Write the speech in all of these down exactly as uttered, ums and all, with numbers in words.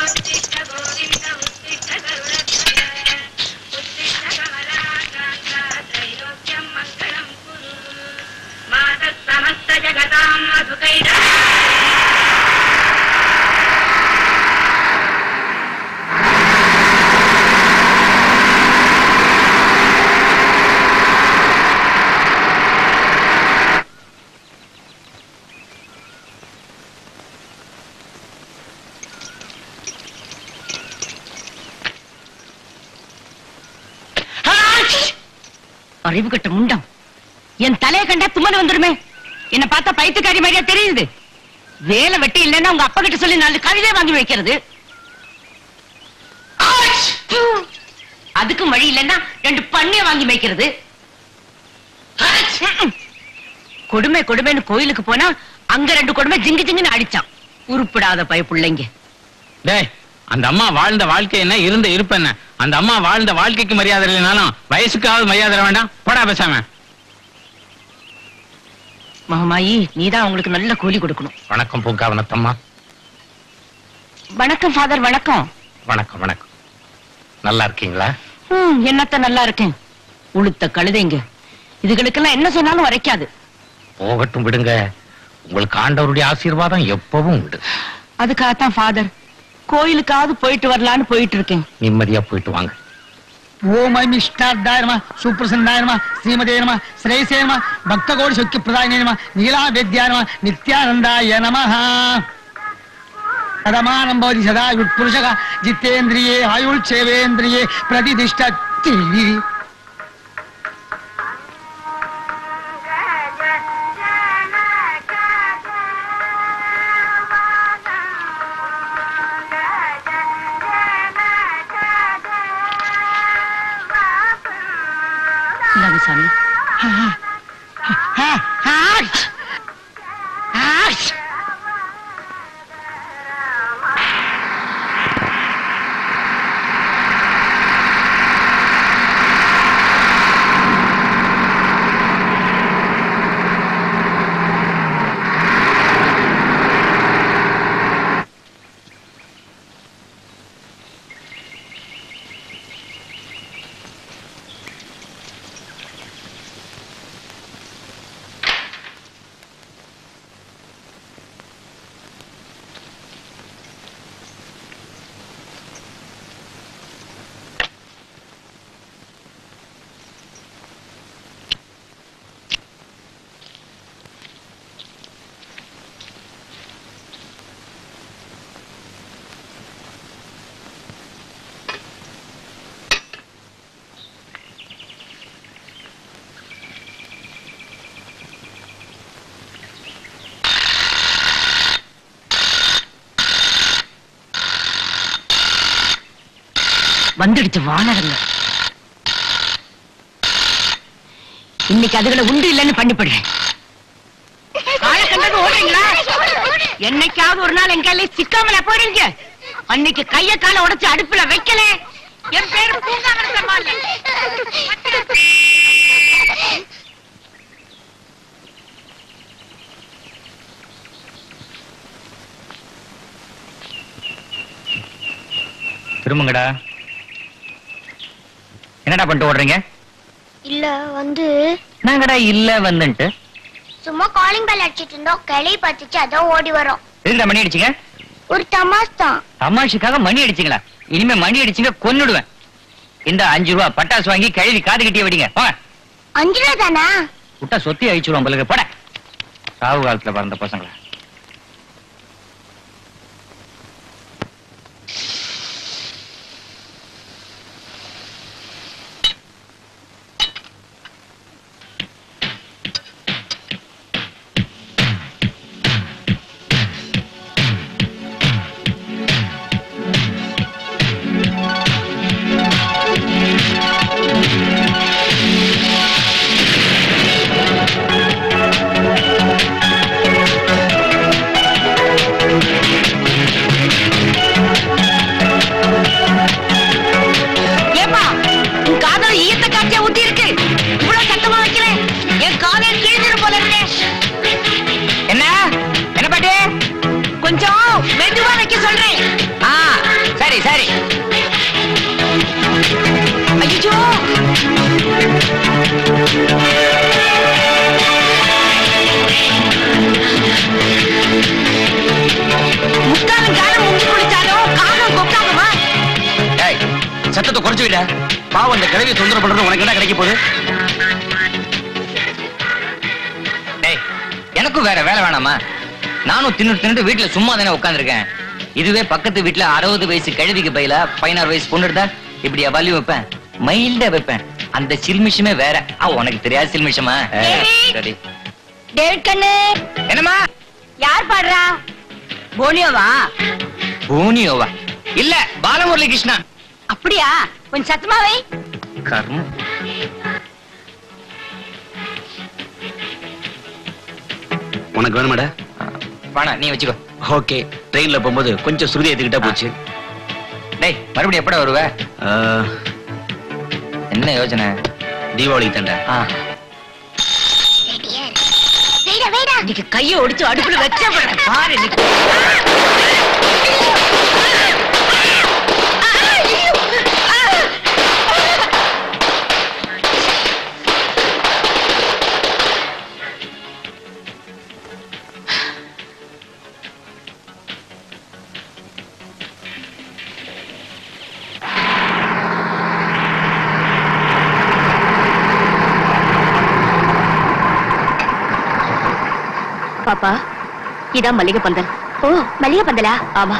அறிவு கட்ட முண்டம் என் தலையை கண்டா தும்மல் வந்துருமே. என்ன பார்த்தா பைத்தியக்காரி மாதிரியா தெரியுது. வேலை வெட்டி இல்லைன்னா உங்க அப்பா கிட்ட சொல்லி நாலு கவிதை வாங்கி வைக்கிறது. அதுக்கும் வழி இல்லைன்னா ரெண்டு பண்ணிய வாங்கி வைக்கிறது. கொடுமை கொடுமைன்னு கோயிலுக்கு போனா அங்க ரெண்டு கொடுமை ஜிங்கு ஜிங்குன்னு அடிச்சான். உருப்படாத பய பிள்ளைங்க. அந்த அம்மா வாழ்ந்த வாழ்க்கை என்ன, இருந்த இருப்ப என்ன? அந்த அம்மா வாழ்ந்த வாழ்க்கைக்கு மரியாதை இல்லைனாலும் வயசுக்காவது மரியாதை வேண்டாம். போடா பேசாம. மகமாயி, நீதான் அவங்களுக்கு நல்ல கூலி கொடுக்கணும். வணக்கம் பூங்காவனத்தம்மா. வணக்கம் ஃபாதர். வணக்கம். வணக்கம் வணக்கம். நல்லா இருக்கீங்களா? ம், என்னத்த நல்லா இருக்கேன். உளுத்த கழுதைங்க இதுகளுக்கெல்லாம் என்ன சொன்னாலும் வரைக்காது. போகட்டும் விடுங்க. உங்களுக்கு ஆண்டவருடைய ஆசீர்வாதம் எப்பவும் உண்டு. அதுக்காகத்தான் ஃபாதர் கோயிலுக்காவது போயிட்டு வரலான்னு போயிட்டு இருக்கேன். நிம்மதியா போயிட்டு வாங்க. ஓம் ஐம் இஷ்டார்த்தாய நமः, சுப்ரசன்னாய நமः, ஸ்ரீமதே நமः, ஸ்ரேயசே நமः, பக்தகோடி சௌக்கிய பிரதாயினே நமः, நீலாவேத்யாய நமः, நித்யானந்தாய நமः. சதமானம் பவதி சதா யுட்புருஷः, ஜித்தேந்திரியே ஆயுள் சேவேந்திரியே பிரதிதிஷ்டதி. சாமி வந்துடுச்சு வானரங்க. இன்னைக்கு அதுகளை உண்டு இல்லைன்னு பண்ணிப்படுறேன். காலை கண்டது ஓடுறீங்களா? என்னைக்காவது ஒரு நாள் என் கையில சிக்காமல போயிடுங்க. அன்னைக்கு கைய காலை உடைச்சு அடுப்புல வைக்கல. என் பேரு பூங்காவனத்தம்மா. திரும்புங்கடா. என்னடா பண்ணிட்டு ஓடுறீங்க? இல்ல வந்து நாங்கடா இல்ல வந்துட்டு சும்மா காலிங் பெல் அடிச்சிட்டு இருந்தோம். கிளி பத்திச்சு அதான் ஓடி வரோம். எதுக்கு மணி அடிச்சீங்க? ஒரு தமாஷ் தான். தமாஷுக்காக மணி அடிச்சீங்களா? இனிமே மணி அடிச்சீங்க கொன்னுடுவேன். இந்த அஞ்சு ரூபா பட்டாசு வாங்கி கழுவி காது கட்டிய விடுங்க. போங்க. அஞ்சு ரூபா தானா? விட்டா சொத்தி அழிச்சுடுவோம் பல்லுக்கு. போட. சாவு காலத்துல பிறந்த பசங்களா. குடிடா. பாவம் இந்த கிழவி தொந்தரவு பண்றது உனக்கு என்ன கிடைக்க போகுது? டேய், எனக்கும் வேற வேலை வேணாமா? நானும் தின்னு தின்னு வீட்டுல சும்மா தானே உட்காந்துருக்கேன். இதுவே பக்கத்து வீட்டுல அறுபது வயசு கிழவிக்கு பையில பதினாறு வயசு பொண்ணு இருந்தா இப்படி வலி வைப்பேன், மைல்டா வைப்பேன். அந்த சில்மிஷமே வேற. ஆ, உனக்கு தெரியாது சில்மிஷமா? சரி. டேவிட் கண்ணு, என்னம்மா? யார் பாடுறா? போனியோவா? பூனியோவா? இல்ல, பாலமுரளி கிருஷ்ணா. அப்படியா? கொஞ்சம் சத்தமா வை. கர்மம். உனக்கு வேணுமாடா? வாணா, நீ வச்சுக்கோ. ஓகே. ட்ரெயின்ல போகும்போது கொஞ்சம் சுருதி ஏத்துக்கிட்டா போச்சு. டேய், மறுபடியும் எப்படா வருவ? ஆ, என்ன யோசனை? தீபாவளிக்கு தாண்டா. ஆ, இன்னைக்கு கையை ஒடிச்சு அடுப்புல வச்ச பாரு. இன்னைக்கு பாப்பா, இதான் மல்லிகை பந்தல். ஓ, மல்லிகை பந்தலா? ஆமா.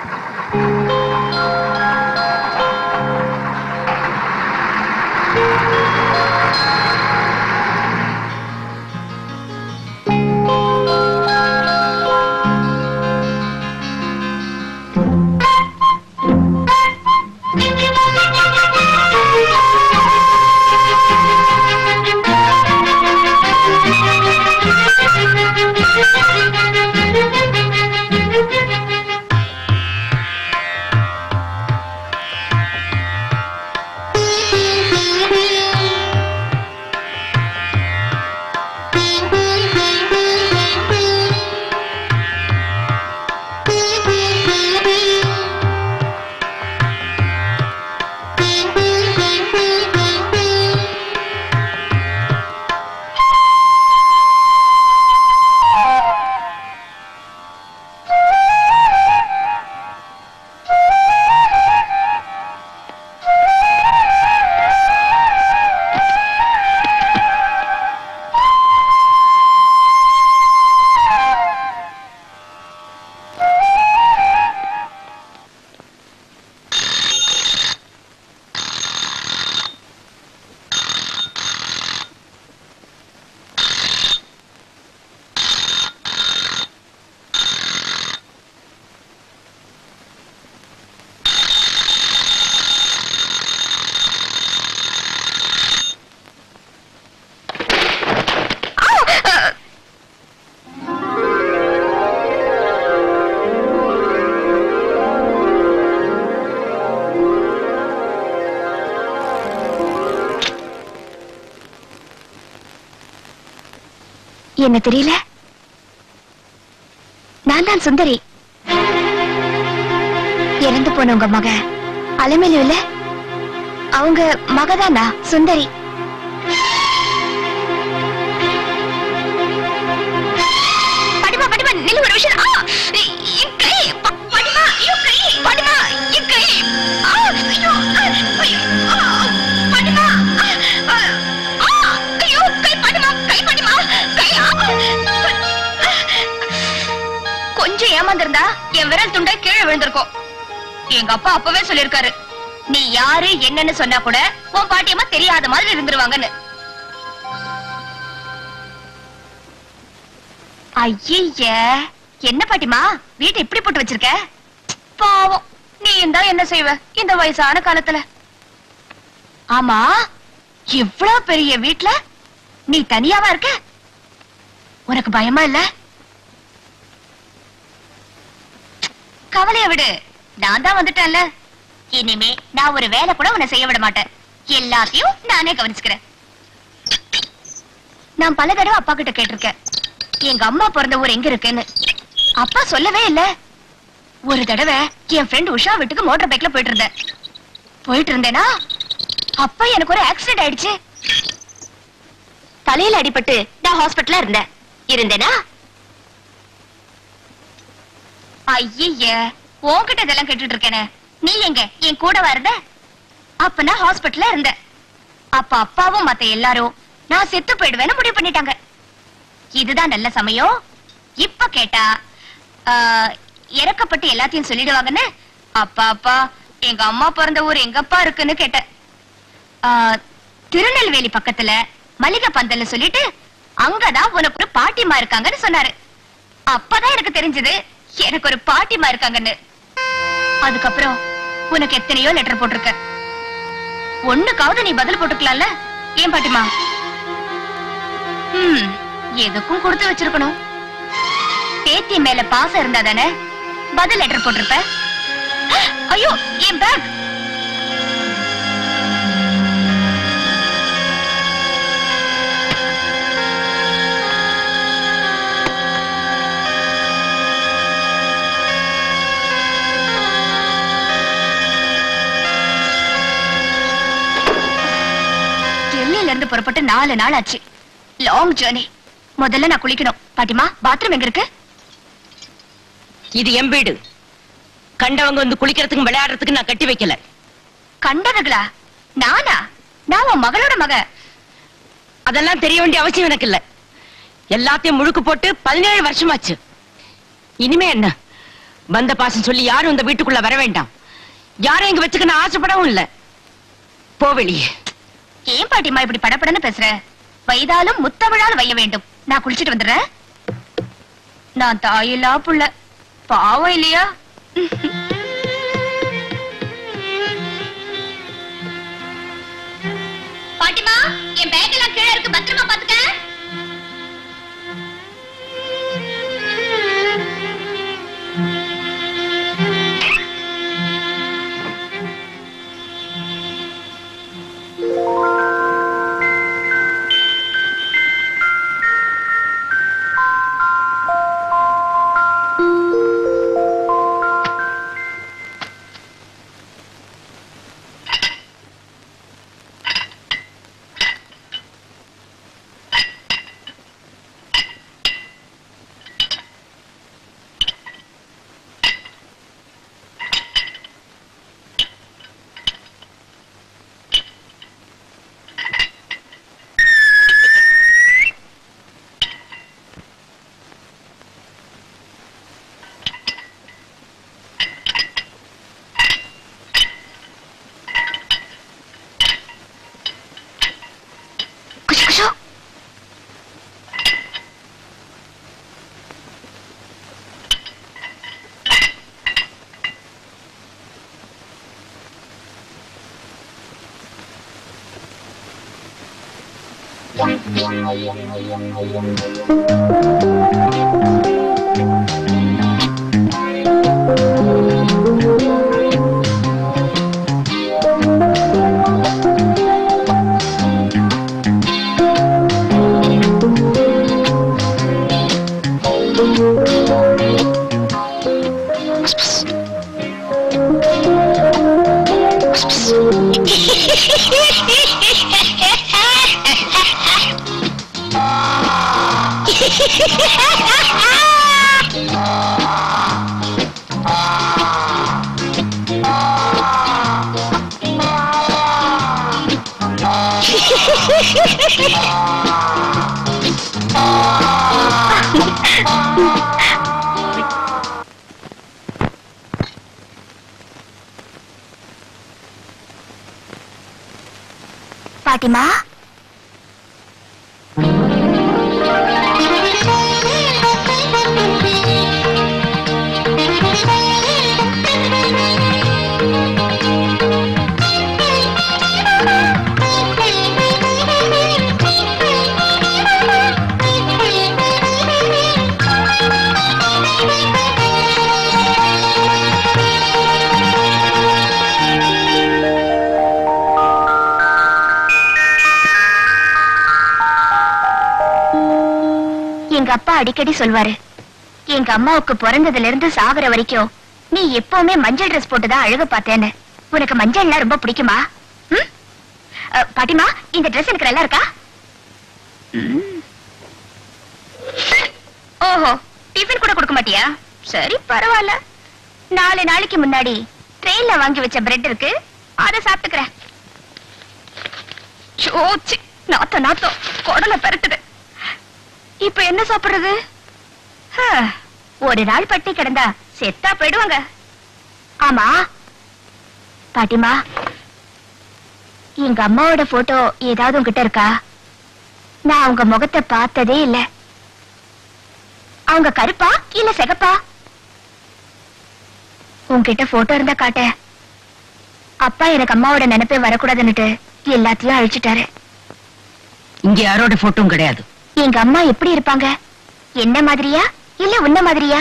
என்ன தெரியல? நான் தான் சுந்தரி. இறந்து போன உங்க மக அலைமேலு இல்ல, அவங்க மகதானா சுந்தரி. படிமா படிமா நில்லு ஒரு விஷயம். கொஞ்சம் ஏமாந்திருந்தா என் விரல் துண்டை கீழே விழுந்திருக்கும். எங்க அப்பா அப்பவே சொல்லிருக்காரு, நீ யாரு என்னன்னு சொன்னா கூட உன் பாட்டியம்மா தெரியாத மாதிரி இருந்துருவாங்கன்னு. ஐய, என்ன பாட்டிமா வீட்டை இப்படி போட்டு வச்சிருக்க? பாவம், நீ இருந்தா என்ன செய்வ இந்த வயசான காலத்துல? ஆமா, இவ்வளவு பெரிய வீட்டுல நீ தனியாவா இருக்க? உனக்கு பயமா இல்ல? கவலைய விடு, நான் தான் வந்துட்டேன்ல. இனிமே நான் ஒரு வேலை கூட உன்னை செய்ய விட மாட்டேன். எல்லாத்தையும் நானே கவனிச்சுக்கிறேன். நான் பல தடவை அப்பா கிட்ட கேட்டிருக்கேன், எங்க அம்மா பிறந்த ஊர் எங்க இருக்குன்னு. அப்பா சொல்லவே இல்ல. ஒரு தடவை என் ஃப்ரெண்ட் உஷா வீட்டுக்கு மோட்டார் பைக்ல போயிட்டு இருந்தேன். போயிட்டு இருந்தேனா அப்பா எனக்கு ஒரு ஆக்சிடென்ட் ஆயிடுச்சு. தலையில அடிபட்டு நான் ஹாஸ்பிட்டல்ல இருந்தேன். இருந்தேனா? ஐய, உன்கிட்ட இதெல்லாம் கேட்டுட்டு இருக்கேனே, நீ எங்க என் கூட வரத? அப்ப நான் ஹாஸ்பிட்டல்ல இருந்தேன். அப்ப அப்பாவும் மத்த எல்லாரும் நான் செத்து போயிடுவேன்னு முடிவு பண்ணிட்டாங்க. இதுதான் நல்ல சமயம். இப்ப கேட்டா இறக்கப்பட்டு எல்லாத்தையும் சொல்லிடுவாங்கன்னு அப்பா அப்பா எங்க அம்மா பிறந்த ஊர் எங்கப்பா இருக்குன்னு கேட்டேன். திருநெல்வேலி பக்கத்துல மளிகை பந்தல்ல சொல்லிட்டு அங்கதான் உனக்கு ஒரு பாட்டிமா இருக்காங்கன்னு சொன்னாரு. அப்பதான் எனக்கு தெரிஞ்சது எனக்கு ஒரு பாட்டிமா இருக்காங்கன்னு. அதுக்கப்புறம் உனக்கு எத்தனையோ லெட்டர் போட்டிருக்க. ஒண்ணுக்காவது நீ பதில் போட்டுக்கலாம்ல. ஏன் பாட்டிமா? ம் எதுக்கும் கொடுத்து வச்சிருக்கணும். பேத்தி மேல பாசம் இருந்தா தானே பதில் லெட்டர் போட்டிருப்ப. ஐயோ என் பேக். டெல்லியில இருந்து புறப்பட்டு நாலு நாள் ஆச்சு. Long journey. முதல்ல நான் குளிக்கணும். பாட்டிமா பாத்ரூம் எங்க இருக்கு? இது என் வீடு. கண்டவங்க வந்து குளிக்கிறதுக்கு விளையாடுறதுக்கு நான் கட்டி வைக்கல. கண்டவங்களா? நானா? நான் உன் மகளோட மக. அதெல்லாம் தெரிய வேண்டிய அவசியம் எனக்கு இல்ல. எல்லாத்தையும் முழுக்கு போட்டு பதினேழு வருஷமாச்சு. இனிமே என்ன? வந்த பாசம் சொல்லி யாரும் இந்த வீட்டுக்குள்ள வர வேண்டாம். யாரும் இங்க வச்சுக்க நான் ஆசைப்படவும் இல்ல. போ வெளியே. ஏன் பாட்டிமா இப்படி படப்படன்னு பேசுற? வைதாலும் முத்தமிழால் வைய வேண்டும். நான் குளிச்சிட்டு வந்துடுறேன். நான் தாயில்லா புள்ள. பாவம் இல்லையா? பாட்டிமா என் பேக் எல்லாம் கீழே இருக்கு. பத்திரமா பாத்துக்க. பாட்டிமா எங்க அப்பா அடிக்கடி சொல்வாரு, எங்க அம்மாவுக்கு பிறந்ததுல இருந்து சாகுற வரைக்கும் நீ எப்பவுமே மஞ்சள் ட்ரெஸ் போட்டுதான் அழகு பார்த்தேன்னு. உனக்கு மஞ்சள்லாம் ரொம்ப பிடிக்குமா? பாட்டிமா இந்த ட்ரெஸ் எனக்கு நல்லா இருக்கா? ஓஹோ, டிஃபன் கூட கொடுக்க மாட்டியா? சரி பரவாயில்ல. நாலு நாளைக்கு முன்னாடி ட்ரெயின்ல வாங்கி வச்ச பிரெட் இருக்கு, அதை சாப்பிட்டுக்கிறேன். சோச்சி நாத்த நாத்தம் குடலை பெருத்துடு. இப்ப என்ன சாப்பிடுறது? ஒரு நாள் பட்டி கிடந்தா செத்தா போயிடுவாங்க. ஆமா பாட்டிமா, எங்க அம்மாவோட போட்டோ ஏதாவது உங்ககிட்ட இருக்கா? நான் அவங்க முகத்தை பார்த்ததே இல்ல. அவங்க கருப்பா இல்ல சிகப்பா? உங்ககிட்ட போட்டோ இருந்தா காட்ட. அப்பா எனக்கு அம்மாவோட நினைப்பே வரக்கூடாதுன்னுட்டு எல்லாத்தையும் அழிச்சிட்டாரு. இங்க யாரோட போட்டோவும் கிடையாது. எங்க அம்மா எப்படி இருப்பாங்க? என்ன மாதிரியா இல்ல உன்ன மாதிரியா?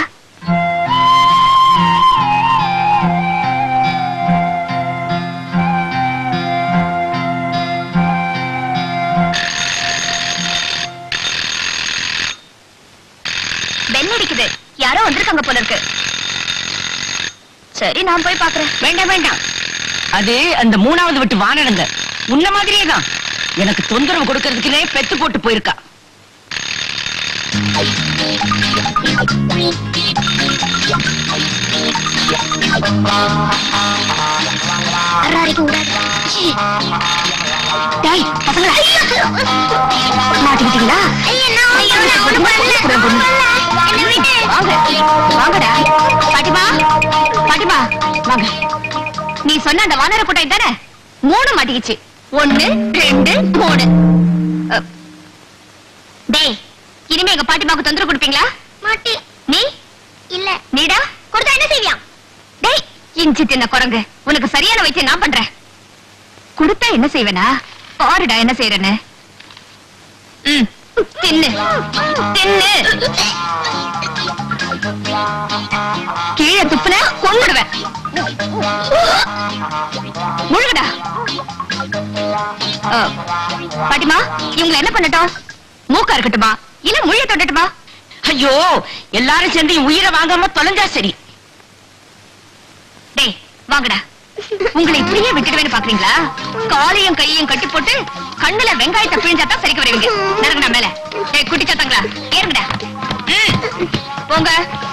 பெல் அடிக்குது. யாரோ வந்திருக்காங்க போல இருக்கு. சரி நான் போய் பாக்குறேன். வேண்டாம் வேண்டாம், அது அந்த மூணாவது விட்டு வானடங்க உன்ன மாதிரியே தான். எனக்கு தொந்தரவு கொடுக்கறதுக்குனே பெத்து போட்டு போயிருக்கா. மாட்டிக்கிட்டீங்களா? வாங்கடா பாட்டிமா, பாட்டிமா வாங்க. நீ சொன்ன அந்த வானர கூட்டம் தானே? மூணு மாட்டிக்கிச்சு. ஒன்னு ரெண்டு மூணு. டேய், இனிமே எங்க பாட்டிமாவுக்கு தொந்தரவு கொடுப்பீங்களா? மாட்டி. நீ இல்ல. நீடா கொடுத்தா என்ன செய்வியா? டேய், இஞ்சி தின்ன குரங்கு, உனக்கு சரியான வைத்தியம் நான் பண்றேன். கொடுத்தா என்ன செய்வேனா? பாருடா என்ன செய்யறேன்னு. ம், தின்னு தின்னு. கீழே துப்புன கொன்னுடுவேன். முழுகடா. பாட்டிமா, இவங்களை என்ன பண்ணட்டும்? மூக்கா இருக்கட்டுமா இல்ல முழிய தொட்டட்டுமா? ஐயோ, எல்லாரும் சேர்ந்து என் உயிரை வாங்காம தொலைஞ்சா சரி. டேய் வாங்கடா. உங்களை இப்படியே விட்டுடுவேன்னு பாக்குறீங்களா? காலையும் கையையும் கட்டி போட்டு கண்ணுல வெங்காயத்தை பிழிஞ்சாதான் சரிக்கு வருவீங்க. நடங்கடா மேல. டேய் குட்டி சத்தங்களா, ஏறுங்கடா. போங்க.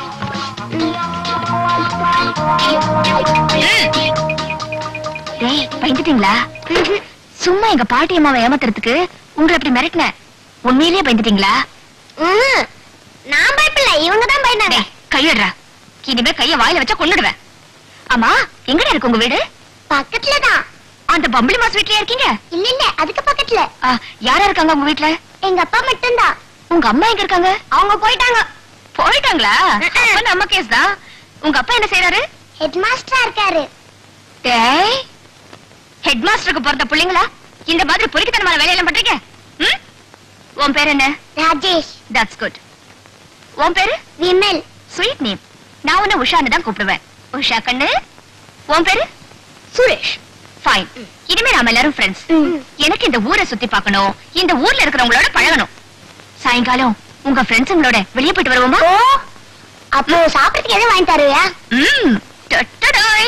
டேய் பயந்துட்டீங்களா? சும்மா எங்க பாட்டி அம்மாவை ஏமாத்துறதுக்கு உங்களை அப்படி மிரட்டின. உண்மையிலேயே பயந்துட்டீங்களா? நான் பயப்படல, இவங்க தான் பயந்தாங்க. கையடுறா, இனிமே கைய வாயில வச்சா கொன்னுடுவேன். ஆமா, எங்கடா இருக்கு உங்க வீடு? பக்கத்துல தான். அந்த பம்பளி மாஸ் வீட்லயா இருக்கீங்க? இல்ல இல்ல, அதுக்கு பக்கத்துல. யாரா இருக்காங்க உங்க வீட்ல? எங்க அப்பா மட்டும் தான். உங்க அம்மா எங்க இருக்காங்க? அவங்க போயிட்டாங்க. போயிட்டாங்களா? அப்ப நம்ம கேஸ் தான். உங்க அப்பா என்ன செய்யறாரு? ஹெட் மாஸ்டரா இருக்காரு. டேய், ஹெட் மாஸ்டருக்கு பிறந்த பிள்ளைங்களா இந்த மாதிரி பொறுக்கித்தனமான வேலையெல்லாம் பண்றீங்க? ம்? உன் பேர் என்ன? ராஜேஷ். That's good. உன் பேரு? விமல். Sweet name. நான் உன்னை உஷான்னு தான் கூப்பிடுவேன். உஷா கண்ணு. உன் பேரு? சுரேஷ். ஃபைன். இனிமே நாம எல்லாரும் ஃப்ரெண்ட்ஸ். எனக்கு இந்த ஊரை சுத்தி பார்க்கணும், இந்த ஊர்ல இருக்கிறவங்களோட பழகணும். சாயங்காலம் உங்க ஃப்ரெண்ட்ஸுங்களோட வெளியே போயிட்டு வருவோமா? அப்போ சாப்பிடறதுக்கு எதுவும் வாங்கி தருவியா? ம். டட்டடாய்.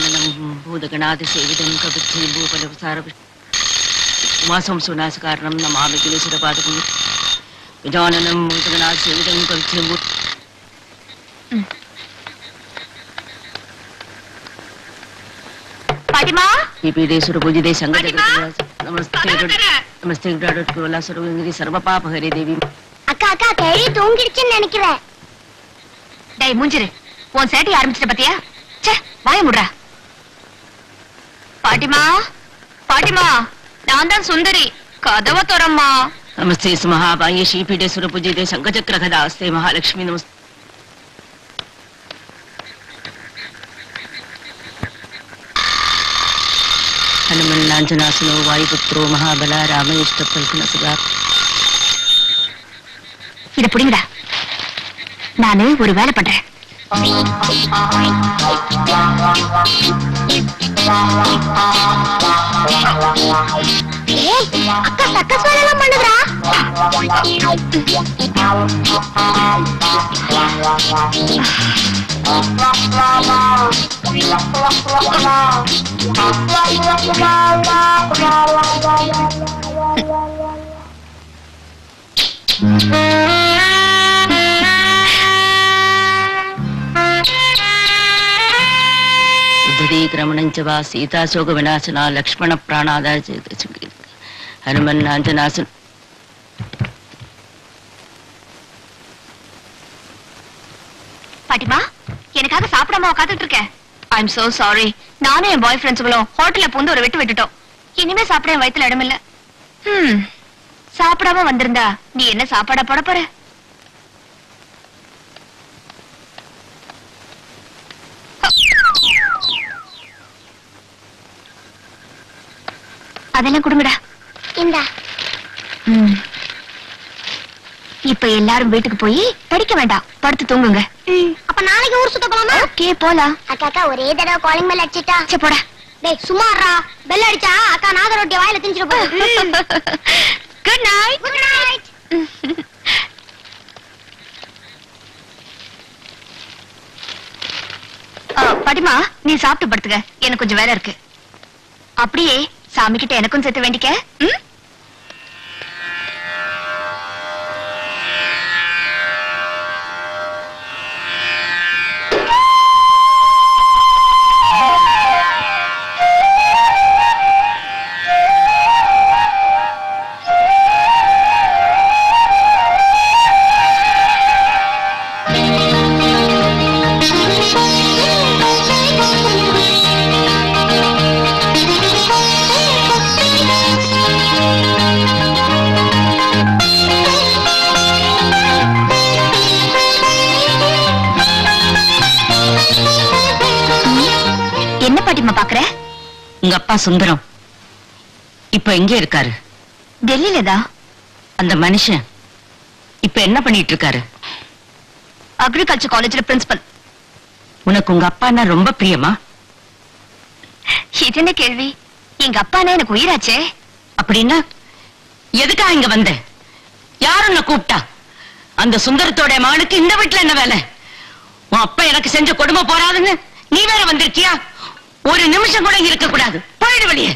गजाननं भूतगणादिसेवितं कवचं भूपलसार उमासं सुनासकारणं नमामि किलेशरपादकं गजाननं भूतगणादिसेवितं कवचं भू பாட்டிமா पीडेश्वर पूजिते संगत பாட்டிமா नमस्ते नमस्ते कोला सर्वंगिरी सर्वपापहरे देवी அக்கா அக்கா கேழி தூங்கிடுச்சுன்னு நினைக்கிறேன். டேய் மூஞ்சிரு உன் சேட்டி ஆரம்பிச்சிட்ட பாத்தியா ச்சே வாய முடுறா பாட்டிமா பாட்டிமா நான் தான் சுந்தரி கதவை திறம்மா नमस्ते महाभाग्य श्री पीडेश्वर पूजिते शंखचक्र गदास्ते महालक्ष्मी नमस्ते हनुमन लांछनासनो वायुपुत्रो महाबला रामयुष्टपल्कुनसुगा இத புடிங்கடா நானு ஒரு வேலை பண்றேன் ஏய் அக்கா சக்கஸ் வேலைலாம் பண்ணுறா. क्रमणंच वा सीता शोक विनाशना लक्ष्मण प्राणादा हनुमन लांछनासन பாட்டிமா எனக்காக சாப்பிடாம உட்காந்துட்டு இருக்கேன் ஐ எம் சோ சாரி நானும் என் பாய் ஃப்ரெண்ட்ஸுங்களும் ஹோட்டல்ல பூந்து ஒரு வெட்டு விட்டுட்டோம் இனிமே சாப்பிட என் வயித்துல இடம் இல்ல ஹம் சாப்பிடாம வந்திருந்தா நீ என்ன சாப்பாடா போட போற அதெல்லாம் குடுங்கடா இந்தா. இப்ப எல்லாரும் வீட்டுக்கு போய் படிக்க வேண்டாம் படுத்து தூங்குங்க அப்ப நாளைக்கு ஊர் சுத்த போலாமா? ஓகே போலாம் அக்கா அக்கா ஒரே தடவை காலிங் பெல் அடிச்சிட்டா. சே போடா டேய் சும்மாறா பெல் அடிச்சா அக்கா நாத ரொட்டி வாயில திஞ்சிர போகுது. Good night good night. பாட்டிமா நீ சாப்பிட்டு படுத்துக்க எனக்கு கொஞ்சம் வேலை இருக்கு அப்படியே சாமி கிட்ட எனக்கும் சேர்த்து வேண்டிக்க ம் பாட்டிமா பாக்குற உங்க அப்பா சுந்தரம் இப்ப எங்க இருக்காரு டெல்லியில தான் அந்த மனுஷன் இப்ப என்ன பண்ணிட்டு இருக்காரு அக்ரிகல்ச்சர் காலேஜ்ல பிரின்சிபல் உனக்கு உங்க அப்பான்னா ரொம்ப பிரியமா இது என்ன கேள்வி எங்க அப்பானா எனக்கு உயிராச்சே அப்படின்னா எதுக்கா இங்க வந்த யார் உன்னை கூப்பிட்டா அந்த சுந்தரத்தோட மகனுக்கு இந்த வீட்டுல என்ன வேலை உன் அப்பா எனக்கு செஞ்ச கொடுமை போறாதுன்னு நீ வேற வந்திருக்கியா ஒரு நிமிஷம் கூட இருக்க கூடாது போயிடு வெளியே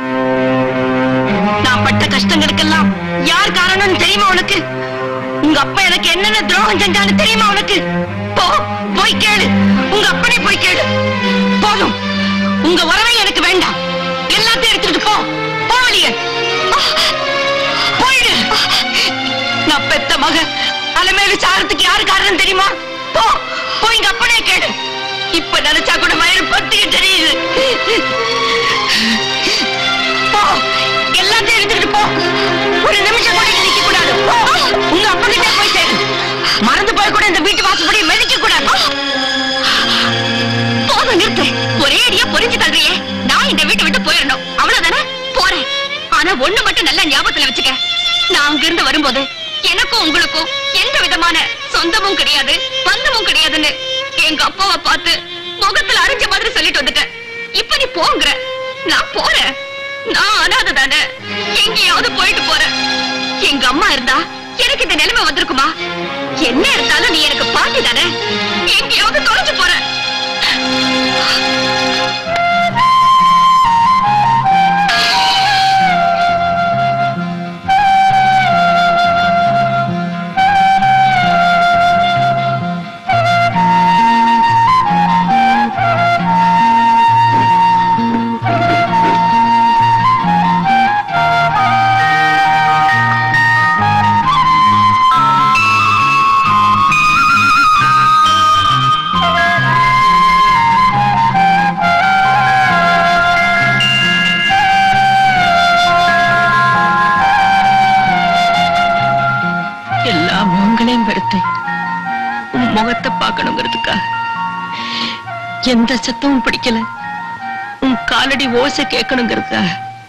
நான் பட்ட கஷ்டங்களுக்கெல்லாம் யார் காரணம் தெரியுமா உனக்கு உங்க அப்பா எனக்கு என்னென்ன துரோகம் செஞ்சான்னு தெரியுமா உனக்கு போ போய் கேளு உங்க அப்பனே போய் கேளு போதும் உங்க உறவை எனக்கு வேண்டாம் எல்லாத்தையும் எடுத்துட்டு போ போ வெளியே போயிடு நான் பெத்த மக அலமேலு சாரத்துக்கு யாரு காரணம் தெரியுமா போ போய் எங்க அப்பனே கேளு இப்ப நினைச்சா கூட மயிறு பத்திக்கு தெரியுது போ எல்லாத்தையும் எடுத்துட்டு போ ஒரு நிமிஷம் கூட நிக்க கூடாது உங்க அப்பகிட்ட போய் சேரு மறந்து போய் கூட இந்த வீட்டு வாசப்படி மெதிக்க கூடாது போதும் நிறுத்து ஒரே அடியா பொறிஞ்சு தள்ளுறியே நான் இந்த வீட்டை விட்டு போயிடணும் அவ்வளவுதானே போறேன் ஆனா ஒண்ணு மட்டும் நல்ல ஞாபகத்துல வச்சுக்க நான் அங்கிருந்து வரும்போது எனக்கும் உங்களுக்கும் எந்த விதமான சொந்தமும் கிடையாது பந்தமும் கிடையாதுன்னு எங்க அப்பாவை பார்த்து முகத்துல அரைஞ்ச மாதிரி சொல்லிட்டு வந்துட்டேன் இப்ப நீ போங்கிற நான் போறேன் நான் அனாதை தானே எங்கேயாவது போயிட்டு போறேன் எங்க அம்மா இருந்தா எனக்கு இந்த நிலைமை வந்திருக்குமா என்ன இருந்தாலும் நீ எனக்கு பாட்டி தானே எங்கேயாவது தொலைச்சு போற எல்லாத்தையும் வெறுத்தேன். உன் முகத்தை பார்க்கணுங்கிறதுக்காக எந்த சத்தமும் பிடிக்கல. உன் காலடி ஓசை கேட்கணுங்கிறதுக்காக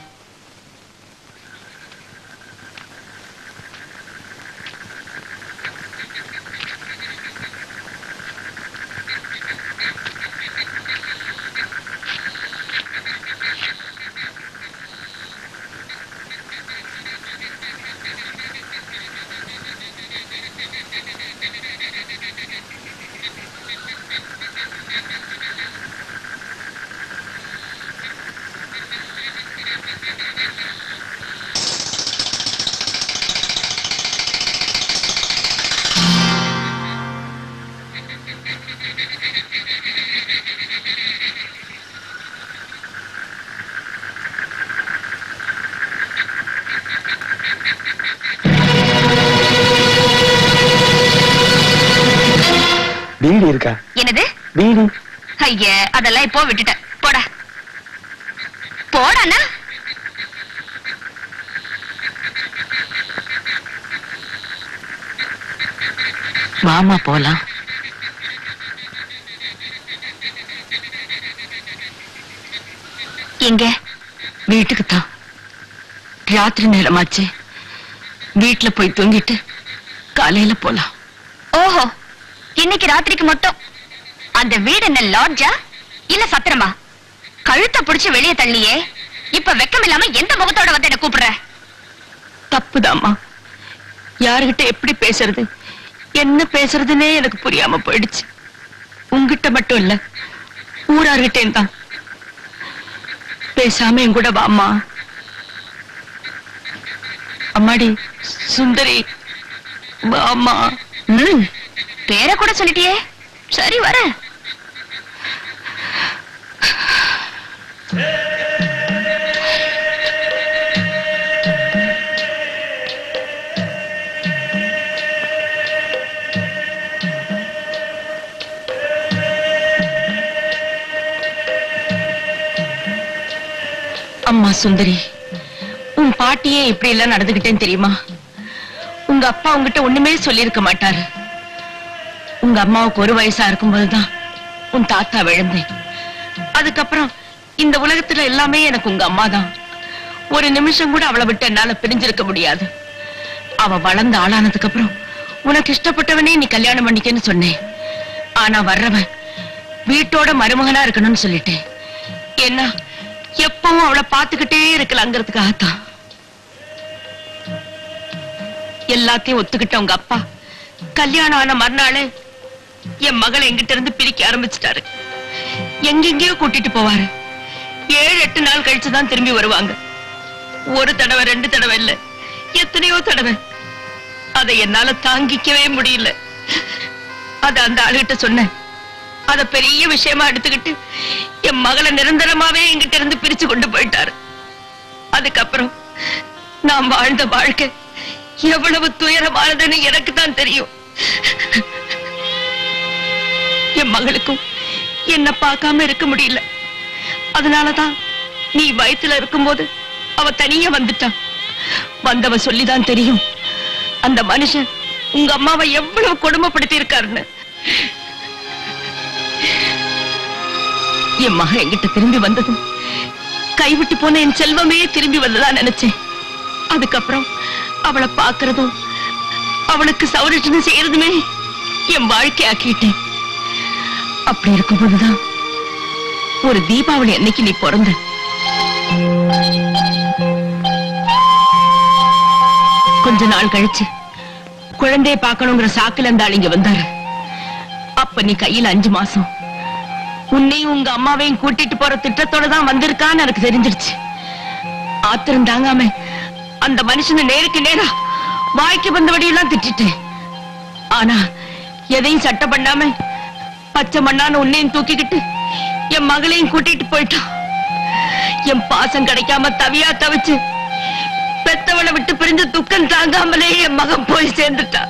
பீடி இருக்கா? என்னது பீடி? ஐயா, அதெல்லாம் இப்போ விட்டுட்டேன். போடா போடாண்ணா. வாமா போலாம். எங்க? வீட்டுக்குத்தான். ராத்திரி நேரமாச்சு. வீட்டுல போய் தூங்கிட்டு காலையில போலாம். ஓஹோ, இன்னைக்கு ராத்திரிக்கு மட்டும்? அந்த வீடு என்ன லாட்ஜா இல்ல சத்திரமா? கழுத்தை பிடிச்சு வெளியே தள்ளியே, இப்ப வெக்கம் இல்லாம எந்த முகத்தோட வந்து என்ன கூப்பிடுற? தப்புதாம்மா. யாருகிட்ட எப்படி பேசுறது, என்ன பேசுறதுன்னே எனக்கு புரியாம போயிடுச்சு. உங்ககிட்ட மட்டும் இல்ல, ஊரார்கிட்டேன் தான். பேசாம என் கூட வாம்மா. அம்மாடி சுந்தரி வாம்மா. ம், பேரை கூட சொல்லிட்டியே. சரி வர. அம்மா சுந்தரி, உன் பாட்டியே இப்படி எல்லாம் நடந்துகிட்டேன்னு தெரியுமா? உங்க அப்பா உங்ககிட்ட ஒண்ணுமே சொல்லியிருக்க மாட்டாரு. உங்க அம்மாவுக்கு ஒரு வயசா இருக்கும்போதுதான் உன் தாத்தா விழுந்தேன். அதுக்கப்புறம் இந்த உலகத்துல எல்லாமே எனக்கு உங்க அம்மா தான். ஒரு நிமிஷம் கூட அவளை விட்டு என்னால பிரிஞ்சிருக்க முடியாது. அவ வளர்ந்து ஆளானதுக்கு அப்புறம் உனக்கு இஷ்டப்பட்டவனே நீ கல்யாணம் பண்ணிக்கன்னு சொன்னேன். ஆனா வர்றவன் வீட்டோட மருமகனா இருக்கணும்னு சொல்லிட்டேன். என்ன எப்பவும் அவளை பார்த்துக்கிட்டே இருக்கலாங்கிறதுக்காகத்தான். எல்லாத்தையும் ஒத்துக்கிட்ட உங்க அப்பா கல்யாணம் ஆன மறுநாள் என் மகளை எங்கிட்ட இருந்து பிரிக்க ஆரம்பிச்சிட்டாரு. எங்கெங்கயோ கூட்டிட்டு போவாரு. ஏழு எட்டு நாள் கழிச்சுதான் திரும்பி வருவாங்க. ஒரு தடவை ரெண்டு தடவை இல்ல, எத்தனையோ தடவை. அதை என்னால தாங்கிக்கவே முடியல. அத அந்த ஆளுகிட்ட சொன்னேன். அத பெரிய விஷயமா எடுத்துக்கிட்டு என் மகளை நிரந்தரமாவே எங்கிட்ட இருந்து பிரிச்சு கொண்டு போயிட்டாரு. அதுக்கப்புறம் நான் வாழ்ந்த வாழ்க்கை எவ்வளவு துயரமானதுன்னு எனக்கு தான் தெரியும். என் மகளுக்கும் என்ன பார்க்காம இருக்க முடியல. அதனாலதான் நீ வயித்துல இருக்கும்போது அவ தனியா வந்துட்டான். வந்தவ சொல்லிதான் தெரியும் அந்த மனுஷன் உங்க அம்மாவை எவ்வளவு கொடுமைப்படுத்தி இருக்காருன்னு. என் மக என்கிட்ட திரும்பி வந்ததும் கைவிட்டு போன என் செல்வமே திரும்பி வந்ததா நினைச்சேன். அதுக்கப்புறம் அவளை பாக்குறதும் அவளுக்கு சௌரட்சணம் செய்யறதுமே என் வாழ்க்கை ஆக்கிட்டேன். அப்படி இருக்கும்போதுதான் ஒரு தீபாவளி அன்னைக்கு நீ பிறந்த. கொஞ்ச நாள் கழிச்சு குழந்தைய பார்க்கணுங்கிற சாக்குல அந்த ஆள் இங்க வந்தாரு. அப்ப நீ கையில அஞ்சு மாசம். உன்னையும் உங்க அம்மாவையும் கூட்டிட்டு போற திட்டத்தோட தான் வந்திருக்கான்னு எனக்கு தெரிஞ்சிருச்சு. ஆத்திரம் தாங்காம அந்த மனுஷனை நேருக்கு நேரா வாய்க்கு வந்தபடியெல்லாம் திட்டேன். ஆனா எதையும் சட்டை பண்ணாம பச்சை மண்ணான உன்னையும் தூக்கிக்கிட்டு என் மகளையும் கூட்டிட்டு போயிட்டான். என் பாசம் கிடைக்காம தவியா தவிச்சு பெத்தவளை விட்டு பிரிஞ்ச துக்கம் தாங்காமலே என் மகன் போய் சேர்ந்துட்டான்.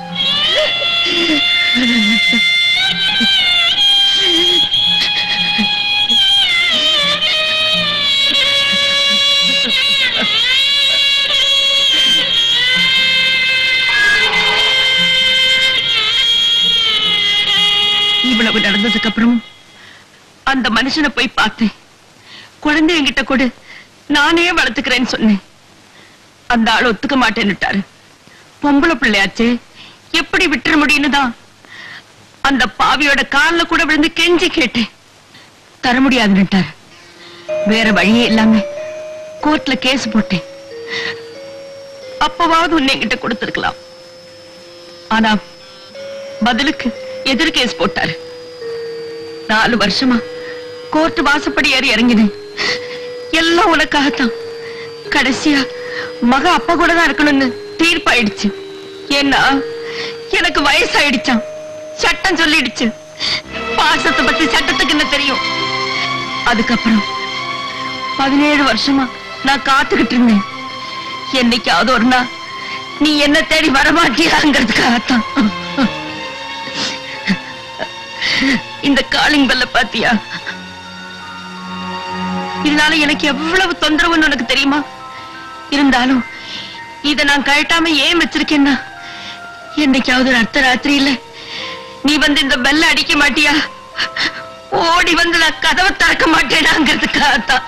போனதுக்கு அப்புறம் அந்த மனுஷனை போய் பார்த்தேன். குழந்தை என்கிட்ட கொடு, நானே வளர்த்துக்கிறேன்னு சொன்னேன். அந்த ஆள் ஒத்துக்க மாட்டேன்னுட்டாரு. பொம்பளை பிள்ளையாச்சு, எப்படி விட்டுற முடியும்னு தான் அந்த பாவியோட கால்ல கூட விழுந்து கெஞ்சி கேட்டேன். தர முடியாதுன்னுட்டாரு. வேற வழியே இல்லாம கோர்ட்ல கேஸ் போட்டேன். அப்பவாவது உன்னை என்கிட்ட கொடுத்திருக்கலாம். ஆனா பதிலுக்கு எதிர் கேஸ் போட்டாரு. நாலு வருஷமா கோர்ட் வாசப்படி ஏறி இறங்கினேன். எல்லாம் உனக்காகத்தான். கடைசியா மக அப்பா கூட தான் இருக்கணும்னு தீர்ப்பாயிடுச்சு. ஏன்னா எனக்கு வயசாயிடுச்சான். சட்டம் சொல்லிடுச்சு. பாசத்தை பத்தி சட்டத்துக்கு என்ன தெரியும்? அதுக்கப்புறம் பதினேழு வருஷமா நான் காத்துக்கிட்டு இருந்தேன். என்னைக்காவது ஒரு நாள் நீ என்ன தேடி வரமாட்டியாங்கிறதுக்காகத்தான். இந்த காலிங் பெல்ல பாத்தியா? இதனால எனக்கு எவ்வளவு தொந்தரவுன்னு உனக்கு தெரியுமா? இருந்தாலும் இத நான் கழட்டாம ஏன் வச்சிருக்கேன்னா, என்னைக்காவது அர்த்த ராத்திரியில நீ வந்து இந்த பெல்ல அடிக்க மாட்டியா, ஓடி வந்து நான் கதவை திறக்க மாட்டேனாங்கிறதுக்காகத்தான்.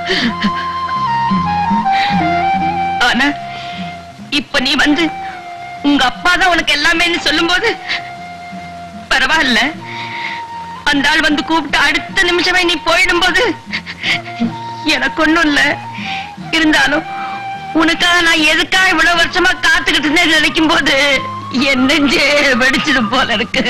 ஆனா இப்ப நீ வந்து உங்க அப்பா தான் உனக்கு எல்லாமே சொல்லும் போது பரவாயில்ல. அந்த ஆள் வந்து கூப்பிட்டு அடுத்த நிமிஷமே நீ போயிடும் போது எனக்கு ஒண்ணும் இல்ல. இருந்தாலும் உனக்காக நான் எதுக்காக இவ்வளவு வருஷமா காத்துக்கிட்டு இருந்தேன் நினைக்கும் போது என் நெஞ்சே வெடிச்சது போல இருக்கு.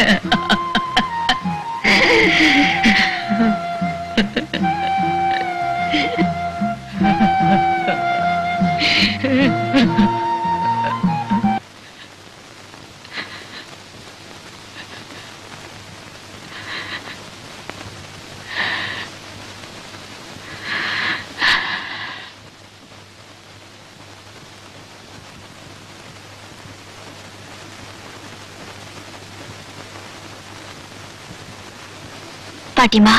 பாட்டிமா,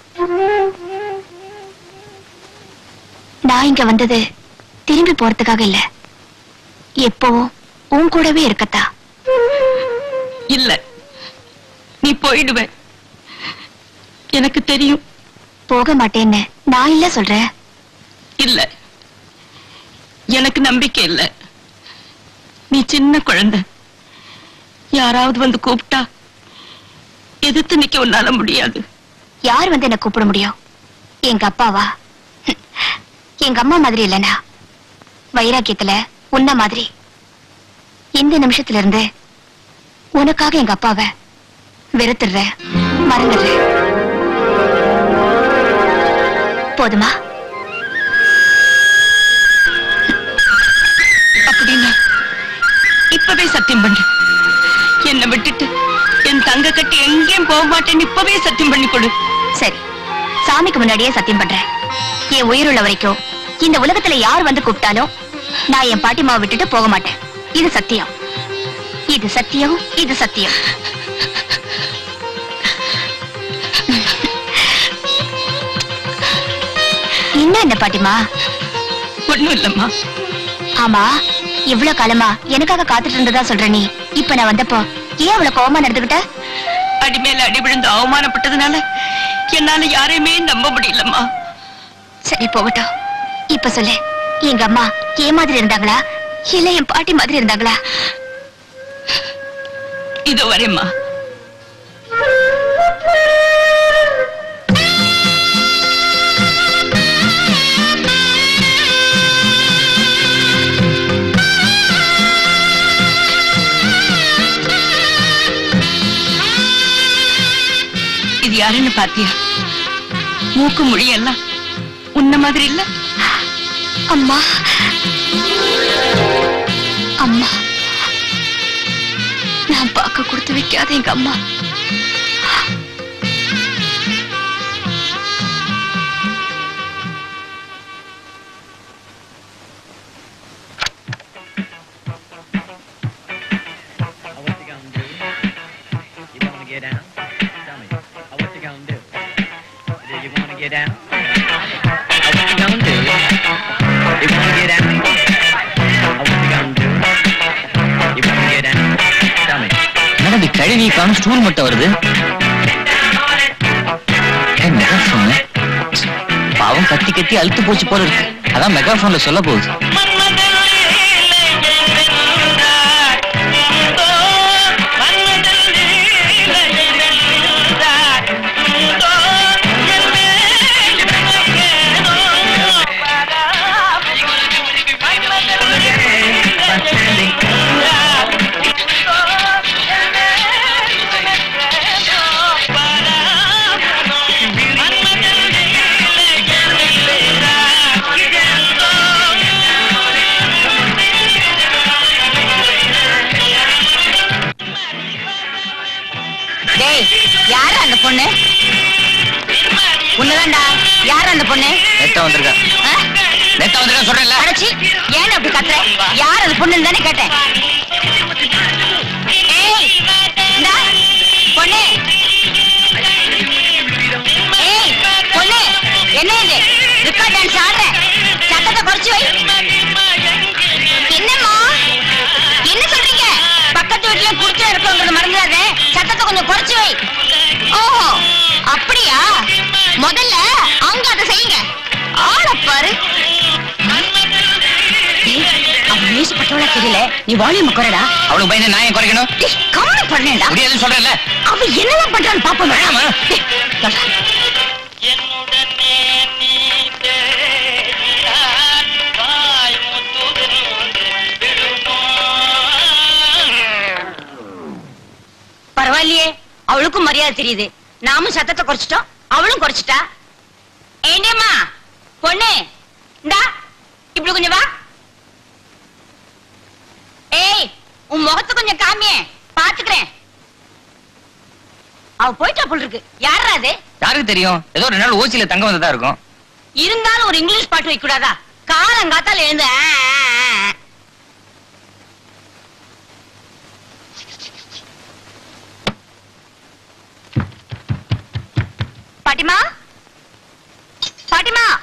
நான் இங்க வந்தது திரும்பி போறதுக்காக இல்ல, எப்பவும் உன் கூடவே இருக்கத்தா. இல்ல, நீ போயிடுவ எனக்கு தெரியும். போக மாட்டேன்னு நான் இல்ல சொல்றேன். இல்ல, எனக்கு நம்பிக்கை இல்ல. நீ சின்ன குழந்தை. யாராவது வந்து கூப்பிட்டா எதிர்த்து நிக்க உன்னால முடியாது. யார் வந்து என்ன கூப்பிட முடியும்? எங்க அப்பாவா? எங்க அம்மா மாதிரி இல்லனா, வைராக்கியத்துல உன்ன மாதிரி. இந்த நிமிஷத்துல இருந்து உனக்காக எங்க அப்பாவை வெறுத்துடுற, மறந்துடுற. போதுமா? அப்படின்னு இப்பவே சத்தியம் பண்ணு. என்னை விட்டுட்டு என் தங்க கட்டி எங்கேயும் போக மாட்டேன்னு இப்பவே சத்தியம் பண்ணி கொடு. சரி, சாமிக்கு முன்னாடியே சத்தியம் பண்றேன். என் உயிருள்ள வரைக்கும் இந்த உலகத்துல யார் வந்து கூப்பிட்டாலும் நான் என் பாட்டிமாவை விட்டுட்டு போக மாட்டேன். இது சத்தியம், இது சத்தியம், இது சத்தியம். என்ன என்ன பாட்டிமா? ஒண்ணும் இல்லம்மா. ஆமா, இவ்வளவு காலமா எனக்காக காத்துட்டு இருந்ததா சொல்ற நீ, இப்ப நான் வந்தப்போ ஏன் அவ்வளவு கோவமா நடந்துகிட்ட? அடி மேல அடி விழுந்து அவமானப்பட்டதுனால என்னால யாரையுமே நம்ப முடியலம்மா. சரி, போகட்டும். இப்ப சொல்லு, எங்க அம்மா ஏன் மாதிரி இருந்தாங்களா இல்ல என் பாட்டி மாதிரி இருந்தாங்களா? இதோ வரேம்மா. இது யாருன்னு பாத்தியா? மூக்கு மொழியெல்லாம் உன்ன மாதிரி இல்ல? அம்மா, அம்மா, நான் பார்க்க கொடுத்து வைக்காத எங்க அம்மா. கழுவி ஸ்டூல் மட்டும் வருது. மெகாஃபோன் பாவம் கத்தி கத்தி அழுத்து போச்சு போல இருக்கு. அதான் மெகாஃபோன்ல சொல்ல போகுது. யாரு அந்த பொண்ணு? உன்னதான்டா. யாரு அந்த பொண்ணு? நெட்டா வந்திருக்கா. நெட்டா வந்திருக்கா சொல்றேன்ல. அடச்சி, ஏன் அப்படி கத்துற? யார் அந்த பொண்ணுன்னு தானே கேட்டேன். ஏய், இந்தா, பொண்ணு. ஏய், பொண்ணு, என்ன இது? ரிக்கா டான்ஸ் ஆடுற? சத்தத்தை குறைச்சு வை. என்னம்மா? என்ன சொல்றீங்க? பக்கத்து வீட்டுல குடிச்சா இருக்கவங்க மறந்துடாத. சத்தத்தை கொஞ்சம் குறைச்சு வை. ஓஹோ, அப்படியா? முதல்ல அங்க அதை செய்யுங்க. ஆள பாரு. அவன் மீசப்பட்டவளா தெரியல. நீ வால்யூம் குறைடா. அவளுக்கு பயந்து நான் ஏன் குறைக்கணும்? கவனம் பண்ணேன்டா. முடியாதுன்னு சொல்றேன்ல. அவன் என்னதான் பண்றான்னு பாப்போம். வேணாமா? பரவாயில்லையே, அவளுக்கும் மரியாதை தெரியுது. நாமும் சத்தத்தை குறைச்சிட்டோம், அவளும் குறைச்சிட்டா. ஏண்டியம்மா பொண்ணு, இந்தா இப்படி கொஞ்சம் வா. ஏய், உன் முகத்தை கொஞ்சம் காமியே, பாத்துக்கிறேன். அவ போயிட்டா போல் இருக்கு. யாரா அது? யாருக்கு தெரியும்? ஏதோ ரெண்டு நாள் ஓசியில தங்க வந்ததா இருக்கும். இருந்தாலும் ஒரு இங்கிலீஷ் பாட்டு வைக்க கூடாதா? காலங்காத்தால எழுந்து ஆ, ஆ, ஆ. பாட்டிமா, பாட்டிமா.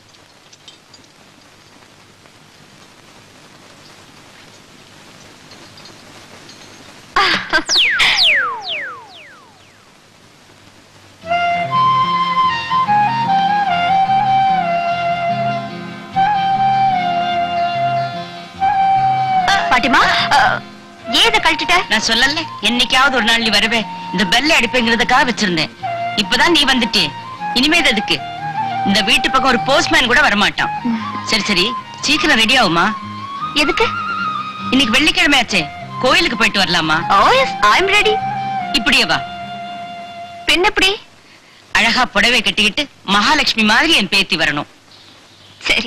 பாட்டிமா, ஏத கழட்டிட்ட? நான் சொல்லல, என்னைக்காவது ஒரு நாள் நீ வருவே. இந்த பெல்ல அடிப்பேங்கிறதுக்காக வச்சிருந்தேன். இப்பதான் நீ வந்துட்டே. இனிமே எதுக்கு? இந்த வீட்டு பக்கம் ஒரு போஸ்ட்மேன் கூட வரமாட்டான். சரி சரி, சீக்கிரம் ரெடி ஆகுமா? எதுக்கு? இன்னைக்கு வெள்ளிக்கிழமை ஆச்சே, கோயிலுக்கு போயிட்டு வரலாமா? Oh yes, I am ready. இப்படியே வா. பெண் எப்படி? அழகா புடவை கட்டிக்கிட்டு மகாலட்சுமி மாதிரி என் பேத்தி வரணும். சரி.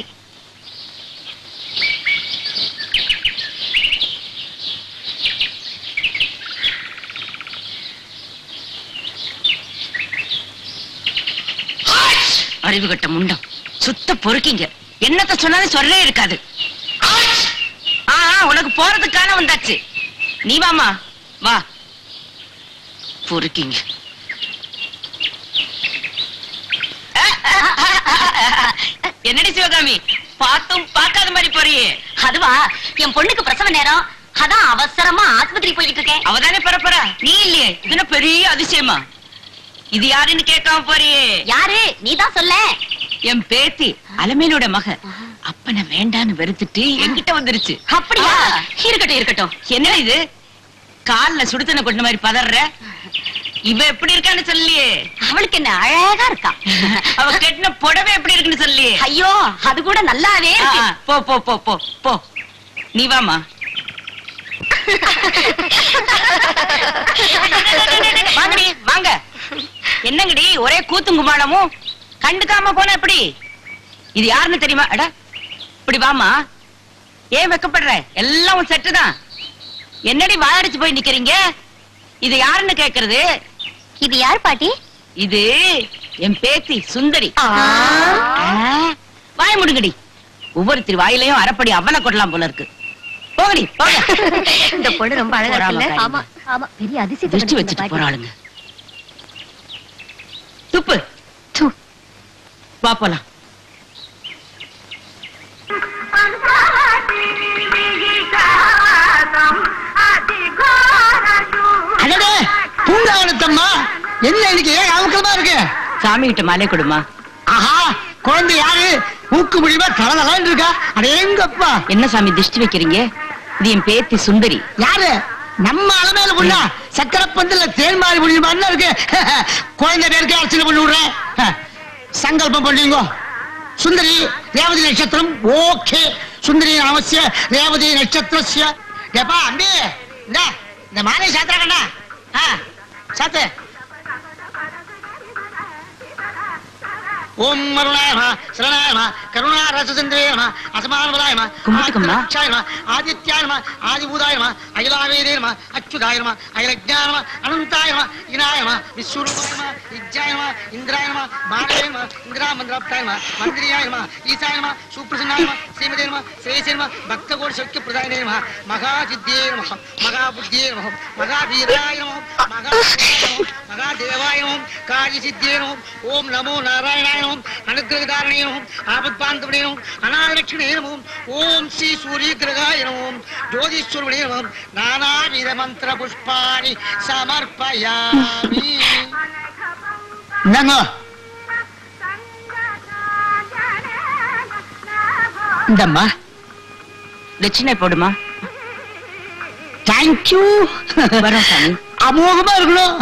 அறிவு கட்ட முண்டம், சுத்த பொறுக்கிங்க. என்னத்த சொன்னாலும் சொல்லே இருக்காது. ஆ, உனக்கு போறதுக்கான வந்தாச்சு. நீ வாமா, வா. பொறுக்கிங்க. என்னடி சிவகாமி, பார்த்தும் பார்க்காத மாதிரி போறியே? அதுவா, என் பொண்ணுக்கு பிரசவ நேரம், அதான் அவசரமா ஆஸ்பத்திரி போயிட்டு இருக்கேன். அவதானே பரப்பரா, நீ இல்லையே. இது பெரிய அதிசயமா? இது யாருன்னு கேட்காம போறியே? யாரு? நீதான் சொல்ல. என் பேத்தி அலமேலோட மக. அப்பன வேண்டான்னு வெறுத்துட்டு என்கிட்ட வந்துருச்சு. அப்படியா? இருக்கட்டும் இருக்கட்டும். என்ன இது, கால்ல சுடுதண்ண கொண்ட மாதிரி பதற? இவ எப்படி இருக்கான்னு சொல்லியே. அவளுக்கு என்ன அழகா இருக்கா. அவ கெட்டின புடவை எப்படி இருக்குன்னு சொல்லி. ஐயோ, அது கூட நல்லாவே இருக்கு. போ போ போ போ போ. நீ வாமா. வாங்கடி வாங்க. என்னங்கடி ஒரே கூத்துங்குமானமும்? கண்டுக்காம போன எப்படி? இது யாருன்னு தெரியுமா? அட, இப்படி வாமா. ஏன் வெக்கப்படுற? எல்லாம் உன் செட்டு தான். என்னடி வாயடிச்சு போய் நிக்கிறீங்க? இது யாருன்னு கேக்குறது? இது யார் பாட்டி? இது என் பேத்தி சுந்தரி. வாய முடுங்கடி. ஒவ்வொருத்தர் வாயிலையும் அரைப்படி அவனை கொள்ளலாம் போல இருக்கு. போகடி போக. இந்த பொண்ணு ரொம்ப அழகா இருக்குல்ல? ஆமா ஆமா, பெரிய அதிசயம். திருஷ்டி வச்சுட்டு போறாளுங்க. துப்பு. வா போலாம். அடடே பூங்காவனத்தம்மா, என்ன இன்னைக்கு ஏன் அமுக்கமா இருக்கு? சாமி கிட்ட மாலை கொடுமா. ஆஹா, குழந்தை யாரு? ஊக்கு முடியுமா தலதலான்னு இருக்கா? அடேங்கப்பா. என்ன சாமி திஷ்டி வைக்கிறீங்க? இது என் பேத்தி சுந்தரி. யாரு? நம்ம அலமேல புண்ணா சக்கரை பந்தல தேன் மாறி முடியுமான்னு இருக்கு. குழந்தை பேருக்கு அர்ச்சனை பண்ணி விடுறேன். சங்கல்பம் பண்ணுங்க. சுந்தரி ரேவதி நட்சத்திரம். ஓகே. சுந்தரி அவசிய ரேவதி நட்சத்திரஸ்ய. ஏப்பா அம்பி, இந்த இந்த மாலை சாத்திரக்கண்ணா. சாத்து. ஓம் மருணாய நம, சரணாய நம, கருணா ரசச்சந்திரே நம, அசமானவதாய நம, கும்பிட்டுக்கம்மா. ஆதித்யாய நம, ஆதித்யாய நம, ஆதிபூதாய நம, அகிலாவேதே நம, அச்சுதாய நம, அகிலஜ்ஞாய நம, அனந்தாய நம, இனாய நம, விஸ்வரூபாய நம, இஜ்ஜாய நம, இந்திராய நம, பாலவே நம, இந்திரா மந்திராப்தாய நம, மந்திரியாய நம, ஈசாய நம, சுப்ரசன்னாய நம, ஸ்ரீமதே நம, ஸ்ரேயசே நம, பக்தகோடி சௌக்கிய பிரதாயினே நம, மகாசித்தியே நம, மகாபுத்தியே நம, மகாவீராய நம, மகாதேவாய நம, மகாதேவாய நம, காரியசித்தியே நம. ஓம் நமோ நாராயணாய நம, அனுக்கிரகதாரணே நம, ஆபத்பாந்தவனே நம, அநாதலட்சுமணே நம. ஓம் ஸ்ரீ சூரிய கிரகாய நம, ஜோதிஸ்வரனே நம. நானாவித மந்திர புஷ்பாணி சமர்ப்பயாமி. இந்தாங்க. இந்தம்மா தட்சிணை போடுமா. தேங்க்யூ. வரோம் சாமி. அமோகமா இருக்கணும்.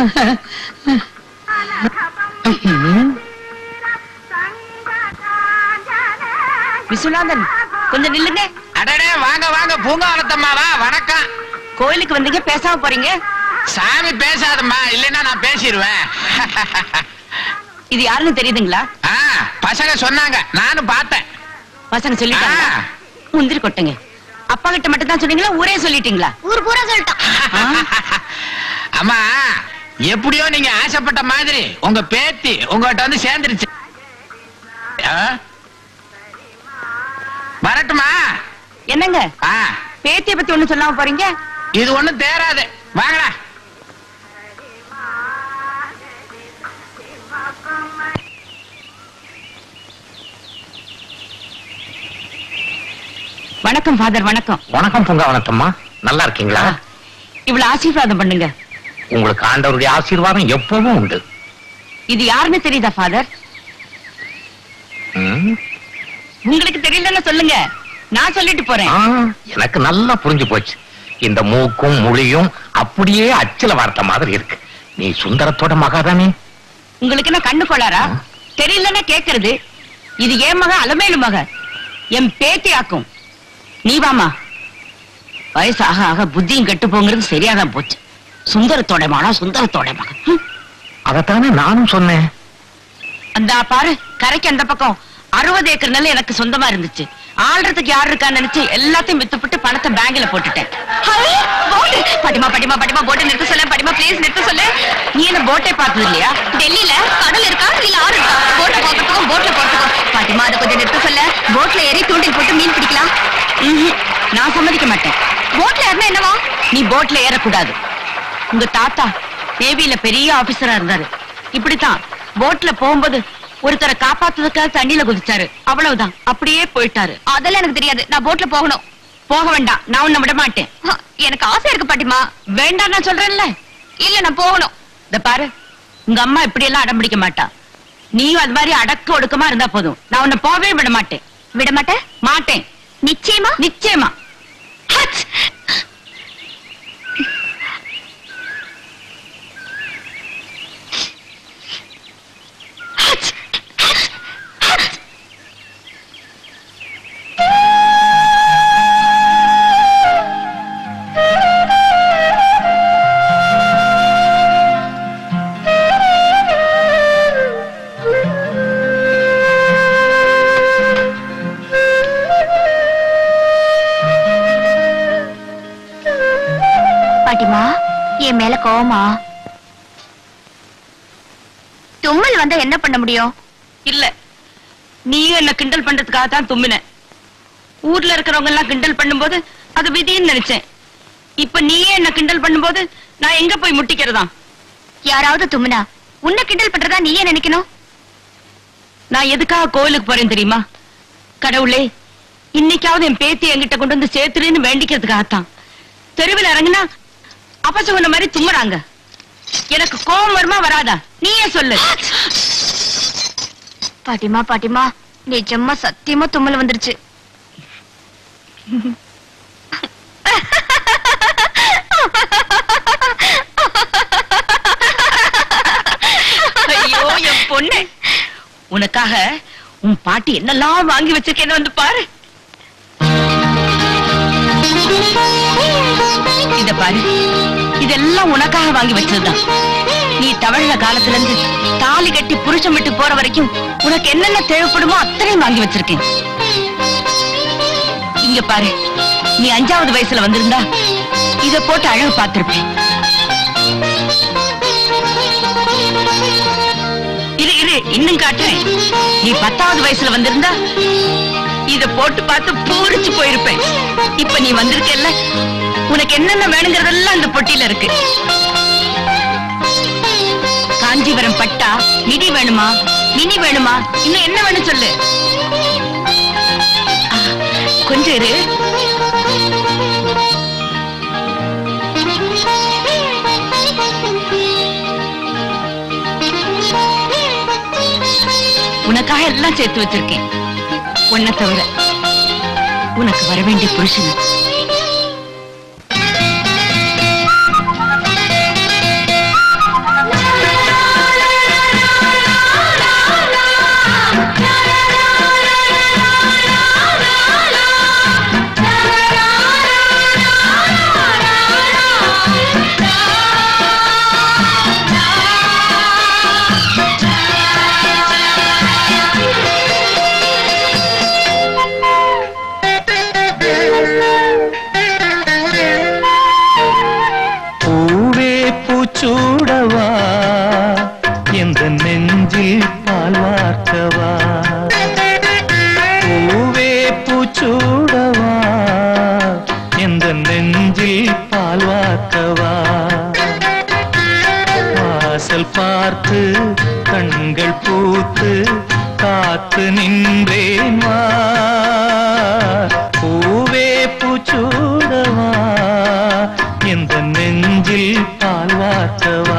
விஸ்வநாதன் கொஞ்சம் நில்லுங்க. அடடே வாங்க வாங்க பூங்காவனத்தம்மாவா, வணக்கம். கோயிலுக்கு வந்தீங்க, பேசாம போறீங்க. சாமி பேசாதம்மா, இல்லைன்னா நான் பேசிடுவேன். இது யாருன்னு தெரியுதுங்களா? ஆ, பசங்க சொன்னாங்க, நானும் பார்த்தேன். பசங்க சொல்லிட்டாங்க. ஆ. முந்திரி கொட்டுங்க. அப்பா கிட்ட மட்டும் தான் சொன்னீங்களா, ஊரே சொல்லிட்டீங்களா? ஊர் பூரா சொல்லிட்டான். அம்மா, எப்படியோ நீங்க ஆசைப்பட்ட மாதிரி உங்க பேத்தி உங்ககிட்ட வந்து சேர்ந்துருச்சு. ஆ? வரட்டுமா? என்னங்க ஆ, பேத்திய பத்தி ஒண்ணு சொல்லாம போறீங்க? இது ஒண்ணும் தேராது, வாங்கடா. வணக்கம் ஃபாதர். வணக்கம். வணக்கம் பூங்காவனத்தம்மா, நல்லா இருக்கீங்களா? இவ்வளவு ஆசீர்வாதம் பண்ணுங்க. உங்களுக்கு ஆண்டவருடைய ஆசீர்வாதம் எப்பவும் உண்டு. இது யாருன்னு தெரியுதா ஃபாதர்? ம்? உங்களுக்கு தெரியலன்னு சொல்லுங்க, நான் சொல்லிட்டு போறேன். ஆ, எனக்கு நல்லா புரிஞ்சு போச்சு. இந்த மூக்கும் மொழியும் அப்படியே அச்சில வார்த்தை மாதிரி இருக்கு. நீ சுந்தரத்தோட மகாதானே? உங்களுக்கு என்ன கண்ணு கொள்ளாரா? தெரியலன்னா கேக்குறது. இது என் மக அலமேலு மக, என் பேத்தி ஆக்கும். நீ வாமா. வயசு ஆக ஆக புத்தியும் கெட்டு போங்கிறது சரியாதான் போச்சு. சுந்தரத்தோட மகனா, சுந்தரத்தோட மகன். ஹம். அதத்தானே நானும் சொன்னேன். அந்த பாரு, கரைக்கு அந்த பக்கம் அறுபது ஏக்கர் நிலம் எனக்கு சொந்தமா இருந்துச்சு. ஆள்றதுக்கு யாரு இருக்கான்னு நினைச்சு எல்லாத்தையும் வித்துப்பட்டு பணத்தை பேங்க்ல போட்டுட்டேன். படிமா படிமா படிமா போட்டை நிறுத்த சொல்ல. படிமா பிளீஸ் நிறுத்த சொல்ல. நீ என்ன போட்டை பார்த்தது இல்லையா? டெல்லியில கடல் இருக்கா இல்ல ஆறு இருக்கா? போட்டை போட்டுக்கும் போட்ல போட்டுக்கும். பாட்டிமா அதை கொஞ்சம் நிறுத்த சொல்ல. போட்ல ஏறி தூண்டில் போட்டு மீன் பிடிக்கலாம். நான் சம்மதிக்க மாட்டேன். போட்ல ஏறினா என்னவா? நீ போட்ல ஏறக்கூடாது. உங்க தாத்தா நேவியில பெரிய ஆபீசரா இருந்தாரு. இப்படித்தான் போட்ல போகும்போது ஒருத்தரை காப்பாத்துறதுக்காக தண்ணியில குதிச்சாரு. அவ்வளவுதான், அப்படியே போயிட்டாரு. அதெல்லாம் எனக்கு தெரியாது. நான் போட்ல போகணும். போக வேண்டாம், நான் உன்னை விட மாட்டேன். எனக்கு ஆசை இருக்கு பாட்டிமா. வேண்டாம் நான் சொல்றேன்ல. இல்ல நான் போகணும். இந்த பாரு, உங்க அம்மா இப்படி எல்லாம் அடம் பிடிக்க மாட்டா. நீயும் அது மாதிரி அடக்க ஒடுக்கமா இருந்தா போதும். நான் உன்னை போகவே விட மாட்டேன். விட மாட்டேன் மாட்டேன். நிச்சயமா? நிச்சயமா. பாட்டிமா, என் மேல கோவமா? தும்மல் வந்தா என்ன பண்ண முடியும்? இல்ல, நீயும் என்ன கிண்டல் பண்றதுக்காக தான் தும்மின. ஊர்ல இருக்கிறவங்க எல்லாம் கிண்டல் பண்ணும்போது அது விதின்னு நினைச்சேன். இப்ப நீயே என்ன கிண்டல் பண்ணும்போது நான் எங்க போய் முட்டிக்கிறதா? யாராவது தும்முனா உன்னை கிண்டல் பண்றதா நீயே நினைக்கணும். நான் எதுக்காக கோயிலுக்கு போறேன் தெரியுமா? கடவுளே, இன்னைக்காவது என் பேத்தி என்கிட்ட கொண்டு வந்து சேர்த்துருன்னு வேண்டிக்கிறதுக்காகத்தான். தெருவில் இறங்குனா அப்ப சொன்ன மாதிரி தும்முறாங்க. எனக்கு கோபம் வருமா வராதா? நீயே சொல்லு. பாட்டிமா பாட்டிமா நிஜமா சத்தியமா தும்மல் வந்துருச்சு. ஐயோ என் பொண்ணு, உனக்காக உன் பாட்டி என்னெல்லாம் வாங்கி வச்சிருக்கேன்னு வந்து பாரு. இத பாரு, இதெல்லாம் உனக்காக வாங்கி வச்சதுதான். நீ தவழ்ற காலத்துல இருந்து தாலி கட்டி புருஷன் விட்டு போற வரைக்கும் உனக்கு என்னென்ன தேவைப்படுமோ அத்தனையும் வாங்கி வச்சிருக்கேன். இங்க பாரு, நீ அஞ்சாவது வயசுல வந்திருந்தா இத போட்டு அழகு பார்த்திருப்பேன். இரு இரு இன்னும் காட்டுறேன். நீ பத்தாவது வயசுல வந்திருந்தா இத போட்டு பார்த்து பூரிச்சு போயிருப்பேன். இப்ப நீ வந்திருக்கல்ல, உனக்கு என்னென்ன வேணுங்கிறதெல்லாம் அந்த பொட்டியில இருக்கு. காஞ்சிபுரம் பட்டா மிடி வேணுமா, மினி வேணுமா, இன்னும் என்ன வேணும் சொல்லு. கொஞ்சம் இரு. உனக்காக எல்லாம் சேர்த்து வச்சிருக்கேன். உன்னை தவிர உனக்கு வர வேண்டிய புருஷன். சூடவா எந்த நெஞ்சில் பால் வார்க்கவா, பூவே பூச்சூடவா எந்த நெஞ்சில் பால் வார்க்கவா, வாசல் பார்த்து கண்கள் பூத்து காத்து நின்றேன் வா, பூவே பூச்சூடவா எந்த நெஞ்சில் பால் வார்க்கவா.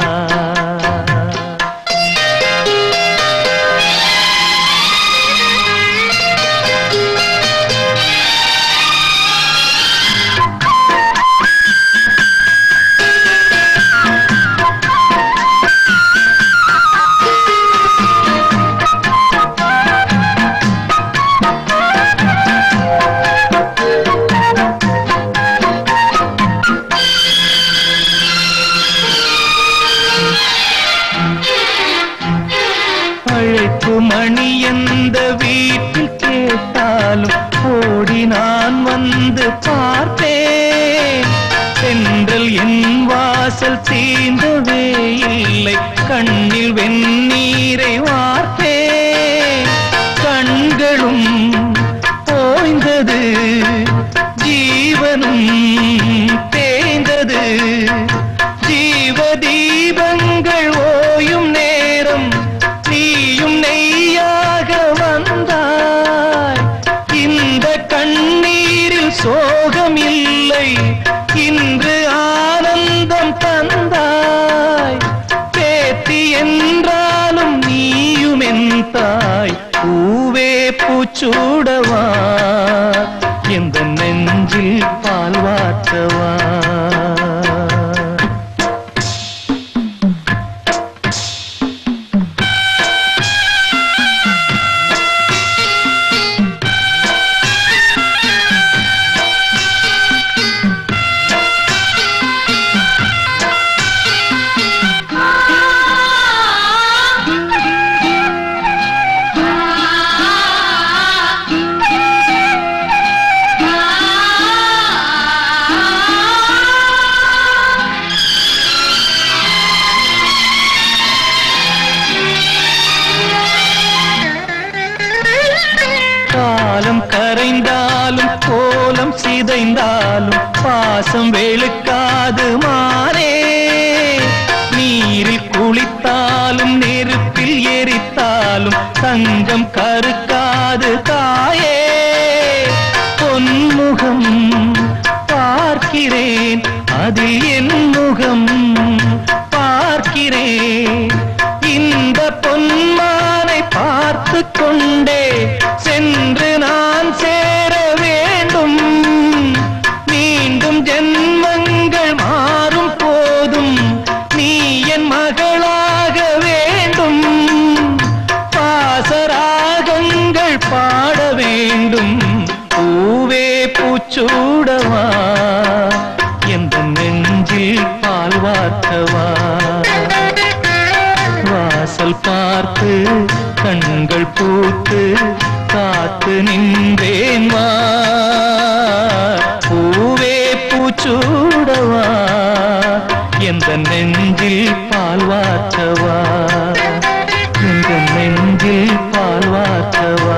மணி எந்த வீட்டில் கேட்டாலும் ஓடி நான் வந்து பார்த்தேன். சென்றல் என் வாசல் தீண்டவே இல்லை, கண்ணில் வெந்நீரை வார்த்தேன். கண்களும் ஓய்ந்தது, ஜீவனும் தேய்ந்தது, ஜீவ தீபங்கள் ஓயும் நேரம் நீயும் நெய்யாக வந்தாய். இந்த கண்ணீரில் சோகம் இல்லை, இன்று ஆனந்தம் தந்தாய். பேத்தி என்றாலும் நீயும் என் தாய், பூவே பூச்சூடவா எந்த நெஞ்சில் பால் வார்க்கவா. காலம் கரைந்தாலும் கோலம் சிதைந்தாலும் பாசம் வெளுக்காது மானே. நீரில் குளித்தாலும் நெருப்பில் எரித்தாலும் தங்கம் கருக்காது தாயே. பொன்முகம் பார்க்கிறேன், அதில் என் முகம் பார்க்கிறேன். இந்த பொன்மானை பார்த்து பூச்சூடவா எந்த நெஞ்சில் பால் வார்த்தவா வாசல் பார்த்து கண்கள் பூத்து காத்து நின்றேன் வா பூவே பூச்சூடவா எந்த நெஞ்சில் பால் வார்த்தவா எந்த நெஞ்சில் பால் வார்த்தவா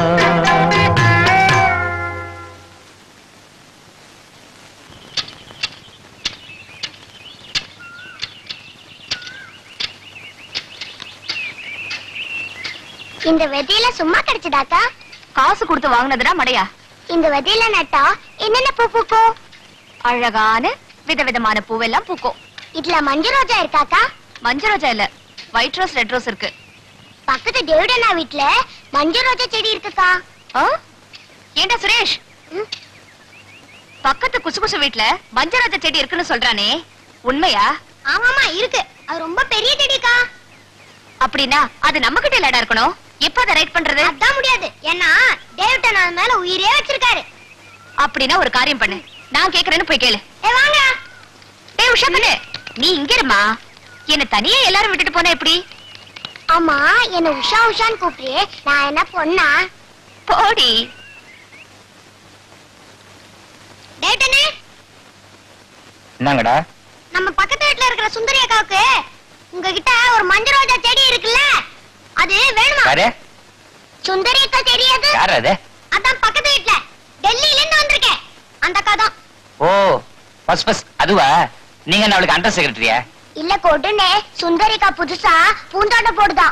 இந்த விதையில சும்மா கிடைச்சதாக்கா? காசு கொடுத்து வாங்கினதுடா மடையா. இந்த விதையில நட்டா என்னென்ன பூ பூக்கும்? அழகான விதவிதமான பூவெல்லாம் பூக்கும். இதுல மஞ்சள் ரோஜா இருக்காக்கா? மஞ்சள் ரோஜா இல்ல, ஒயிட் ரோஸ், ரெட் ரோஸ் இருக்கு. பக்கத்து தேவடனா வீட்ல மஞ்சள் ரோஜா செடி இருக்குக்கா. ஏண்டா சுரேஷ், பக்கத்து குசு குசு வீட்ல மஞ்சள் ரோஜா செடி இருக்குன்னு சொல்றானே, உண்மையா? ஆமாமா இருக்கு, அது ரொம்ப பெரிய செடிக்கா. அப்படின்னா அது நம்ம கிட்ட இல்லடா இருக்கணும். எப்ப அதை ரைட் பண்றது? அதான் முடியாது, ஏன்னா தேவடனா மேல உயிரே வச்சிருக்காரு. அப்படின்னா ஒரு காரியம் பண்ணு, நான் கேக்குறேன்னு போய் கேளு. ஏ வாங்க. டேய் உஷா பண்ணு, நீ இங்க இருமா. என்ன தனியா எல்லாரும் விட்டுட்டு போனா எப்படி? ஆமா, என்ன உஷா உஷான்னு கூப்பிடுறியே, நான் என்ன பொண்ணா? போடி. டேட்டனே, என்னங்கடா? நம்ம பக்கத்து வீட்ல இருக்கிற சுந்தரி அக்காவுக்கு உங்ககிட்ட ஒரு மஞ்சள் ரோஜா செடி இருக்குல்ல, அது வேணுமா? யாரு? சுந்தரி அக்கா தெரியாது? யாரு அது? அதான் பக்கத்து வீட்ல, டெல்லியில இருந்து வந்திருக்கேன் அந்த அக்கா தான். ஓ, பஸ் பஸ் அதுவா? நீங்க என்ன அவளுக்கு அண்டர் செக்ரட்டரியா? இல்ல கோட்டுனே, சுந்தரி அக்கா புதுசா பூந்தோட்டம் போடுதா.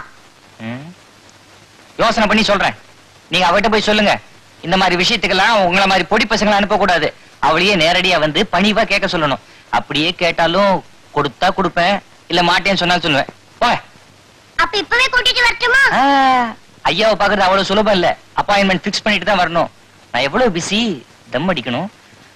யோசனை பண்ணி சொல்றேன், நீங்க அவட்ட போய் சொல்லுங்க. இந்த மாதிரி விஷயத்துக்கெல்லாம் உங்களை மாதிரி பொடி பசங்களை அனுப்ப கூடாது. அவளையே நேரடியா வந்து பணிவா கேட்க சொல்லணும். அப்படியே கேட்டாலும் கொடுத்தா கொடுப்பேன், இல்ல மாட்டேன்னு சொன்னாலும் சொல்லுவேன். போங்க. அப்ப இப்பவே கூட்டிட்டு வரட்டுமா? ஐயாவை பாக்குறது அவ்வளவு சுலபம் இல்ல. அப்பாயின்மெண்ட் பிக்ஸ் பண்ணிட்டு தான் வரணும். நான் எவ்வளவு பிஸி, தம் அடிக்கணும்.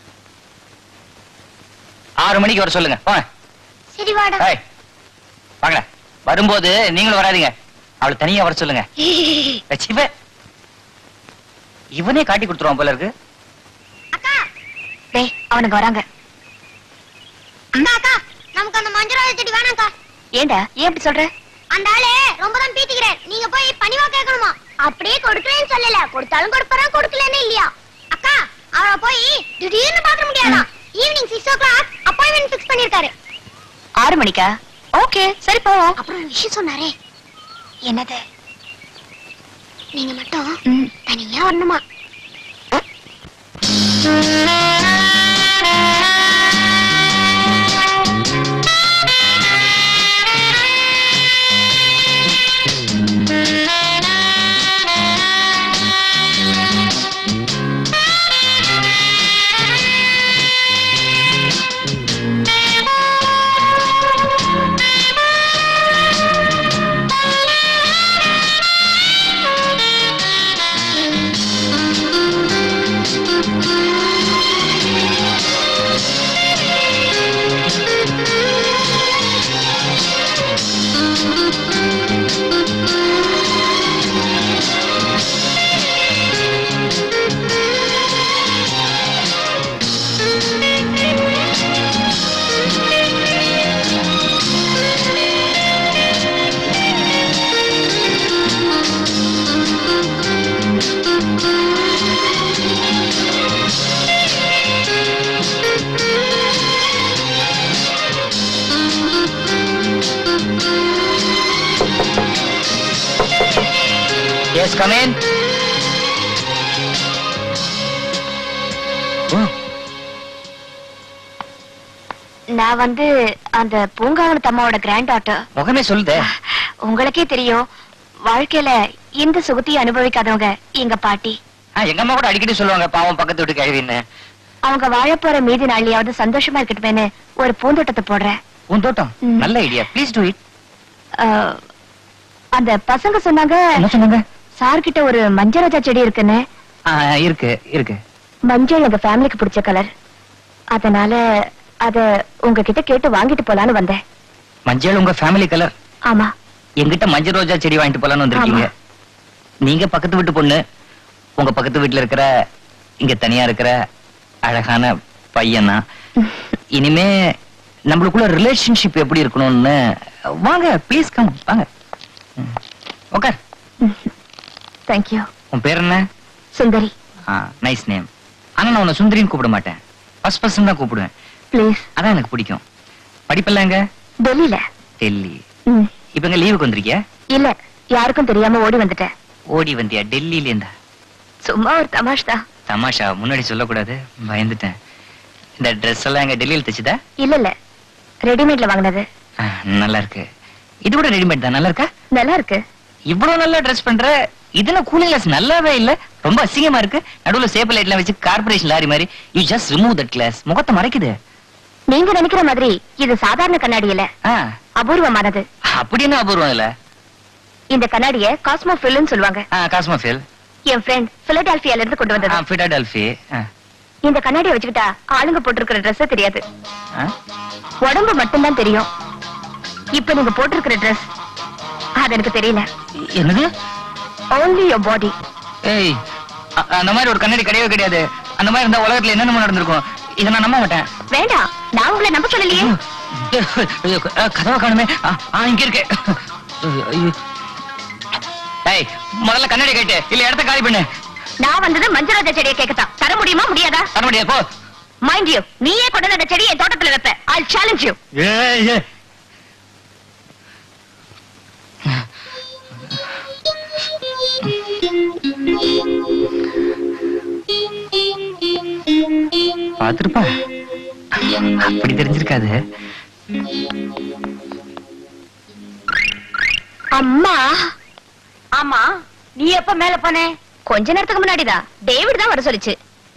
ஆறு மணிக்கு வர சொல்லுங்க. போங்க. சரி வாடா. ஏய், வாங்க. வரும்போது நீங்களும் வராதீங்க, அவளை தனியா வர சொல்லுங்க. சிவ, இவனே காட்டி கொடுத்துருவான் போல இருக்கு. அக்கா, டேய் அவனுக்கு வராங்க. அக்கா அக்கா, நமக்கு அந்த மஞ்சள் ரோஜா செடி வேணாம்க்கா. ஏண்டா ஏன் அப்படி சொல்ற? அந்த ஆளே ரொம்ப தான் பீத்திக்கிறார், நீங்க போய் பணிவா கேட்கணுமா? அப்படியே கொடுக்கலன்னு சொல்லல, கொடுத்தாலும் கொடுப்பறா, கொடுக்கலன்னு இல்லையா? அக்கா, அவரை போய் திடீர்னு பாக்க முடியாதா? Evening six o'clock appointment fix பண்ணிருக்காரு. ஆறு மணிக்கா? ஓகே, சரி போவோம். அப்புறம் ஒரு விஷயம் சொன்னாரே. என்னது? நீங்க மட்டும் தனியா வரணுமா? Yes, come in. நான் வந்து அந்த பூங்காவனத்து அம்மாவோட கிராண்ட் டாட்டர். முகமே சொல்லுதே. உங்களுக்கே தெரியும், வாழ்க்கையில எந்த சுகத்தையும் அனுபவிக்காதவங்க எங்க பாட்டி. எங்க அம்மா கூட அடிக்கடி சொல்லுவாங்க, பாவம் பக்கத்து வீட்டு கழுவின்னு. அவங்க வாழ போற மீதி நாளையாவது சந்தோஷமா இருக்கட்டுமேனு ஒரு பூந்தோட்டத்தை போடுறேன். பூந்தோட்டம்? நல்ல ஐடியா, ப்ளீஸ் டு இட். அந்த பசங்க சொன்னாங்க. என்ன சொன்னாங்க? சார் கிட்ட ஒரு மஞ்சள் ரோஜா செடி இருக்குன்னு. இருக்கு இருக்கு. மஞ்சள் எங்க ஃபேமிலிக்கு பிடிச்ச கலர், அதனால அத உங்ககிட்ட கேட்டு வாங்கிட்டு போலான்னு வந்தேன். மஞ்சள் உங்க ஃபேமிலி கலர்? ஆமா. எங்கிட்ட மஞ்சள் ரோஜா செடி வாங்கிட்டு போலான்னு வந்திருக்கீங்க. நீங்க பக்கத்து வீட்டு பொண்ணு, உங்க பக்கத்து வீட்டுல இருக்கிற இங்க தனியா இருக்கிற அழகான பையனா. இனிமே நம்மளுக்குள்ள ரிலேஷன்ஷிப் எப்படி இருக்கணும்னு வாங்க ப்ளீஸ் கம் வாங்க உட்கார். தேங்க்யூ. உன் பேர் என்ன? சுந்தரி. Nice name. ஆனா நான் உன்னை சுந்தரின்னு கூப்பிட மாட்டேன், ஃபர்ஸ்ட் பர்சன் தான் கூப்பிடுவேன். ப்ளீஸ். அதான் எனக்கு பிடிக்கும். படிப்பெல்லாம் எங்க? டெல்லியில. டெல்லி. இப்ப எங்க லீவுக்கு வந்திருக்கியா? இல்ல, யாருக்கும் தெரியாம ஓடி வந்துட்டேன். ஓடி வந்தியா? டெல்லியில இருந்தா? சும்மா ஒரு தமாஷ் தான். தமாஷா? முன்னாடி சொல்லக்கூடாது, பயந்துட்டேன். இந்த ட்ரெஸ் எல்லாம் எங்க டெல்லியில தைச்சுதா? இல்ல இல்ல, ரெடிமேட்ல வாங்கினது. நல்லா இருக்கு. இது கூட ரெடிமேட் தான். நல்லா இருக்கா? நல்லா இருக்கு. இவ்வளவு நல்லா ட்ரெஸ் பண்ற, இதுல கூலிங் கிளாஸ் நல்லாவே இல்ல, ரொம்ப அசிங்கமா இருக்கு. நடுவுல சேப்பு லைட்லாம் வச்சு கார்பரேஷன் லாரி மாதிரி. You just remove that glass. முகத்தை மறைக்குது. நீங்க நினைக்கிற மாதிரி இது சாதாரண கண்ணாடி இல்ல, அபூர்வமானது. அப்படின்னு அபூர்வம் இல்ல. இந்த கண்ணாடிய காஸ்மோஃபில்னு சொல்லுவாங்க. காஸ்மோஃபில் என் ஃப்ரெண்ட் பிலடெல்பியால இருந்து கொண்டு வந்தது. பிலடெல்பி. இந்த கண்ணாடியை வச்சுக்கிட்டா ஆளுங்க போட்டிருக்கிற ட்ரெஸ் தெரியாது, உடம்பு மட்டும்தான் தெரியும். இப்ப நீங்க போட்டிருக்கிற ட்ரெஸ் அது எனக்கு தெரியல. என்னது? only your body. ஏய், அந்த மாதிரி ஒரு கண்ணாடி கிடையவே கிடையாது. அந்த மாதிரி இருந்தா உலகத்துல என்னென்ன நடந்திருக்கும். இதை நான் நம்ப மாட்டேன். வேண்டாம், நான் உங்களை நம்ப சொல்லலையே. கதவை காணுமே. இங்க இருக்கு. ஏய், முதல்ல கண்ணாடி கேட்டு இல்ல இடத்த காலி பண்ணு. நான் வந்தது மஞ்சராஜா செடியை கேட்கத்தான். தர முடியுமா? முடியாதா? தர முடியாது, போ. மைண்ட் யூ, நீயே கொண்டு வந்த செடியை தோட்டத்துல வைப்ப. I'll challenge you. ஏய் ஏய், பாத்துருப்பா, அப்படி தெரிஞ்சிருக்காது. அம்மா. ஆமா, நீ எப்ப மேல போனே? கொஞ்ச நேரத்துக்கு முன்னாடிதான். டேவிட் தான் வர சொல்லிச்சு.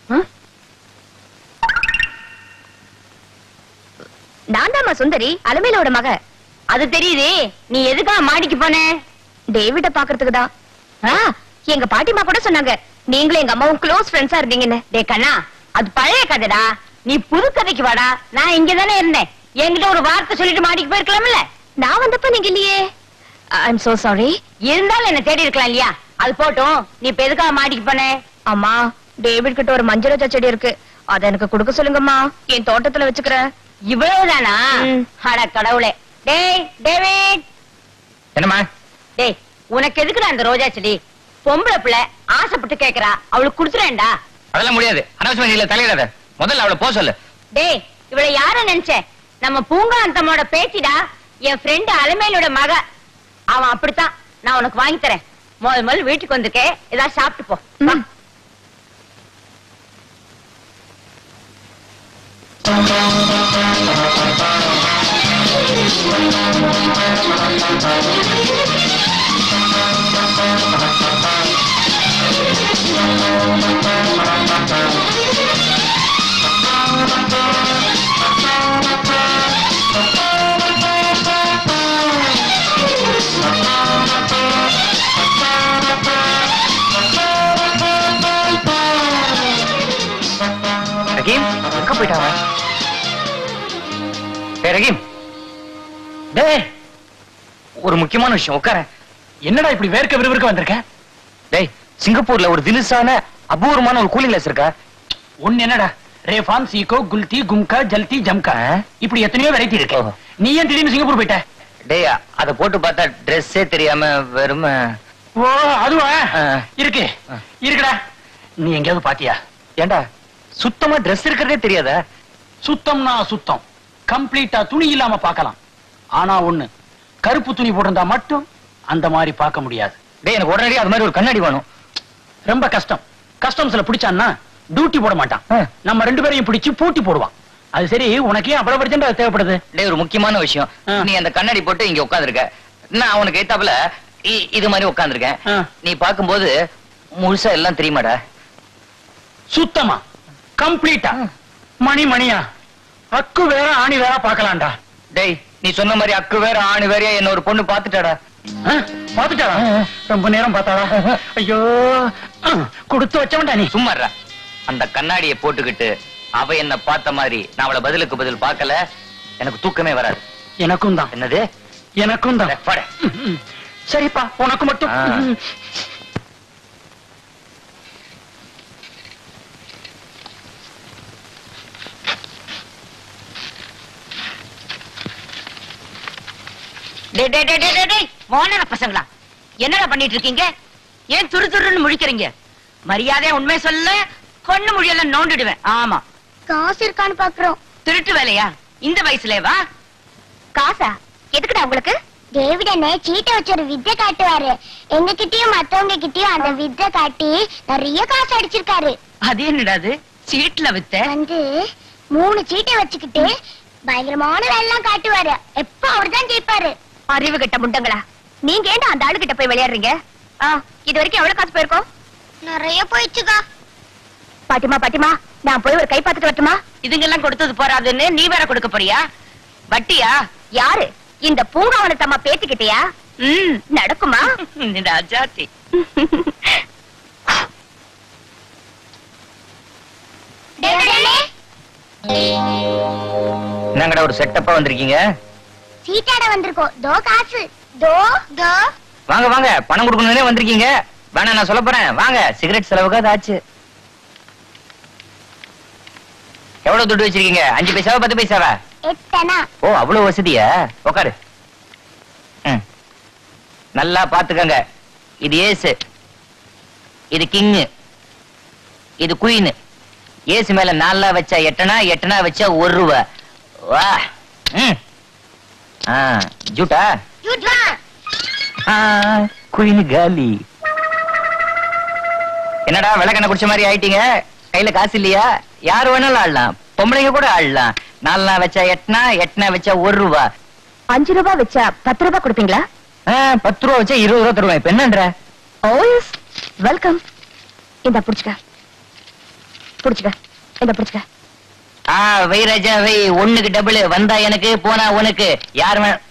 நான் தாமா சுந்தரி, அலமேலோட மக. அது தெரியுது. நீ எதுக்காக மாடிக்கு போனே? டேவிட பாக்குறதுக்கு தான். எங்க பாட்டிமா கூட சொன்னாங்க நீங்களும் எங்க அம்மாவும் க்ளோஸ் ஃப்ரெண்ட்ஸா இருந்தீங்கன்னு. டே கண்ணா, அது பழைய கதைடா. நீ புது கதைக்கு வாடா. நான் இங்கதானே இருந்தேன். என்கிட்ட ஒரு வார்த்தை சொல்லிட்டு மாடிக்கு போயிருக்கலாம்ல. நான் வந்தப்ப நீங்க இல்லையே. I'm so sorry. இருந்தாலும் என்ன தேடி இருக்கலாம் இல்லையா? அது போட்டும், நீ இப்ப எதுக்காக மாடிக்கு போன? அம்மா, டேவிட் கிட்ட ஒரு மஞ்சள் செடி இருக்கு, அத எனக்கு கொடுக்க சொல்லுங்கம்மா. என் தோட்டத்துல வச்சுக்கிறேன். இவ்வளவுதானா? அட கடவுளே. டேய் டேவிட். என்னம்மா? டேய், உனக்கு எதுக்குடா அந்த ரோஜா செடி? பொம்பளை பிள்ளை ஆசைப்பட்டு கேக்குறா, அவளுக்கு குடுத்துறேன்டா. அதெல்லாம் முடியாது. அனாவசியமா நீ தலையிடாத. முதல்ல அவளை போக சொல்லு. டேய், இவளை யார நினைச்ச? நம்ம பூங்காந்தமோட பேத்திடா. என் ஃப்ரெண்ட் அலமேலோட மக. அவன் அப்படித்தான். நான் உனக்கு வாங்கி தரேன். முதல் முதல் வீட்டுக்கு வந்திருக்கேன், ஏதாவது சாப்பிட்டு போ. ரஹீம், எங்க போயிட்டாங்க? டேய் ரஹீம், டேய், ஒரு முக்கியமான விஷயம். உட்கார. என்னடா இப்படி வேர்க்க விறுவிறுக்க வந்திருக்க? டேய், சிங்கப்பூர்ல ஒரு தினுசான அபூர்வமான ஒரு கூலிங் கிளாஸ் இருக்கா? ஒன்னு என்னடா, ரேஃபான், சீகோ, குல்தி, கும்கா, ஜல்தி, ஜம்கா, இப்படி எத்தனையோ வெரைட்டி இருக்கு. நீ ஏன் திடீர்னு சிங்கப்பூர் போயிட்ட? டேய், அத போட்டு பார்த்தா ட்ரெஸ்ஸே தெரியாம வெறும். ஓ, அதுவா? இருக்கு இருக்குடா. நீ எங்கேயாவது பாத்தியா? ஏண்டா, சுத்தமா ட்ரெஸ் இருக்கிறதே தெரியாதா? சுத்தம்னா சுத்தம், கம்ப்ளீட்டா துணி இல்லாம பார்க்கலாம். ஆனா ஒண்ணு, கருப்பு துணி போட்டிருந்தா மட்டும் அந்த மாதிரி பார்க்க முடியாது. டேய், எனக்கு உடனடியா அது மாதிரி ஒரு கண்ணாடி வேணும். ரொம்ப கஷ்டம். கஸ்டம்ஸ்ல பிடிச்சான்னா டியூட்டி போட மாட்டான், நம்ம ரெண்டு பேரையும் பிடிச்சு பூட்டி போடுவான். அது சரி, உனக்கே அவ்வளவு அர்ஜென்டா தேவைப்படுது? டேய், ஒரு முக்கியமான விஷயம். நீ அந்த கண்ணாடி போட்டு இங்க உட்கார்ந்திருக்க, நான் அவனுக்கு ஏத்தாப்புல இது மாதிரி உட்கார்ந்திருக்கேன். நீ பாக்கும்போது முழுசா எல்லாம் தெரியுமாடா? சுத்தமா கம்ப்ளீட்டா மணி மணியா அக்கு வேற ஆணி வேற பாக்கலாம்டா. டேய், நீ சொன்ன மாதிரி அக்கு வேற ஆணி வேற என்ன ஒரு பொண்ணு பாத்துட்டாடா. பாத்துட்டாடா? ரொம்ப நேரம் பார்த்தாடா? ஐயோ, கொடுத்து வச்சவன்டா நீ. சும்மாடா. அந்த கண்ணாடியை போட்டுக்கிட்டு அவ என்ன பார்த்த மாதிரி நான் அவளை பதிலுக்கு பதில் பார்க்கல, எனக்கு தூக்கமே வராது. எனக்கும் தான். என்னது? எனக்கும் தான். சரிப்பா, உனக்கு மட்டும். டேய் டேய் டேய் டேய் டேய் மோனர பசங்களா என்னடா பண்ணிட்டு இருக்கீங்க? ஏன் துரு துருன்னு முழிக்கிறீங்க? மரியாதையா உண்மை சொல்ல, கொன்னு முடியல நோண்டிடுவேன். ஆமா, காசு இருக்கான்னு பாக்குறோம். திருட்டு வேலையா இந்த வயசுலவா? காசா எதுக்குடா உங்களுக்கு? டேவிடனே சீட்டை வச்சு ஒரு வித்தை காட்டுவாரு. எங்க கிட்டயும் மத்தவங்க கிட்டயும் அந்த வித்தை காட்டி நிறைய காசு அடிச்சிருக்காரு. அது என்னடாது சீட்ல வித்த? வந்து மூணு சீட்டை வச்சுக்கிட்டு பயங்கரமான வேலைலாம் காட்டுவாரு. எப்ப அவர்தான் ஜெயிப்பாரு. அறிவு கட்ட முண்டங்களா, நீங்க ஏன்டா அந்த ஆளு கிட்ட போய் விளையாடுறீங்க? ஆ, இது வரைக்கும் எவ்வளவு காசு போயிருக்கோம்? நிறைய போயிடுச்சுக்கா. பாட்டிமா பாட்டிமா, நான் போய் ஒரு கை பார்த்துட்டு வரட்டுமா? இதுங்கெல்லாம் கொடுத்தது போறாதுன்னு நீ வேற கொடுக்க போறியா? வட்டியா? யாரு? இந்த பூங்காவன தம்மா பேத்திக்கிட்டியா? ம், நடக்குமா? ராஜாத்தி. என்னங்கடா ஒரு செட்டப்பா வந்திருக்கீங்க? சீட்டாட வந்திருக்கோம். தோ காசு. தோ தோ. வாங்க வாங்க, பணம் கொடுக்கணும்னே வந்திருக்கீங்க. வேணா நான் சொல்ல போறேன், வாங்க. சிகரெட் செலவுக்கு ஆச்சு. எவ்வளவு துட்டு வச்சிருக்கீங்க? அஞ்சு பைசாவா பத்து பைசாவா? எத்தனா? ஓ, அவ்வளவு வசதியா? உட்காரு. ம். நல்லா பாத்துக்கங்க. இது ஏசு, இது கிங், இது குயின். ஏசு மேல நாலா வச்சா எட்டனா, எட்டனா வச்சா ஒரு ரூபா. வா. ம். ஆ, ஜூட்டா? ஜூட்வா. ஆ, குயின் காலி. என்னடா விளக்கண்ண குடிச்ச மாதிரி ஆயிட்டீங்க? கையில காசு இல்லையா? யாரு வேணாலும் ஆடலாம், பொம்பளைங்க கூட ஆடலாம். நாலா வச்சா எட்டனா, எட்டனா வச்சா ஒரு ரூபா. அஞ்சு ரூபாய் வச்சா பத்து ரூபாய் கொடுப்பீங்களா? பத்து ரூபா வச்சா இருபது ரூபா தருவேன். இப்ப என்னன்ற? Oh yes, welcome. இந்த புடிச்சுக்க புடிச்சுக்க இந்த புடிச்சுக்க. ஆ, வை ராஜா வை. ஒண்ணுக்கு டபுள். வந்தா எனக்கு, போனா உனக்கு. யார் வே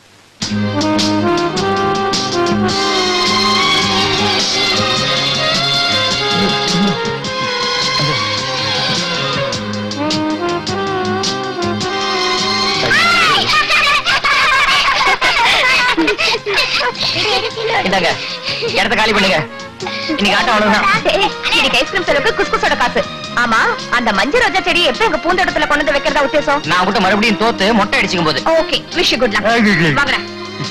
இந்தாங்க, இடத்த காலி பண்ணுங்க. இன்னைக்கு ஆட்டம் அவ்வளவுதான். இன்னைக்கு ஐஸ்கிரீம் செலவுக்கு குஸ்குஸோட காசு. ஆமா, அந்த மஞ்சள் ரோஜா செடி எப்ப எங்க பூந்தோட்டத்துல கொண்டு வந்து வைக்கிறதா உத்தேசம்? நான் உங்ககிட்ட மறுபடியும் தோத்து மொட்டை அடிச்சுக்கும் போது. Okay, wish you good luck. வாங்கடா.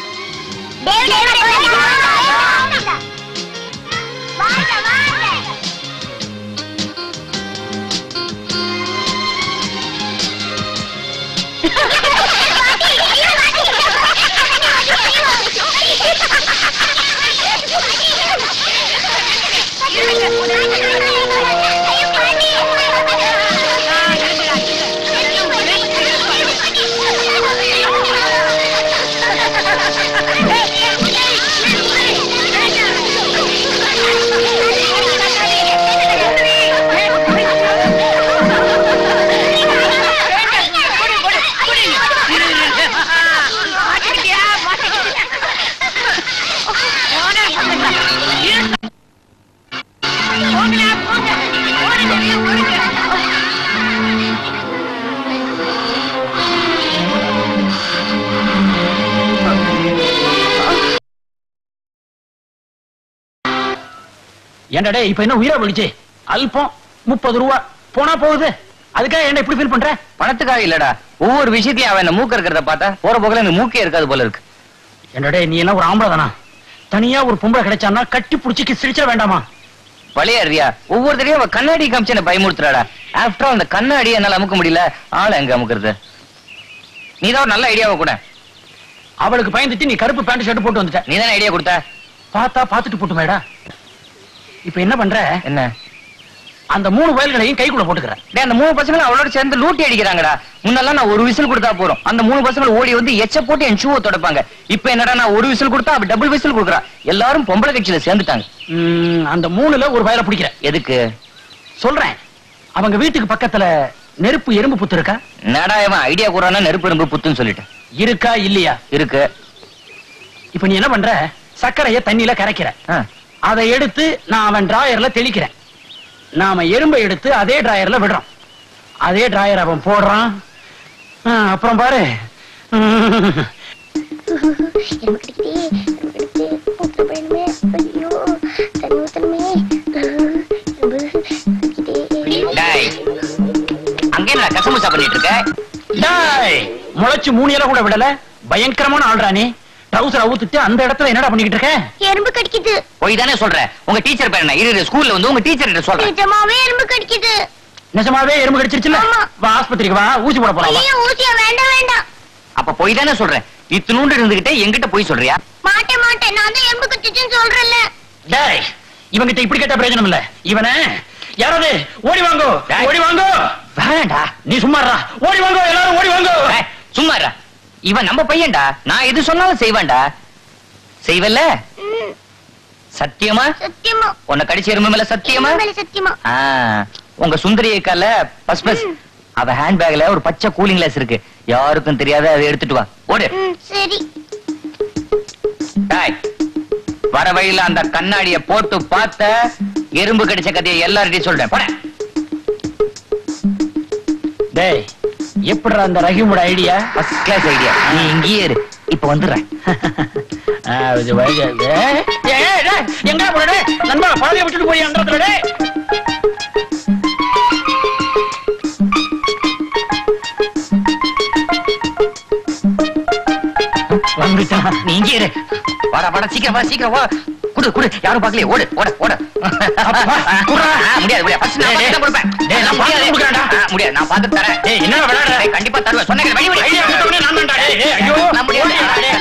ஏன்டா இப்ப என்ன உயிரா போயிடுச்சு? அல்பம் முப்பது ரூபா போனா போகுது. அதுக்காக என்ன இப்படி ஃபீல் பண்ற? பணத்துக்காக இல்லடா, ஒவ்வொரு விஷயத்தையும் அவன் மூக்க இருக்கிறத பார்த்தா போற போகல எனக்கு மூக்கே இருக்காது போல இருக்கு. என்னடா நீ என்ன ஒரு ஆம்பளை தானா? தனியா ஒரு பொம்பளை கிடைச்சான்னா கட்டி புடிச்சு சிரிச்சா வேண்டாமா? வளையாடுறியா? ஒவ்வொரு தடையும் அவன் கண்ணாடி காமிச்சு என்ன பயமுறுத்துறாடா. ஆஃப்டர் அந்த கண்ணாடி என்னால அமுக்க முடியல. ஆளை எங்க அமுக்குறது? நீதான் ஒரு நல்ல ஐடியாவை கூட. அவளுக்கு பயந்துட்டு நீ கருப்பு பேண்ட் ஷர்ட் போட்டு வந்துட்ட. நீ தானே ஐடியா கொடுத்த. பார்த்தா பாத்துட்டு போட்டு மேடா. இப்ப என்ன பண்ற? என்ன? அந்த மூணு வயல்களையும் கைக்குள்ள போட்டுக்கிற. அந்த மூணு பசங்களும் அவளோட சேர்ந்து லூட்டி அடிக்கிறாங்கடா. முன்னெல்லாம் நான் ஒரு விசில் கொடுத்தா போறோம், அந்த மூணு பசங்களும் ஓடி வந்து எச்ச போட்டு என் ஷூவை தொடப்பாங்க. இப்ப என்னடா நான் ஒரு விசில் கொடுத்தா அவ டபுள் விசில் கொடுக்குறா. எல்லாரும் பொம்பளை கட்சியில சேர்ந்துட்டாங்க. அந்த மூணுல ஒரு வயலை பிடிக்கிற. எதுக்கு சொல்றேன். அவங்க வீட்டுக்கு பக்கத்துல நெருப்பு எறும்பு புத்து இருக்கா? நடா இவன் ஐடியா கூறானா நெருப்பு எறும்பு புத்துன்னு சொல்லிட்டேன். இருக்கா இல்லையா? இருக்கு. இப்ப நீ என்ன பண்ற? சர்க்கரைய தண்ணியில கரைக்கிற. அதை எடுத்து நான் அவன் டிராயர்ல தெளிக்கிறேன். நாம எறும்பை எடுத்து அதே டிராயர்ல விடுறோம். அதே டிராயர் அவன் போடுறான். அப்புறம் பாரு. அங்கே நான் கசமுசா பண்ணிட்டு இருக்கேன். முளைச்சு மூணு இலை கூட விடல. பயங்கரமான ஆள்றானே. ட்ரவுசர் அவுத்துட்டு அந்த இடத்துல என்னடா பண்ணிக்கிட்டு இருக்க? எறும்பு கடிக்குது. போய் தானே சொல்றேன். உங்க டீச்சர் பேர் என்ன? இரு ஸ்கூல்ல வந்து உங்க டீச்சர் கிட்ட சொல்றேன். நிஜமாவே எறும்பு கடிக்குது. நிஜமாவே எறும்பு கடிச்சிருச்சுல? வா ஆஸ்பத்திரிக்கு வா, ஊசி போட போலாம். ஐயோ ஊசியா வேண்டாம் வேண்டாம். அப்ப போய் தானே சொல்றேன். இத்துணூண்டு இருந்துகிட்டே என்கிட்ட போய் சொல்றியா? மாட்டேன் மாட்டேன், நான் தான் எறும்பு கடிச்சிச்சுன்னு சொல்றேன்ல. டேய், இவங்கிட்ட இப்படி கேட்ட பிரயோஜனம் இல்ல. இவனே யாராவது ஓடி வாங்கோ, ஓடி வாங்கோ. வேண்டா, நீ சும்மாறா. ஓடி வாங்கோ, எல்லாரும் ஓடி வாங்கோ. சும்மாறா. இவன் நம்ம பையன்டா. நான் எது சொன்னாலும் செய்வேன்டா. செய்வல்ல? சத்தியமா? சத்தியமா. உன்னை கடிச்ச எறும்பு மேல சத்தியமா? எறும்பு மேல சத்தியமா. ஆ, உங்க சுந்தரி அக்கால பஸ் பஸ் அவ ஹேண்ட் பேக்ல ஒரு பச்சை கூலிங் கிளாஸ் இருக்கு. யாருக்கும் தெரியாத அதை எடுத்துட்டு வா. ஓடு. சரி. டேய், வர வழியில அந்த கண்ணாடிய போட்டு பார்த்த எறும்பு கடிச்ச கதையை எல்லார்ட்டையும் சொல்றேன். போட. டேய், எப்படிடா அந்த ரஹீமோட ஐடியா? First class idea. நீ இங்கேயே இரு. இப்ப வந்துடுறேன். எங்க போற நண்பா? பாதையை விட்டுட்டு போய் அந்த இடத்துல டேய். வந்துட்டான். நீ இங்கே இரு. வாடா வாடா, சீக்கிரம் வா, சீக்கிரம் வா. குடு குடு, யாரும் பார்க்கலையே. ஓடு ஓட ஓட. முடியாது முடியாது. ஃபர்ஸ்ட் நான் தான் கொடுப்பேன். டேய், நான் பாத்து கொடுக்கறேன்டா. முடியாது, நான் பார்த்து தரேன். டேய், என்ன விளையாடுற? டேய், கண்டிப்பா தருவேன். சொன்னேன் வழி வழி. ஐடியா கொடுத்தவனே நான் தான்டா. டேய், ஐயோ. நான் முடியாது.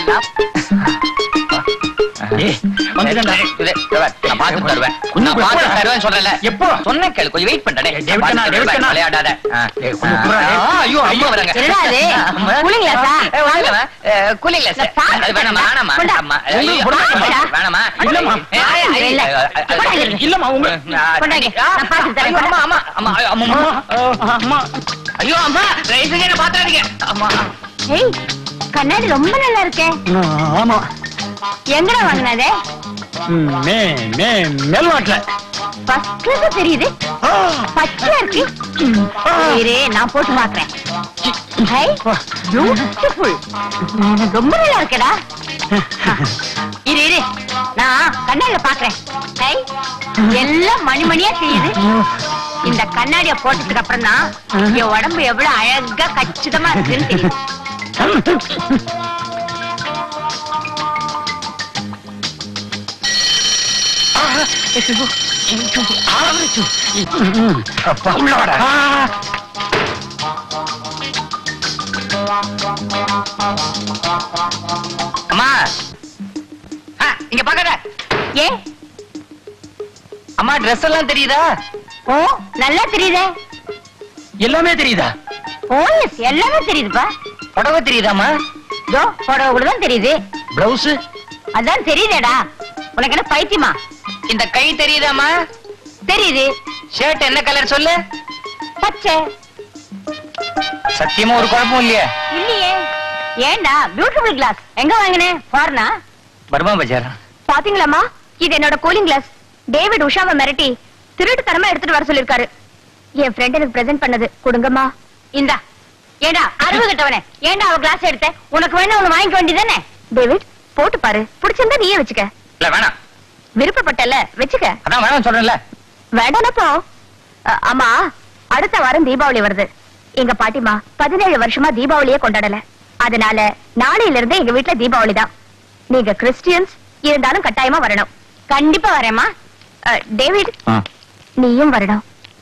டேய், வந்துட்டேன்டா. நான் பார்த்து தருவேன். கொஞ்சம் நான் பார்த்து போடா. தருவேன் சொல்றேன்ல. எப்போ? சொன்னேன் கேளு, கொஞ்சம் வெயிட் பண்ணடா. டேய், டேவிட் அண்ணா, டேவிட் அண்ணா. விளையாடாத. டேய், கொஞ்சம் புறா, டேய். ஐயோ, அம்மா வராங்க. என்னடா அது? கூலிங் கிளாஸா? ஏய், வாங்கம்மா. Cooling glass. அது வேணாமா? வேணாமா? அம்மா. ஐயோ, வேணாமா? இல்லம்மா. ஏய், ஏய், இல்ல. ஏய், இல்லம்மா உங்க கொண்டாங்க. நான் பார்த்து தரேன். ஐயோ, அம்மா, அம்மா, அம்மா, அம்மா, அம்மா. அம்மா. ஐயோ, அம்மா, ரைஸ் என்ன பாத்துறாதீங்க. அம்மா. ஏய், கண்ணாடி ரொம்ப நல்லா இருக்கே. ஆமா. எங்கடா வாங்கினதே? மே மே மேல்நாட்டுல. ஃபர்ஸ்ட் கிளாஸ் தெரியுது. பச்சையா இருக்கு. இரு, நான் போட்டு பாக்குறேன். Hi, beautiful. ரொம்ப நல்லா இருக்கடா. இரு இரு, நான் கண்ணாடியில பாக்குறேன். ஹை, எல்லாம் மணி மணியா தெரியுது. இந்த கண்ணாடிய போட்டதுக்கு அப்புறம் தான் என் உடம்பு எவ்வளவு அழகா கச்சிதமா இருக்குன்னு தெரியும். அப்பா உள்ள வாடா. அம்மா, ஆ, இங்க பாக்கற. ஏ, அம்மா, Dress எல்லாம் தெரியுதா? ஓ நல்லா தெரியுதே. எல்லாமே தெரியுதா? ஓ எஸ், எல்லாமே தெரியுதுப்பா. புடவை தெரியுதாம்மா? ஜோ புடவை கூட தான் தெரியுது. பிளவுஸ் அதான் தெரியுதேடா. உனக்கு என்ன பைத்தியமா? இந்த கை தெரியுதாம்மா? தெரியுது. ஷர்ட் என்ன கலர் சொல்லு? பச்சை. சத்தியமா ஒரு குழப்பம் இல்லையே? இல்லையே. ஏண்டா பியூட்டிஃபுல் கிளாஸ் எங்க வாங்கினே? ஃபாரினா? பர்மா பஜார். பாத்தீங்களாமா, இது என்னோட கூலிங் கிளாஸ். டேவிட் உஷாவை மிரட்டி திருட்டு தரமா எடுத்துட்டு வர சொல்லிருக்காரு. என் ஃப்ரெண்ட் எனக்கு பிரசன்ட் பண்ணது. கொடுங்கம்மா. இந்தா. ஏண்டா அறிவு கட்டவனே, ஏண்டா அவ கிளாஸ் எடுத்த? உனக்கு வேணா ஒண்ணு வாங்கிக்க வேண்டியதானே? டேவிட் போட்டு பாரு, பிடிச்சிருந்தா நீயே வச்சுக்க. இல்ல வேணாம். விருப்பப்பட்டல வச்சுக்க. அதான் வேணாம் சொல்றேன்ல. வேண்டானப்போ. ஆமா, அடுத்த வாரம் தீபாவளி வருது. எங்க பாட்டிமா பதினேழு வருஷமா தீபாவளியே கொண்டாடல. அதனால நாளையில இருந்து எங்க வீட்டுல தீபாவளி தான். நீங்க கிறிஸ்டியன்ஸ் இருந்தாலும் கட்டாயமா வரணும். கண்டிப்பா வரேம்மா. டேவிட், நீயும் வரணும்.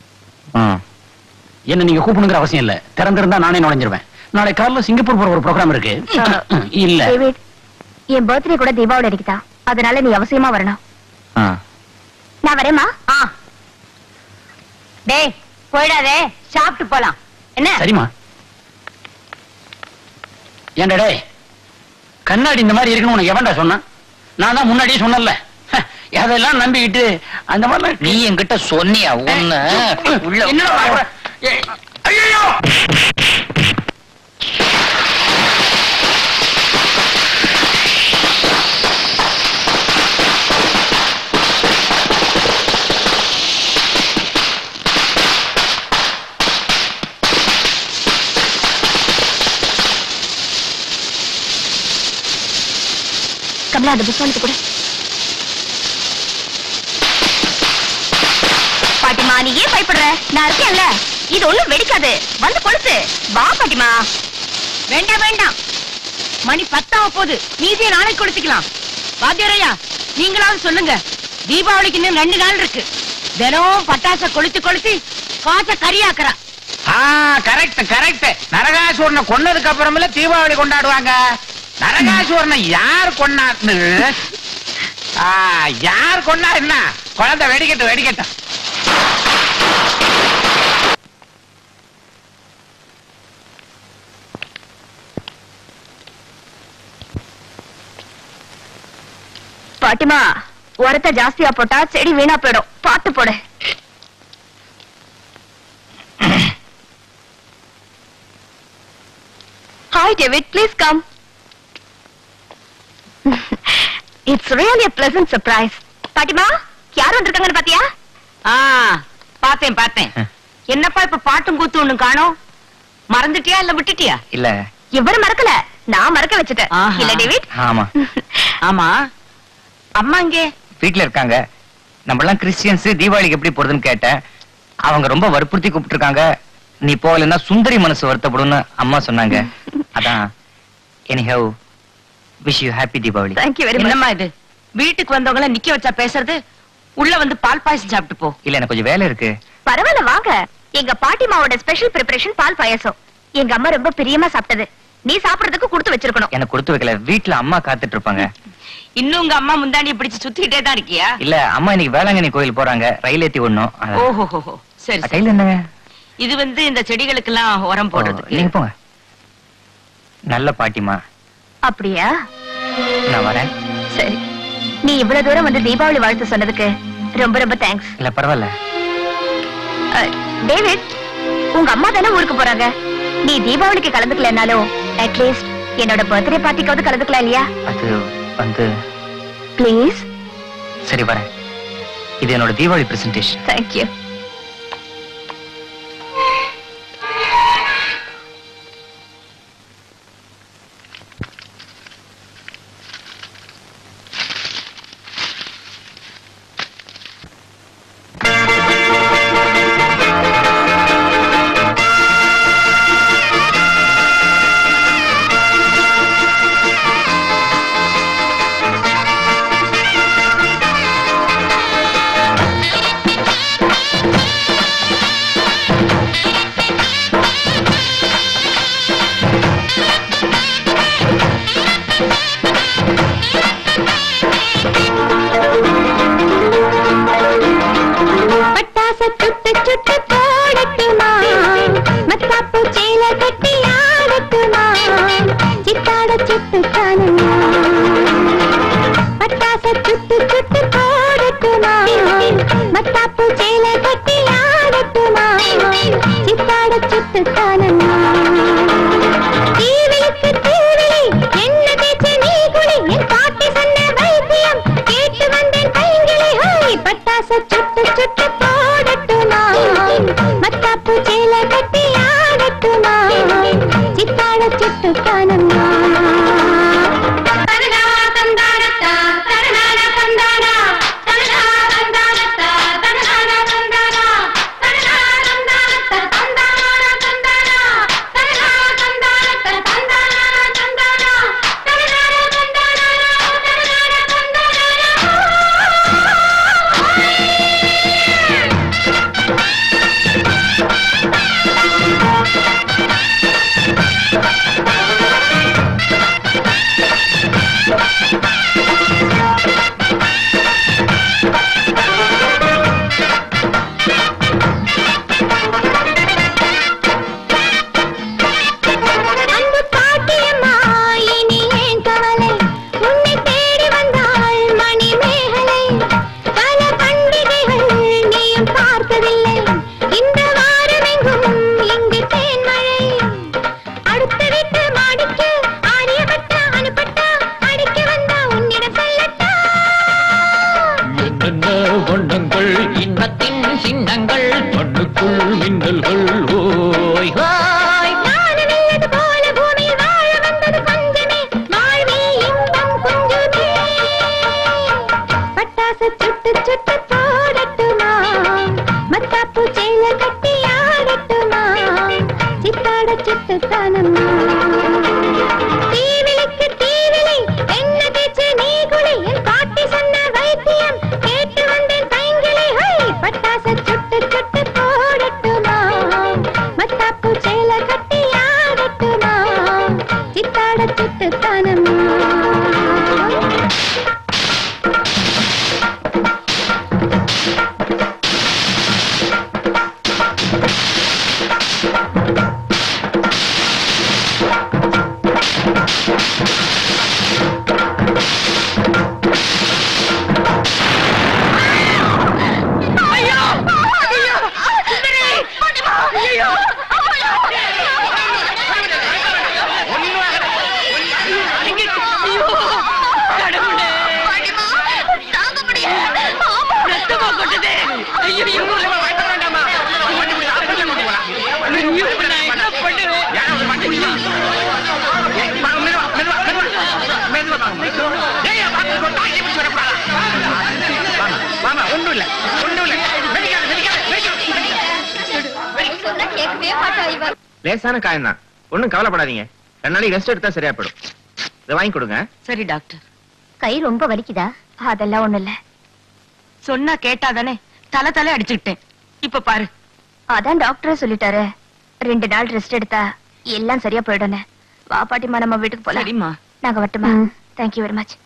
என்ன நீங்க கூப்பிடுங்கிற அவசியம் இல்ல. திறந்திருந்தா நானே நுழைஞ்சிருவேன். நாளை காலைல சிங்கப்பூர் போற ஒரு ப்ரோக்ராம் இருக்கு. இல்ல டேவிட், என் பர்த்டே கூட தீபாவளி அடிக்குதா, அதனால நீ அவசியமா வரணும். நான் வரேம்மா. டேய் போயிடாதே, சாப்பிட்டு போலாம். என்ன? சரிம்மா. ஏன்டா டேய், கண்ணாடி இந்த மாதிரி இருக்குன்னு உனக்கு எவன்டா சொன்னா? நான் தான் முன்னாடியே சொன்னல. அதெல்லாம் நம்பிக்கிட்டு அந்த மாதிரி நீ என்கிட்ட சொன்னியா? ஒண்ணு உள்ள என்ன? ஐயோ, கமலா, அந்த புத்தகத்தை கூட. பாட்டிமா, நீ ஏன் பயப்படுற? நான் இருக்கேன்ல. இது ஒண்ணும் வெடிக்காது. வந்து கொலுசு. வா பாட்டிமா. வேண்டாம் வேண்டாம். மணி பத்தாவ போகுது, மீதியை நாளைக்கு கொடுத்துக்கலாம். வாத்தியாரையா, நீங்களாவது சொல்லுங்க, தீபாவளிக்கு இன்னும் ரெண்டு நாள் இருக்கு. தினம் பட்டாசை கொளுத்தி கொளுத்தி காசை கரியாக்குறா. Correct correct. நரகாசூரனை கொன்னதுக்கு அப்புறமேல தீபாவளி கொண்டாடுவாங்க. நரகாசூரனை யார் கொண்டாடு யார் கொண்டா என்ன? குழந்தை வெடிக்கட்டும் வெடிக்கட்டும். பாட்டிமா, உரத்தை ஜாஸ்தியா போட்டா செடி வீணா போயிடும், பாத்து போடு. Hi David, please come. It's really a pleasant surprise. பாட்டிமா, யார் வந்திருக்காங்கன்னு பாத்தியா? ஆ, பாத்தேன் பாத்தேன். என்னப்பா இப்ப பாட்டும் கூத்து ஒண்ணு காணோம்? மறந்துட்டியா இல்ல விட்டுட்டியா? இல்ல, இவரு மறக்கல, நான் மறக்க வச்சுட்டேன். ஆஹா. இல்ல டேவிட்? ஆமா. ஆமா, அம்மா இங்கே வீட்டுல இருக்காங்க. நம்ம எல்லாம் கிறிஸ்டியன்ஸ், தீபாவளிக்கு எப்படி போறதுன்னு கேட்டேன். அவங்க ரொம்ப வற்புறுத்தி கூப்பிட்டு இருக்காங்க. நீ போகலன்னா சுந்தரி மனசு வருத்தப்படும்னு அம்மா சொன்னாங்க. அதான் anyhow wish you happy Deepavali. Thank you very much. என்னம்மா இது, வீட்டுக்கு வந்தவங்கள நிக்க வச்சா பேசுறது? உள்ள வந்து பால் பாயசம் சாப்பிட்டு போ. இல்ல, எனக்கு கொஞ்சம் வேலை இருக்கு. பரவாயில்ல, வாங்க. எங்க பாட்டிமாவோட ஸ்பெஷல் பிரிப்பரேஷன் பால் பாயாசம். எங்க அம்மா ரொம்ப பிரியமா சாப்பிட்டது. நீ சாப்பிடுறதுக்கு கொடுத்து வச்சிருக்கணும். எனக்கு கொடுத்து வைக்கல, வீட்டுல அம்மா காத்துட்டு இருப்பாங்க. இன்னும் உங்க அம்மா முந்தானியை பிடிச்சு சுத்திக்கிட்டே தான் இருக்கியா? இல்ல, அம்மா இன்னைக்கு வேளாங்கண்ணி கோயில் போறாங்க, ரயில் ஏத்தி விடணும். அதான். ஓஹோ, சரி சரி. கையில என்னங்க? இது வந்து இந்த செடிகளுக்கு எல்லாம் உரம் போடுறதுக்கு. நீங்க போங்க. நல்ல பாட்டிமா. அப்படியா? நான் வரேன். சரி, நீ இவ்வளவு தூரம் வந்து தீபாவளி வாழ்த்து சொன்னதுக்கு ரொம்ப ரொம்ப தேங்க்ஸ். இல்ல பரவாயில்ல. டேவிட், உங்க அம்மா தானே ஊருக்கு போறாங்க. நீ தீபாவளிக்கு கலந்துக்கலனாலும் அட்லீஸ்ட் என்னோட பர்த்டே பார்ட்டிக்காவது கலந்துக்கலாம் இல்லையா? அது வந்து ப்ளீஸ். சரி வரேன். இது என்னோட தீபாவளி பிரசன்டேஷன். தேங்க்யூ. சித்தாட சிட்டு தானம்மா தீவிலுக்கு பட்டாச சுட்டு சுட்டு போடட்டுமா மத்தாப்பு சேல கட்டி ஆடட்டுமா சித்தாட சுட்டு தானம்மா லேசான காயம் தான், ஒண்ணும் கவலைப்படாதீங்க. ரெண்டு நாளைக்கு ரெஸ்ட் எடுத்தா சரியா போயிடும். இதை வாங்கி கொடுங்க. சரி டாக்டர். கை ரொம்ப வலிக்குதா? அதெல்லாம் ஒண்ணு இல்ல. சொன்னா கேட்டாதானே, தலை தலை அடிச்சுக்கிட்டேன். இப்ப பாரு. அதான் டாக்டரே சொல்லிட்டாரு, ரெண்டு நாள் ரெஸ்ட் எடுத்தா எல்லாம் சரியா போயிடும். வா பாட்டிமா, நம்ம வீட்டுக்கு போலாம். சரிம்மா. நாங்க வரட்டுமா? Thank you very much.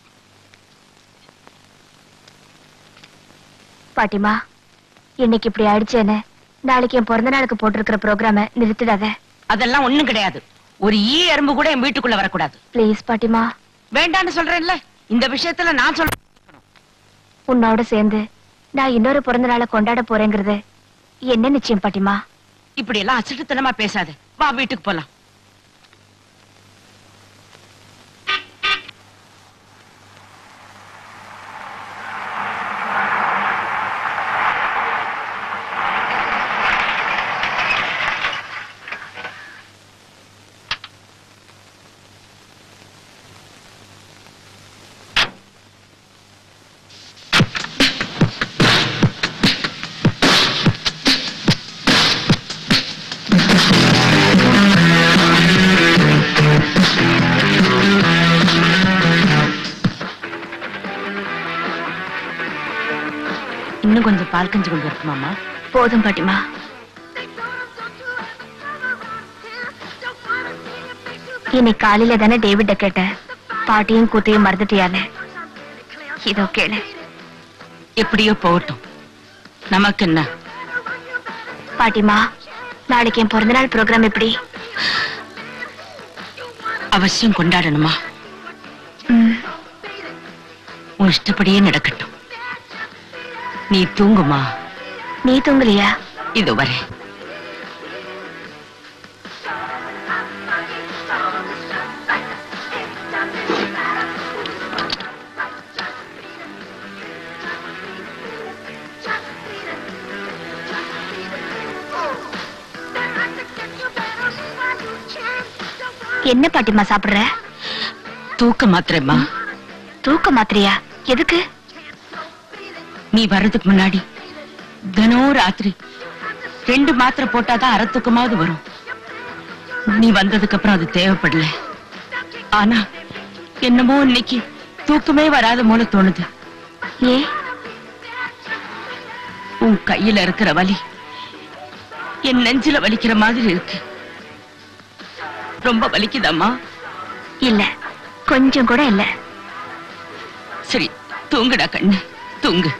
பாட்டிமா, இன்னைக்கு இப்படி ஆயிடுச்சேன்னு நாளைக்கு என் பிறந்த நாளுக்கு போட்டிருக்கிற ப்ரோக்ராம நிறுத்திடாத. அதெல்லாம் ஒண்ணும் கிடையாது. ஒரு ஈ எறும்பு கூட என் வீட்டுக்குள்ள வரக்கூடாது. பிளீஸ் பாட்டிமா. வேண்டான்னு சொல்றேன்ல, இந்த விஷயத்துல நான் சொல்றேன். உன்னோட சேர்ந்து நான் இன்னொரு பிறந்த நாளை கொண்டாட போறேங்கிறது என்ன நிச்சயம் பாட்டிமா? இப்படி எல்லாம் அசட்டுத்தனமா பேசாத. வா வீட்டுக்கு போலாம். இன்னும் கொஞ்சம் பால் கஞ்சி கொண்டு வரட்டுமாமா? போதும் பாட்டிமா. இன்னைக்கு காலையில தானே டேவிட்ட கேட்டேன், பாட்டியும் கூத்தையும் மறந்துட்டியான்னு. இதோ கேளு. எப்படியோ போகட்டும், நமக்கு என்ன? பாட்டிமா, நாளைக்கு என் பிறந்த நாள் ப்ரோக்ராம் எப்படி? அவசியம் கொண்டாடணுமா? உன் இஷ்டப்படியே நடக்கட்டும். நீ தூங்குமா? நீ தூங்கலையா? இது வரை என்ன பாட்டிமா சாப்பிடுற? தூக்க மாத்திரமா. தூக்க மாத்திரையா? எதுக்கு? நீ வர்றதுக்கு முன்னாடி தினம் ராத்திரி ரெண்டு மாத்திரை போட்டாதான் அரை தூக்கமாவது வரும். நீ வந்ததுக்கு அப்புறம் அது தேவைப்படல. ஆனா என்னமோ இன்னைக்கு தூக்கமே வராத போல தோணுது. ஏ? உன் கையில இருக்கிற வலி என் நெஞ்சில வலிக்கிற மாதிரி இருக்கு. ரொம்ப வலிக்குதாம்மா? இல்ல, கொஞ்சம் கூட இல்ல. சரி, தூங்குடா கண்ணு, தூங்கு.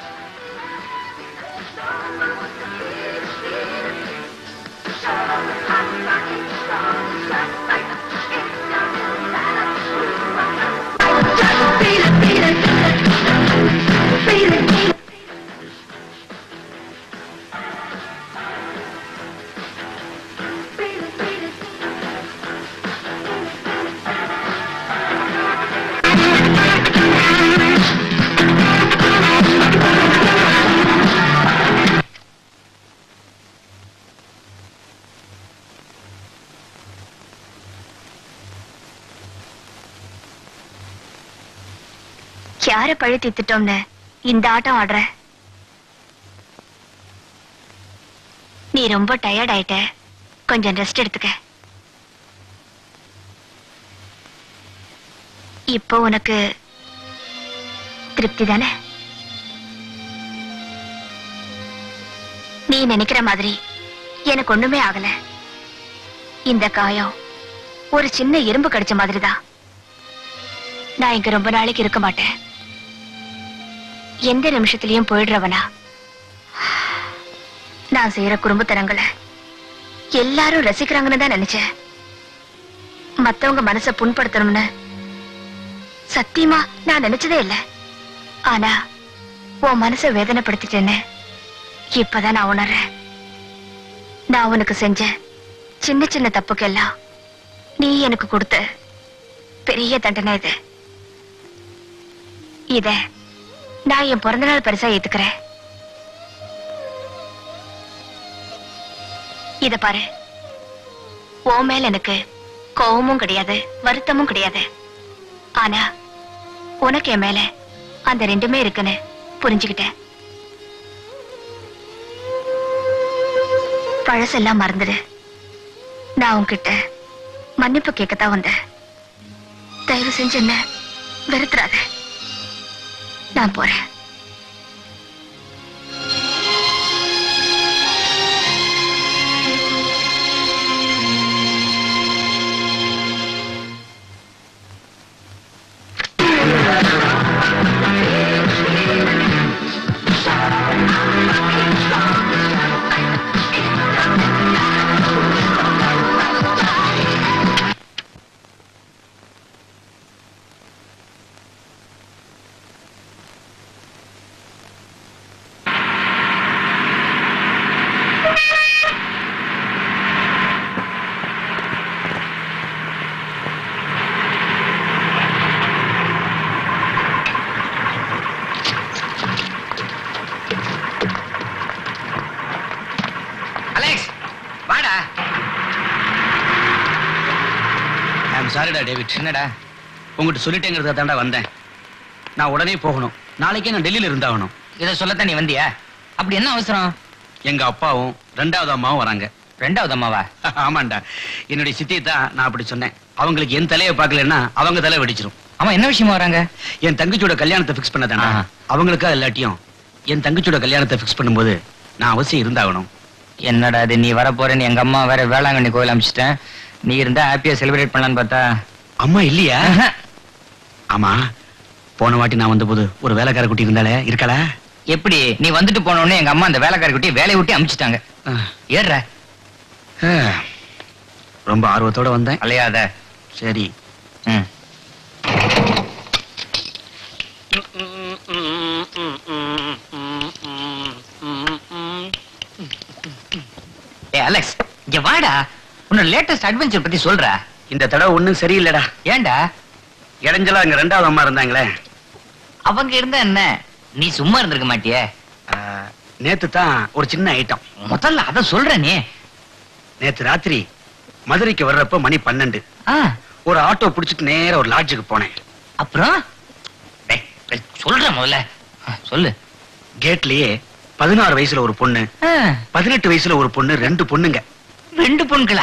யார பழி தீத்துட்டோம்னு இந்த ஆட்டம் ஆடுற? நீ ரொம்ப டயர்ட் ஆயிட்ட, கொஞ்சம் ரெஸ்ட் எடுத்துக்க. இப்போ உனக்கு திருப்தி தானே? நினைக்கிற மாதிரி எனக்கு ஒண்ணுமே ஆகல. இந்த காயம் ஒரு சின்ன எறும்பு கடிச்ச மாதிரிதான். நான் இங்க ரொம்ப நாளைக்கு இருக்க மாட்டேன். எந்த நிமிஷத்திலயும் போயிடுறவனா. நான் செய்யற குறும்புத்தனங்களை எல்லாரும் ரசிக்கிறாங்கன்னு தான் நினைச்சேன். மத்தவங்க மனசை புண்படுத்தணும்னு சத்தியமா நான் நினைச்சதே இல்ல. ஆனா உன் மனசை வேதனைப்படுத்திட்டேன்னு இப்பதான் நான் உணர்றேன். நான் உனக்கு செஞ்ச சின்ன சின்ன தப்புக்கெல்லாம் நீ எனக்கு கொடுத்த பெரிய தண்டனை இது. இத நான் என் பிறந்த நாள் பரிசா ஏத்துக்கிறேன். இத பாரு, உன் மேல எனக்கு கோபமும் கிடையாது, வருத்தமும் கிடையாது. ஆனா உனக்கு என் மேல அந்த ரெண்டுமே இருக்குன்னு புரிஞ்சுக்கிட்டேன். பழசெல்லாம் மறந்துடு. நான் உன்கிட்ட மன்னிப்பு கேட்கத்தான் வந்தேன். தயவு செஞ்சு என்ன வெறுத்துறாத. நான் போறேன். சாரிடா டேவிட். என்னடா உங்ககிட்ட சொல்லிட்டேங்கிறத தாண்டா வந்தேன். நான் உடனே போகணும். நாளைக்கே நான் டெல்லியில இருந்தாகணும். இதை சொல்லத்தான் நீ வந்தியா? அப்படி என்ன அவசரம்? எங்க அப்பாவும் ரெண்டாவது அம்மாவும் வராங்க. ரெண்டாவது அம்மாவா? ஆமாண்டா, என்னுடைய சித்தியை தான் நான் அப்படி சொன்னேன். அவங்களுக்கு என் தலையை பார்க்கலன்னா அவங்க தலை வெடிச்சிரும். ஆமா, என்ன விஷயமா வராங்க? என் தங்கச்சியோட கல்யாணத்தை பிக்ஸ் பண்ணதாண்டா. அவங்களுக்கா இல்லாட்டியும் என் தங்கச்சியோட கல்யாணத்தை பிக்ஸ் பண்ணும்போது நான் அவசியம் இருந்தாகணும். என்னடா இது, நீ வர போறேன்னு எங்க அம்மா வேற வேளாங்கண்ணி கோயில் அமிச்சிட்டேன். நீ இருந்தா ஹாப்பியா செலிப்ரேட் பண்ணலான்னு பார்த்தா அம்மா இல்லையா? ஆமா, போன வாட்டி நான் வந்த போது ஒரு வேலைக்கார குட்டி இருந்தாலே இருக்கல. எப்படி நீ வந்துட்டு போன உடனே எங்க அம்மா அந்த வேலைக்கார குட்டி வேலையை விட்டு அமிச்சிட்டாங்க. ஏற ரொம்ப ஆர்வத்தோட வந்தேன். அலையாத. சரி. ம். ஏ அலெக்ஸ், இங்க வாடா. உன்னோட லேட்டஸ்ட் அட்வென்ச்சர் பத்தி சொல்ற. இந்த தடவை ஒண்ணும் சரியில்லடா. ஏண்டா? இடைஞ்சலா அங்க ரெண்டாவது அம்மா இருந்தாங்களே, அவங்க இருந்தா என்ன, நீ சும்மா இருந்திருக்க மாட்டியே? நேத்து தான் ஒரு சின்ன ஐட்டம். முதல்ல அத சொல்ற. நீ நேத்து ராத்திரி மதுரைக்கு வர்றப்ப மணி பன்னெண்டு. ஒரு ஆட்டோ பிடிச்சிட்டு நேர ஒரு லாட்ஜுக்கு போனேன். அப்புறம் சொல்ற முதல்ல சொல்லு. கேட்லயே பதினாறு வயசுல ஒரு பொண்ணு, பதினெட்டு வயசுல ஒரு பொண்ணு, ரெண்டு பொண்ணுங்க. ரெண்டு பொண்ணுங்களா?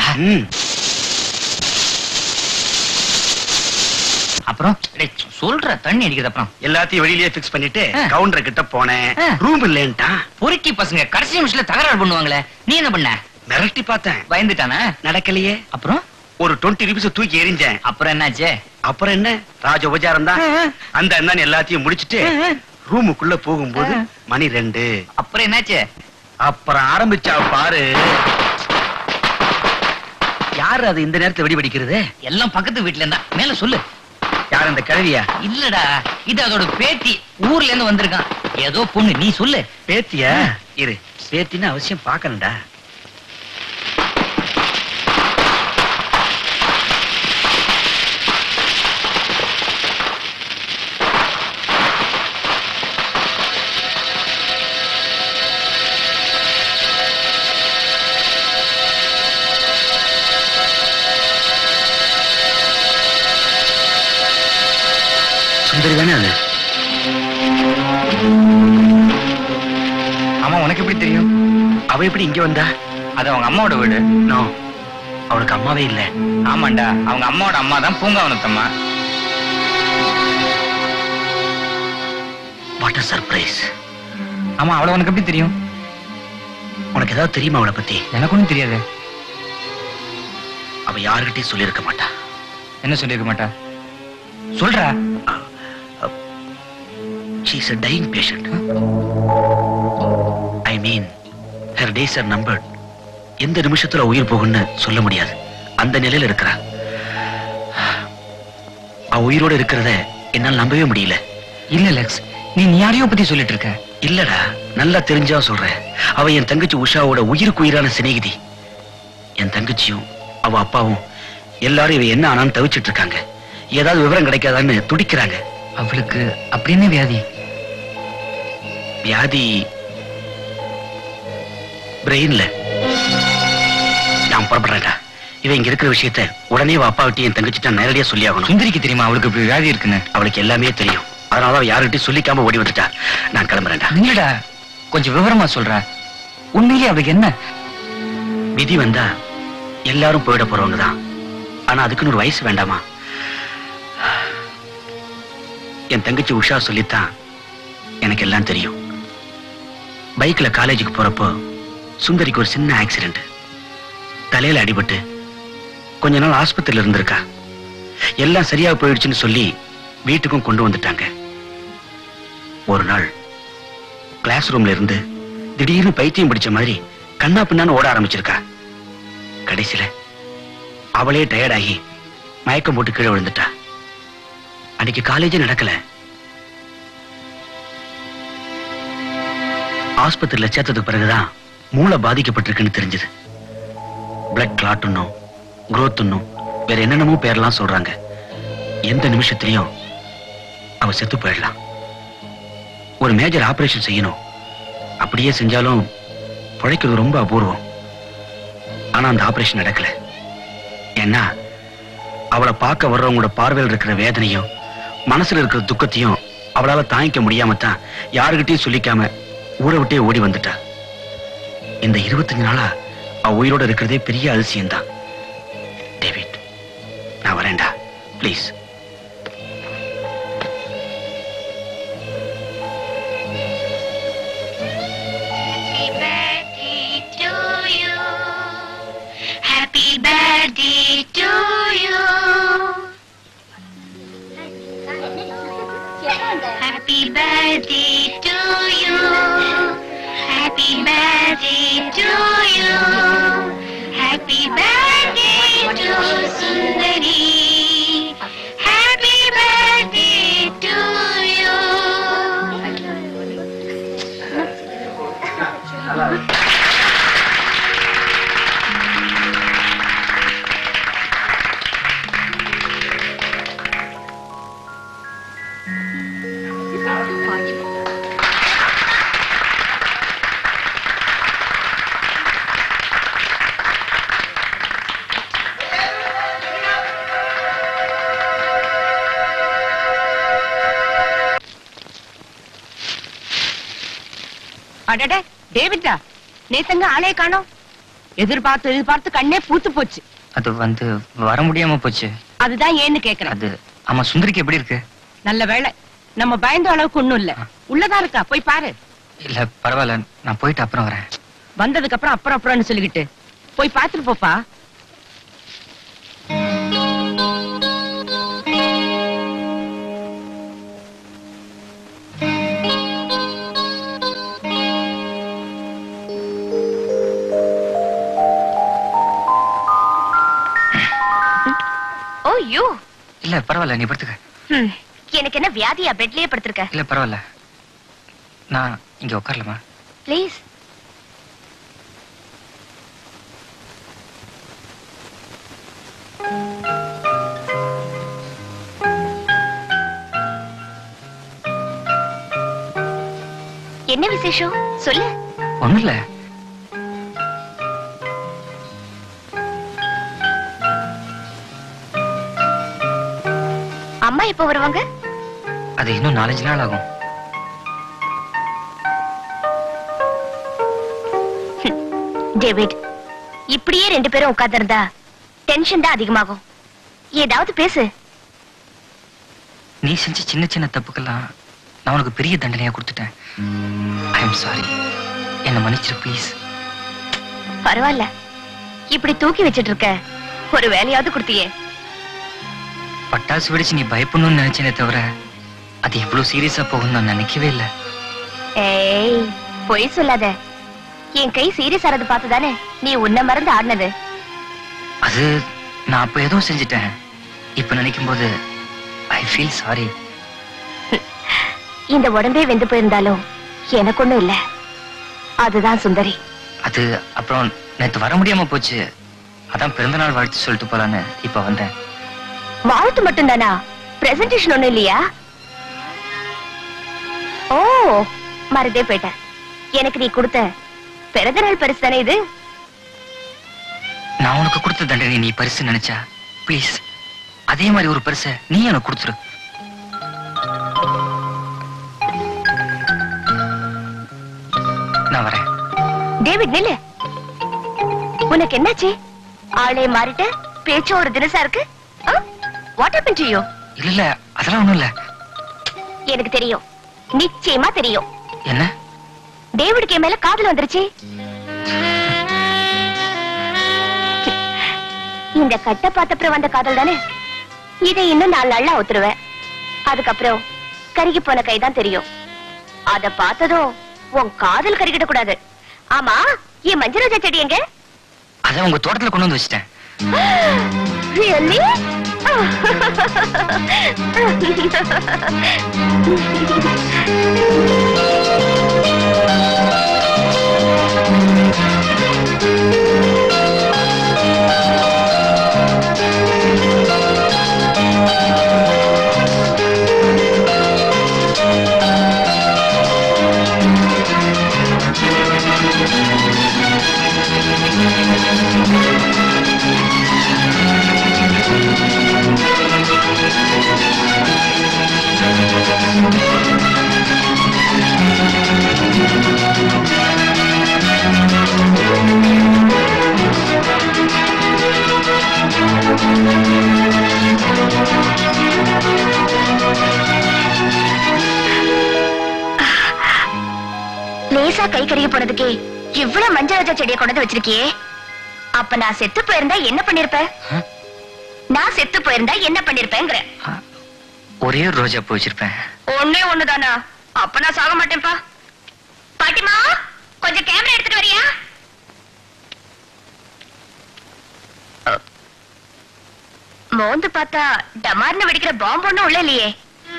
அப்புறம் சொல்ற தண்ணி அடிக்கிறது. அப்புறம் எல்லாத்தையும் வெளியிலேயே பிக்ஸ் பண்ணிட்டு கவுண்டர் கிட்ட போனேன். ரூம் இல்லன்ட்டா. பொறுக்கி பசங்க கடைசி நிமிஷத்துல தகராறு பண்ணுவாங்களே, நீ என்ன பண்ண? மிரட்டி பார்த்தேன். பயந்துட்டானா? நடக்கலையே. அப்புறம் ஒரு டுவெண்ட்டி ருபீஸ் தூக்கி எறிஞ்சேன். அப்புறம் என்னாச்சு? அப்புறம் என்ன, ராஜ உபச்சாரம் தான். அந்த அண்ணன் எல்லாத்தையும் முடிச்சிட்டு ரூமுக்குள்ள போகும்போது மணி ரெண்டு. அப்புறம் என்னாச்சு? அப்புறம் ஆரம்பிச்சா பாரு. யாரு அது இந்த நேரத்துல வெடி வெடிக்கிறது? எல்லாம் பக்கத்து வீட்டுல இருந்தா. மேல சொல்லு. யார் அந்த கிழவியா? இல்லடா, இது அதோட பேத்தி. ஊர்ல இருந்து வந்திருக்கான். ஏதோ பொண்ணு. நீ சொல்லு. பேத்தியா? இரு, பேத்தின்னு அவசியம் பாக்கணும்டா. சுந்தரி தானே அது? ஆமா, உனக்கு எப்படி தெரியும்? அவ எப்படி இங்க வந்தா? அது அவங்க அம்மாவோட வீடு. நோ, அவளுக்கு அம்மாவே இல்ல. ஆமாண்டா, அவங்க அம்மாவோட அம்மா தான் பூங்காவனத்தம்மா. What a surprise. ஆமா, அவளை உனக்கு எப்படி தெரியும்? உனக்கு ஏதாவது தெரியுமா அவளை பத்தி? எனக்கு ஒண்ணும் தெரியாது. அவ யாருகிட்டயும் சொல்லியிருக்க மாட்டா. என்ன சொல்லியிருக்க மாட்டா? சொல்றா. She is a dying patient. I mean, her days are numbered. எந்த நிமிஷத்துல உயிர் போகும்னு சொல்ல முடியாது. அந்த நிலையில இருக்கிறா. அவ உயிரோட இருக்கிறத என்னால நம்பவே முடியல. இல்ல லெக்ஸ், நீ யாரையோ பத்தி சொல்லிட்டு இருக்க. இல்லடா, நல்லா தெரிஞ்சா சொல்றேன். அவ என் தங்கச்சி உஷாவோட உயிருக்கு உயிரான சிநேகிதி. என் தங்கச்சியும் அவ அப்பாவும் எல்லாரும் இவ என்ன ஆனான்னு தவிச்சிட்டு இருக்காங்க. ஏதாவது விவரம் கிடைக்காதான்னு துடிக்கிறாங்க. அவளுக்கு அப்படின்னு வியாதி? வியாதி பிரெயின்ல. நான் புறப்படுறேன்டா. இவன் இங்க இருக்கிற விஷயத்த உடனே அப்பா விட்டு என் தங்கச்சிட்ட நேரடியா சொல்லி ஆகணும். சுந்தரிக்கு தெரியுமா அவளுக்கு இப்படி வியாதி இருக்குன்னு? அவளுக்கு எல்லாமே தெரியும். அதனால அவ யாருகிட்டையும் சொல்லிக்காம ஓடி வந்துட்டா. நான் கிளம்புறேன்டா. இல்லடா, கொஞ்சம் விவரமா சொல்ற. உண்மையிலே அவளுக்கு என்ன? விதி வந்தா எல்லாரும் போயிட போறவங்கதான். ஆனா அதுக்குன்னு ஒரு வயசு வேண்டாமா? என் தங்கச்சி உஷா சொல்லித்தான் எனக்கு எல்லாம் தெரியும். பைக்ல காலேஜுக்கு போறப்போ சுந்தரிக்கு ஒரு சின்ன ஆக்சிடென்ட். தலையில அடிபட்டு கொஞ்ச நாள் ஆஸ்பத்திரியில இருந்திருக்கா. எல்லாம் சரியா போயிடுச்சுன்னு சொல்லி வீட்டுக்கும் கொண்டு வந்துட்டாங்க. ஒரு நாள் கிளாஸ் ரூம்ல இருந்து திடீர்னு பைத்தியம் பிடிச்ச மாதிரி கண்ணா பின்னான்னு ஓட ஆரம்பிச்சிருக்கா. கடைசியில அவளே டயர்டாகி மயக்கம் போட்டு கீழே விழுந்துட்டா. அன்னைக்கு காலேஜே நடக்கல. ஆஸ்பத்திரியில சேர்த்ததுக்கு பிறகுதான் மூளை பாதிக்கப்பட்டிருக்குன்னு தெரிஞ்சது. பிளட் கிளாட்னும் குரோத்னும் வேற என்னென்னமோ பேர்லாம் சொல்றாங்க. எந்த நிமிஷத்திலையும் அவ செத்து போயிடலாம். ஒரு மேஜர் ஆபரேஷன் செய்யணும். அப்படியே செஞ்சாலும் பிழைக்கிறது ரொம்ப அபூர்வம். ஆனா அந்த ஆபரேஷன் நடக்கல. ஏன்னா அவளை பார்க்க வர்றவங்களோட பார்வையில் இருக்கிற வேதனையும் மனசுல இருக்கிற துக்கத்தையும் அவளால தாங்கிக்க முடியாம தான் யாருகிட்டையும் சொல்லிக்காம ஊரை விட்டே ஓடி வந்துட்டா. இந்த இருபத்தஞ்சு நாளா அவ உயிரோட இருக்கிறதே பெரிய அதிசயம்தான். டேவிட், நான் வரேன்டா. Please. Happy birthday to you. Happy birthday to you. Happy birthday to you. Happy birthday to Sundari. Happy birthday to you. அடடே, டேவிட்டா, நேத்தங்க ஆளே காணோம். எதிர்பார்த்து எதிர்பார்த்து கண்ணே பூத்து போச்சு. அது வந்து வர முடியாம போச்சு. அதுதான் ஏன்னு கேக்குறேன். அது ஆமா, சுந்தரிக்கு எப்படி இருக்கு? நல்ல வேளை, நம்ம பயந்த அளவுக்கு ஒண்ணும் இல்ல. உள்ளதா இருக்கா, போய் பாரு. இல்ல பரவாயில்ல, நான் போயிட்டு அப்புறம் வரேன். வந்ததுக்கு அப்புறம் அப்புறம் அப்புறம்னு சொல்லிக்கிட்டு போய் பாத்துட்டு போப்பா. Oh you. இல்ல பரவாயில்ல, நீ படுத்துக்க. எனக்கு என்ன வியாதியா? பெட்லயே படுத்திருக்க. இல்ல பரவாயில்ல, நான் இங்க உட்காரலாமா? ப்ளீஸ். என்ன விசேஷம் சொல்லு. ஒண்ணும் இல்ல. அம்மா எப்ப வருவாங்க? அது இன்னும் நாலஞ்சு நாள் ஆகும். டேவிட், இப்படியே ரெண்டு பேரும் உட்கார்ந்திருந்தா டென்ஷன் தான் அதிகமாகும். ஏதாவது பேசு. நீ செஞ்ச சின்ன சின்ன தப்புக்கெல்லாம் நான் உனக்கு பெரிய தண்டனையா கொடுத்துட்டேன். I am sorry. என்ன மன்னிச்சிரு ப்ளீஸ். பரவாயில்ல, இப்படி தூக்கி வச்சிட்டு இருக்க, ஒரு வேலையாவது கொடுத்தியே. பட்டாசு வெடிச்சு நீ பயப்படணும்னு நினைச்சேனே தவிர அது இவ்வளவு சீரியஸா போகும் நான் நினைக்கவே இல்லை. ஏய், பொய் சொல்லாத. என் கை சீரியஸ் ஆறது பார்த்துதானே நீ உன்னை மறந்து ஆடினது. அது நான் அப்ப ஏதோ செஞ்சுட்டேன். இப்ப நினைக்கும் போது ஐ ஃபீல் சாரி. இந்த உடம்பே வெந்து போயிருந்தாலும் எனக்கு ஒண்ணும் இல்ல. அதுதான் சுந்தரி. அது அப்புறம் நேத்து வர முடியாம போச்சு. அதான் பிறந்த நாள் வாழ்த்து சொல்லிட்டு போலான்னு இப்ப வந்தேன். வாழ்த்து மட்டும் தானா? பிரசன்டேஷன் ஒண்ணும் இல்லையா? ஓ, மறந்தே போயிட்டேன். எனக்கு நீ கொடுத்த பிறந்த நாள் பரிசு தானே இது? நான் உனக்கு கொடுத்த தண்டனை நீ பரிசு நினைச்சா ப்ளீஸ் அதே மாதிரி ஒரு பரிசை நீ எனக்கு கொடுத்துரு. நான் வரேன். டேவிட் நில்லு. உனக்கு என்னாச்சு? ஆளே மாறிட்ட, பேச்சு ஒரு தினசா இருக்கு. What happen to you? இல்ல இல்ல, அதெல்லாம் ஒண்ணும் இல்ல. எனக்கு தெரியும், நிச்சயமா தெரியும். என்ன? டேவிடுக்கு மேல காதல் வந்துருச்சு. இந்த கட்ட பார்த்தப்புறம் வந்த காதல் தானே. இதை இன்னும் நாலு நாள்ல ஒத்துருவேன். அதுக்கப்புறம் கருகி போன கைதான் தெரியும். அத பார்த்ததும் உன் காதல் கருகிட கூடாது. ஆமா, என் மஞ்சரோஜா செடி எங்க? அத உங்க தோட்டத்துல கொண்டு வந்து வச்சிட்டேன். Really? லேசா கை கருகி போனதுக்கே இவ்வளவு மஞ்சள் ரோஜா செடியை கொண்டு வச்சிருக்கியே. அப்ப நான் செத்து போயிருந்தா என்ன பண்ணிருப்ப? நான் செத்து போயிருந்தா என்ன பண்ணிருப்பேங்கிற? ஒரே ஒரு ரோஜா பூ வச்சிருப்பேன். ஒன்னே ஒண்ணுதானா? அப்ப நான் சாக மாட்டேன்ப்பா. பாட்டிமா, கொஞ்சம் கேமரா எடுத்துட்டு வரியா? மோந்து பார்த்தா டமார்னு வெடிக்கிற பாம்பு ஒண்ணும் உள்ள இல்லையே.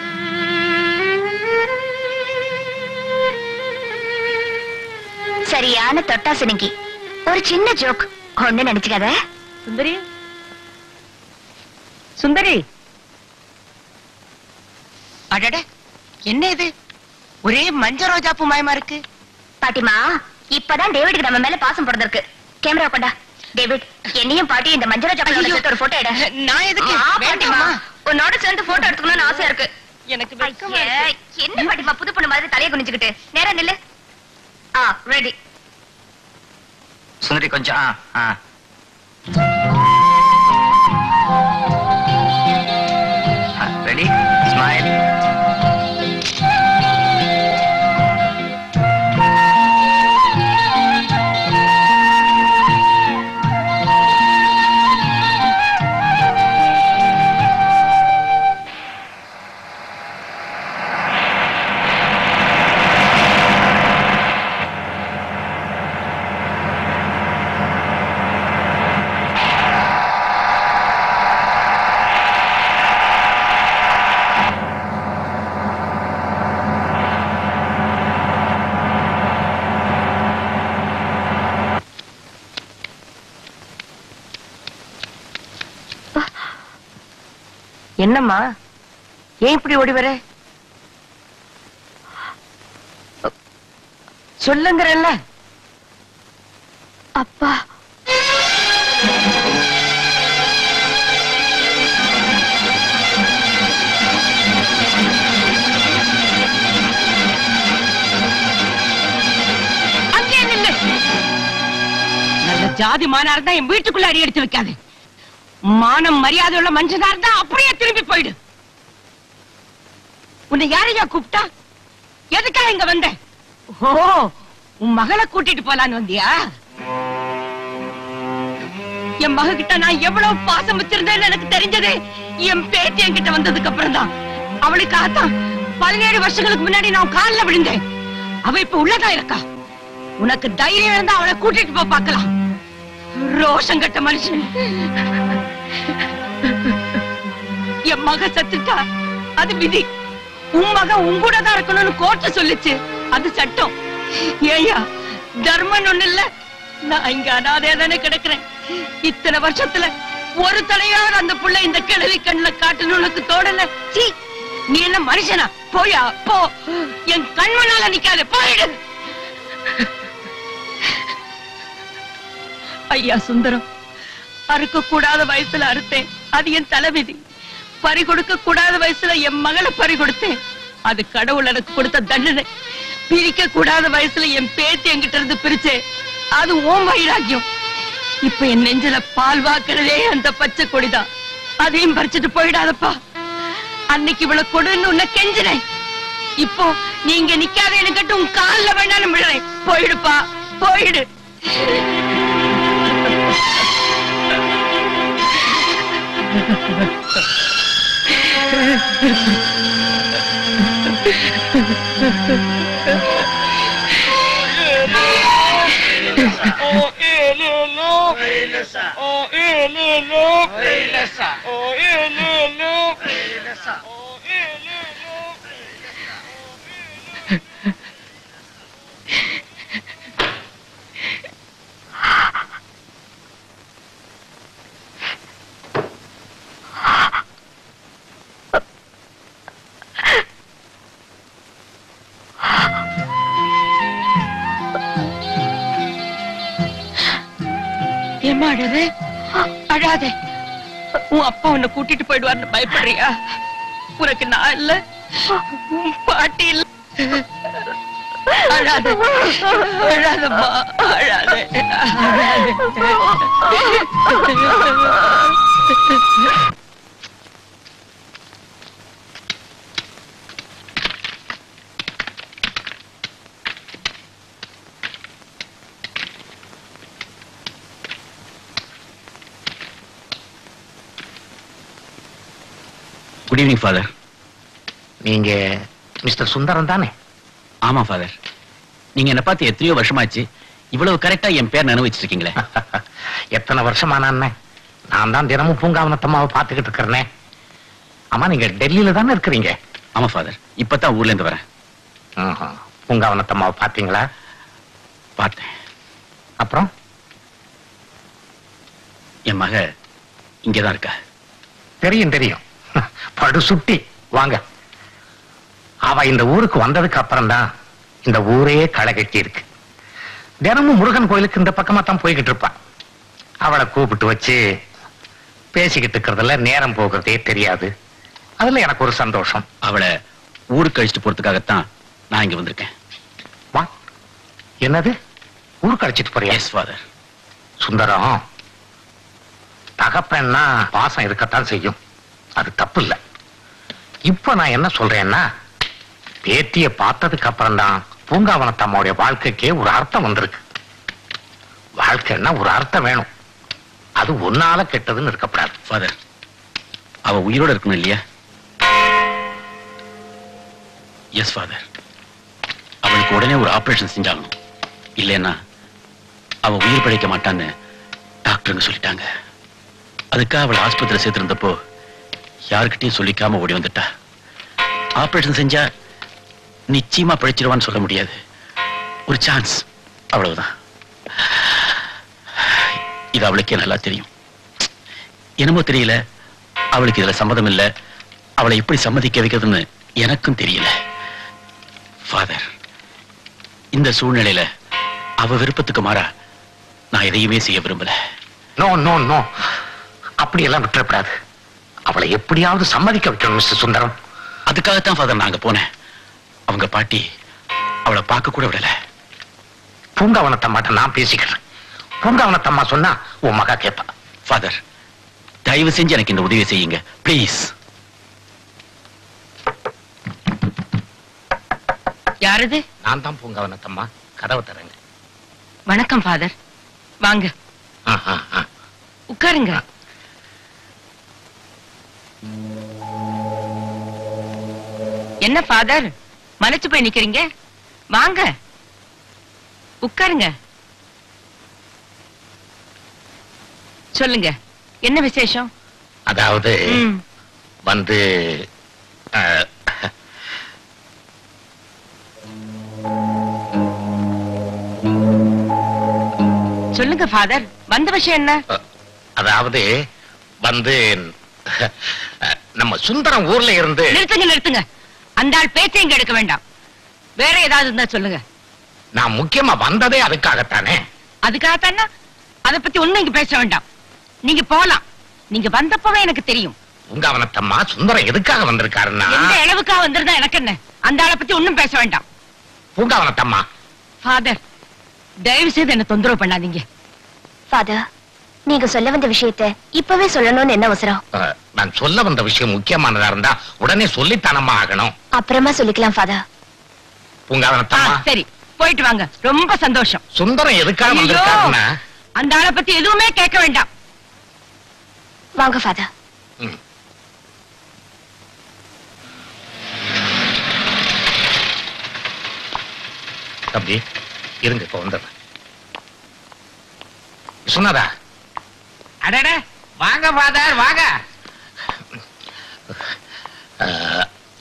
சரியான தொட்டாசனிக்கு ஒரு சின்ன ஜோக் ஒண்ணு நினைச்சுக்காத. சுந்தரி, சுந்தரி, அடட, என்ன இது? ஒரே மஞ்சள் ரோஜா பூ மயமா இருக்கு. பாட்டிமா, இப்பதான் டேவிடுக்கு நம்ம மேல பாசம் பிறந்திருக்கு. கேமரா கொண்டா. டேவிட், என்னையும் பாட்டி இந்த மஞ்சள் ரோஜா பூவோட சேர்த்து ஒரு போட்டோ எடு. நான் எதுக்கு? பாட்டிமா, உன்னோட சேர்ந்து போட்டோ எடுத்துக்கணும்னு ஆசையா இருக்கு. எனக்கு வெட்கமா ஐயே, இருக்கு. என்ன பாட்டிமா புது பொண்ணு மாதிரி தலையை குனிஞ்சுக்கிட்டு? நேரா நில்லு. ஆ, ரெடி. சுந்தரி கொஞ்சம் ஆ, ஆ. Ready, smile. என்னம்மா, ஏன் இப்படி ஓடி வர? சொல்லுங்கறல்ல. அப்பா, அங்கே நில்லு. நல்ல ஜாதி மானா இருந்தா என் வீட்டுக்குள்ள அடி எடுத்து வைக்காது. மானம் மரியாதை உள்ள மனுஷனா இருந்தா அப்படியே திரும்பி போயிடு. உன்னை யாரையா கூப்பிட்டா? எதுக்காக இங்க வந்த? ஓ, உன் மகளை கூட்டிட்டு போலான்னு வந்தியா? என் மக கிட்ட நான் எவ்வளவு பாசம் வச்சிருந்தேன்னு எனக்கு தெரிஞ்சது என் பேத்தி என்கிட்ட வந்ததுக்கு அப்புறம் தான். அவளுக்காகத்தான் பதினேழு வருஷங்களுக்கு முன்னாடி நான் கால்ல விழுந்தேன். அவ இப்ப உள்ளதா இருக்கா. உனக்கு தைரியம் இருந்தா அவளை கூட்டிட்டு போ பார்க்கலாம். ரோஷம் கட்ட மனுஷன். என் மக சத்துட்டா அது விதி. உன் மக உங்கூட தான் இருக்கணும்னு கோர்ட்டு சொல்லுச்சு. அது சட்டம். ஏயா தர்மன் ஒண்ணு இல்ல. நான் இங்க அனாதையா தானே கிடக்குறேன். இத்தனை வருஷத்துல ஒரு தலையாவது அந்த புள்ள இந்த கிழவி கண்ணுல காட்டணும் உனக்கு தோடல. சீ, நீ என்ன மனுஷனா? போயா போ. என் கண்மனால நிக்காத, போயிடு. ஐயா சுந்தரம், அறுக்க கூடாத வயசுல அறுத்தேன். அது என் தலைவிதி. பறி கொடுக்க கூடாத வயசுல என் மகளை பறி கொடுத்தேன். அது கடவுள் எனக்கு கொடுத்த தண்டனை. பிரிக்க கூடாத வயசுல என் பேத்தி என்கிட்ட இருந்து பிரிச்சேன். அது ஓம் வைராக்கியம். இப்ப என் நெஞ்சில பால் வாக்குறதே அந்த பச்சை கொடிதான். அதையும் பறிச்சுட்டு போயிடாதப்பா. அன்னைக்கு இவ்வளவு கொடுன்னு உன்னை கெஞ்சினேன். இப்போ நீங்க நிக்காதேன்னு கேட்டு உன் கால்ல வேணாலும் விடுறேன். போயிடுப்பா, போயிடு. Oh, elelo, oh, elelo, oh, elelo, oh, elelo. ஏம்மா அழாதே, அழாதே. உன் அப்பா உன்னை கூட்டிட்டு போயிடுவார்னு பயப்படுறியா? உனக்கு நான் இல்ல, உன் பாட்டி இல்ல. அழாதே, அழாதம்மா, அழாதே, அழாதே. Good evening father. நீங்க மிஸ்டர் சுந்தரம் தானே? ஆமா ஃபாதர். நீங்க என்ன பார்த்து எத்தனையோ வருஷமாச்சு. இவ்வளவு கரெக்டா என் பேர் நினைவு வச்சிருக்கீங்களே. எத்தனை வருஷமான நான் தான் தினமும் பூங்காவனத்தம்மாவை பார்த்துக்கிட்டு இருக்கிறேன். ஆமா, நீங்க டெல்லியில தானே இருக்கிறீங்க? ஆமா ஃபாதர், இப்பதான் ஊர்ல இருந்து வரேன். பூங்காவனத்தம்மாவை பார்த்தீங்களா? பார்த்தேன். அப்புறம் என் மக இங்கதான் இருக்கா. தெரியும் தெரியும், படு சுட்டி. வாங்க. அவ இந்த ஊருக்கு வந்ததுக்கு அப்புறம் தான் இந்த ஊரே களை கட்டி இருக்கு. தினமும் முருகன் கோயிலுக்கு இந்த பக்கமா தான் போய்கிட்டு இருப்பான். அவளை கூப்பிட்டு வச்சு பேசிக்கிட்டு இருக்கிறதுல நேரம் போகிறதே தெரியாது. அதுல எனக்கு ஒரு சந்தோஷம். அவளை ஊருக்கு கழிச்சுட்டு போறதுக்காகத்தான் நான் இங்க வந்திருக்கேன். வா. என்னது, ஊருக்கு அழைச்சிட்டு போறியா? S father. சுந்தரம், தகப்பன்னா பாசம் இருக்கத்தான் செய்யும், அது தப்பு இல்ல. இப்ப நான் என்ன சொல்றேன்னா, பேத்திய பார்த்ததுக்கு அப்புறம் தான் பூங்காவனத்தம்மாவுடைய வாழ்க்கைக்கே ஒரு அர்த்தம் வந்திருக்கு. வாழ்க்கைன்னா ஒரு அர்த்தம் வேணும். அது ஒன்னால கெட்டதுன்னு இருக்கப்படாது. ஃபாதர், அவ உயிரோட இருக்கணும் இல்லையா? Yes father. அவளுக்கு உடனே ஒரு ஆபரேஷன் செஞ்சாகணும். இல்லைன்னா அவ உயிர் பிழைக்க மாட்டான்னு டாக்டருங்க சொல்லிட்டாங்க. அதுக்காக அவள் ஆஸ்பத்திரி சேர்த்திருந்தப்போ யாருக்கிட்டையும் சொல்லிக்காம ஓடி வந்துட்டா. ஆபரேஷன் செஞ்சா நிச்சயமா பிழைச்சிருவான்னு சொல்ல முடியாது. ஒரு சான்ஸ், அவ்வளவுதான். இது அவளுக்கே நல்லா தெரியும். என்னமோ தெரியல, அவளுக்கு இதுல சம்மதம் இல்ல. அவளை எப்படி சம்மதிக்க வைக்கிறதுன்னு எனக்கும் தெரியல. ஃபாதர், இந்த சூழ்நிலையில அவ விருப்பத்துக்கு மாறா நான் எதையுமே செய்ய விரும்பல. நோ நோ நோ, அப்படியெல்லாம் விட்டுறப்படாது. அவளை எப்படியாவது சம்மதிக்க வைக்கணும் மிஸ்டர் சுந்தரம். அதுக்காகத்தான் ஃபாதர் நான் அங்க போனேன். அவங்க பாட்டி அவளை பார்க்க கூட விடல. பூங்காவனத்தம்மாட்ட நான் பேசிக்கிறேன். பூங்காவனத்தம்மா சொன்னா உன் மகா கேப்பா. ஃபாதர், தயவு செஞ்சு எனக்கு இந்த உதவி செய்யுங்க பிளீஸ். யாரது? நான் தான் பூங்காவனத்தம்மா. கதவை தரேங்க. வணக்கம் ஃபாதர், வாங்க. உட்காருங்க. என்ன ஃபாதர் மலைச்சு போய் நிக்கிறீங்க? வாங்க உட்காருங்க. சொல்லுங்க, என்ன விசேஷம்? அதாவது ம். வந்து அஹ், சொல்லுங்க ஃபாதர், வந்த விஷயம் என்ன? அதாவது வந்து அஹ், நம்ம சுந்தரம் ஊர்ல இருந்து நிறுத்துங்க நிறுத்துங்க, அந்த ஆள் பேச்சை இங்க எடுக்க வேண்டாம். வேற ஏதாவது இருந்தா சொல்லுங்க. நான் முக்கியமா வந்ததே அதுக்காகத்தானே. அதுக்காகத்தானா? அதை பத்தி ஒண்ணும் இங்க பேச வேண்டாம். நீங்க போலாம். நீங்க வந்தப்பவே எனக்கு தெரியும். உங்க அவனத்தம்மா சுந்தரம் எதுக்காக வந்திருக்காருன்னா எந்த அளவுக்காக வந்திருந்தா எனக்கு என்ன? அந்த ஆளை பத்தி ஒண்ணும் பேச வேண்டாம். பூங்காவனத்தம்மா. ஃபாதர், தயவு செய்து என்ன தொந்தரவு பண்ணாதீங்க. ஃபாதர், நீங்க சொல்ல வந்த விஷயத்தை இப்பவே சொல்லணும்னு என்ன அவசரம்? அஹ், நான் சொல்ல வந்த விஷயம் முக்கியமானதா இருந்தா உடனே சொல்லித்தானம்மா ஆகணும். அப்புறமா சொல்லிக்கலாம் ஃபாதர். ஆ, பூங்காவனத்தம்மா, சரி போயிட்டு வாங்க. ரொம்ப சந்தோஷம். சுந்தரம் எதுக்காக ஐயோ, வந்திருக்காருன்னா அந்த ஆளை பத்தி எதுவுமே கேட்க வேண்டாம். வாங்க ஃபாதர். ம். தம்பி இருங்க, இப்ப வந்துடுறேன். சொன்னதா? அடடே, வாங்க ஃபாதர் வாங்க. அஹ்,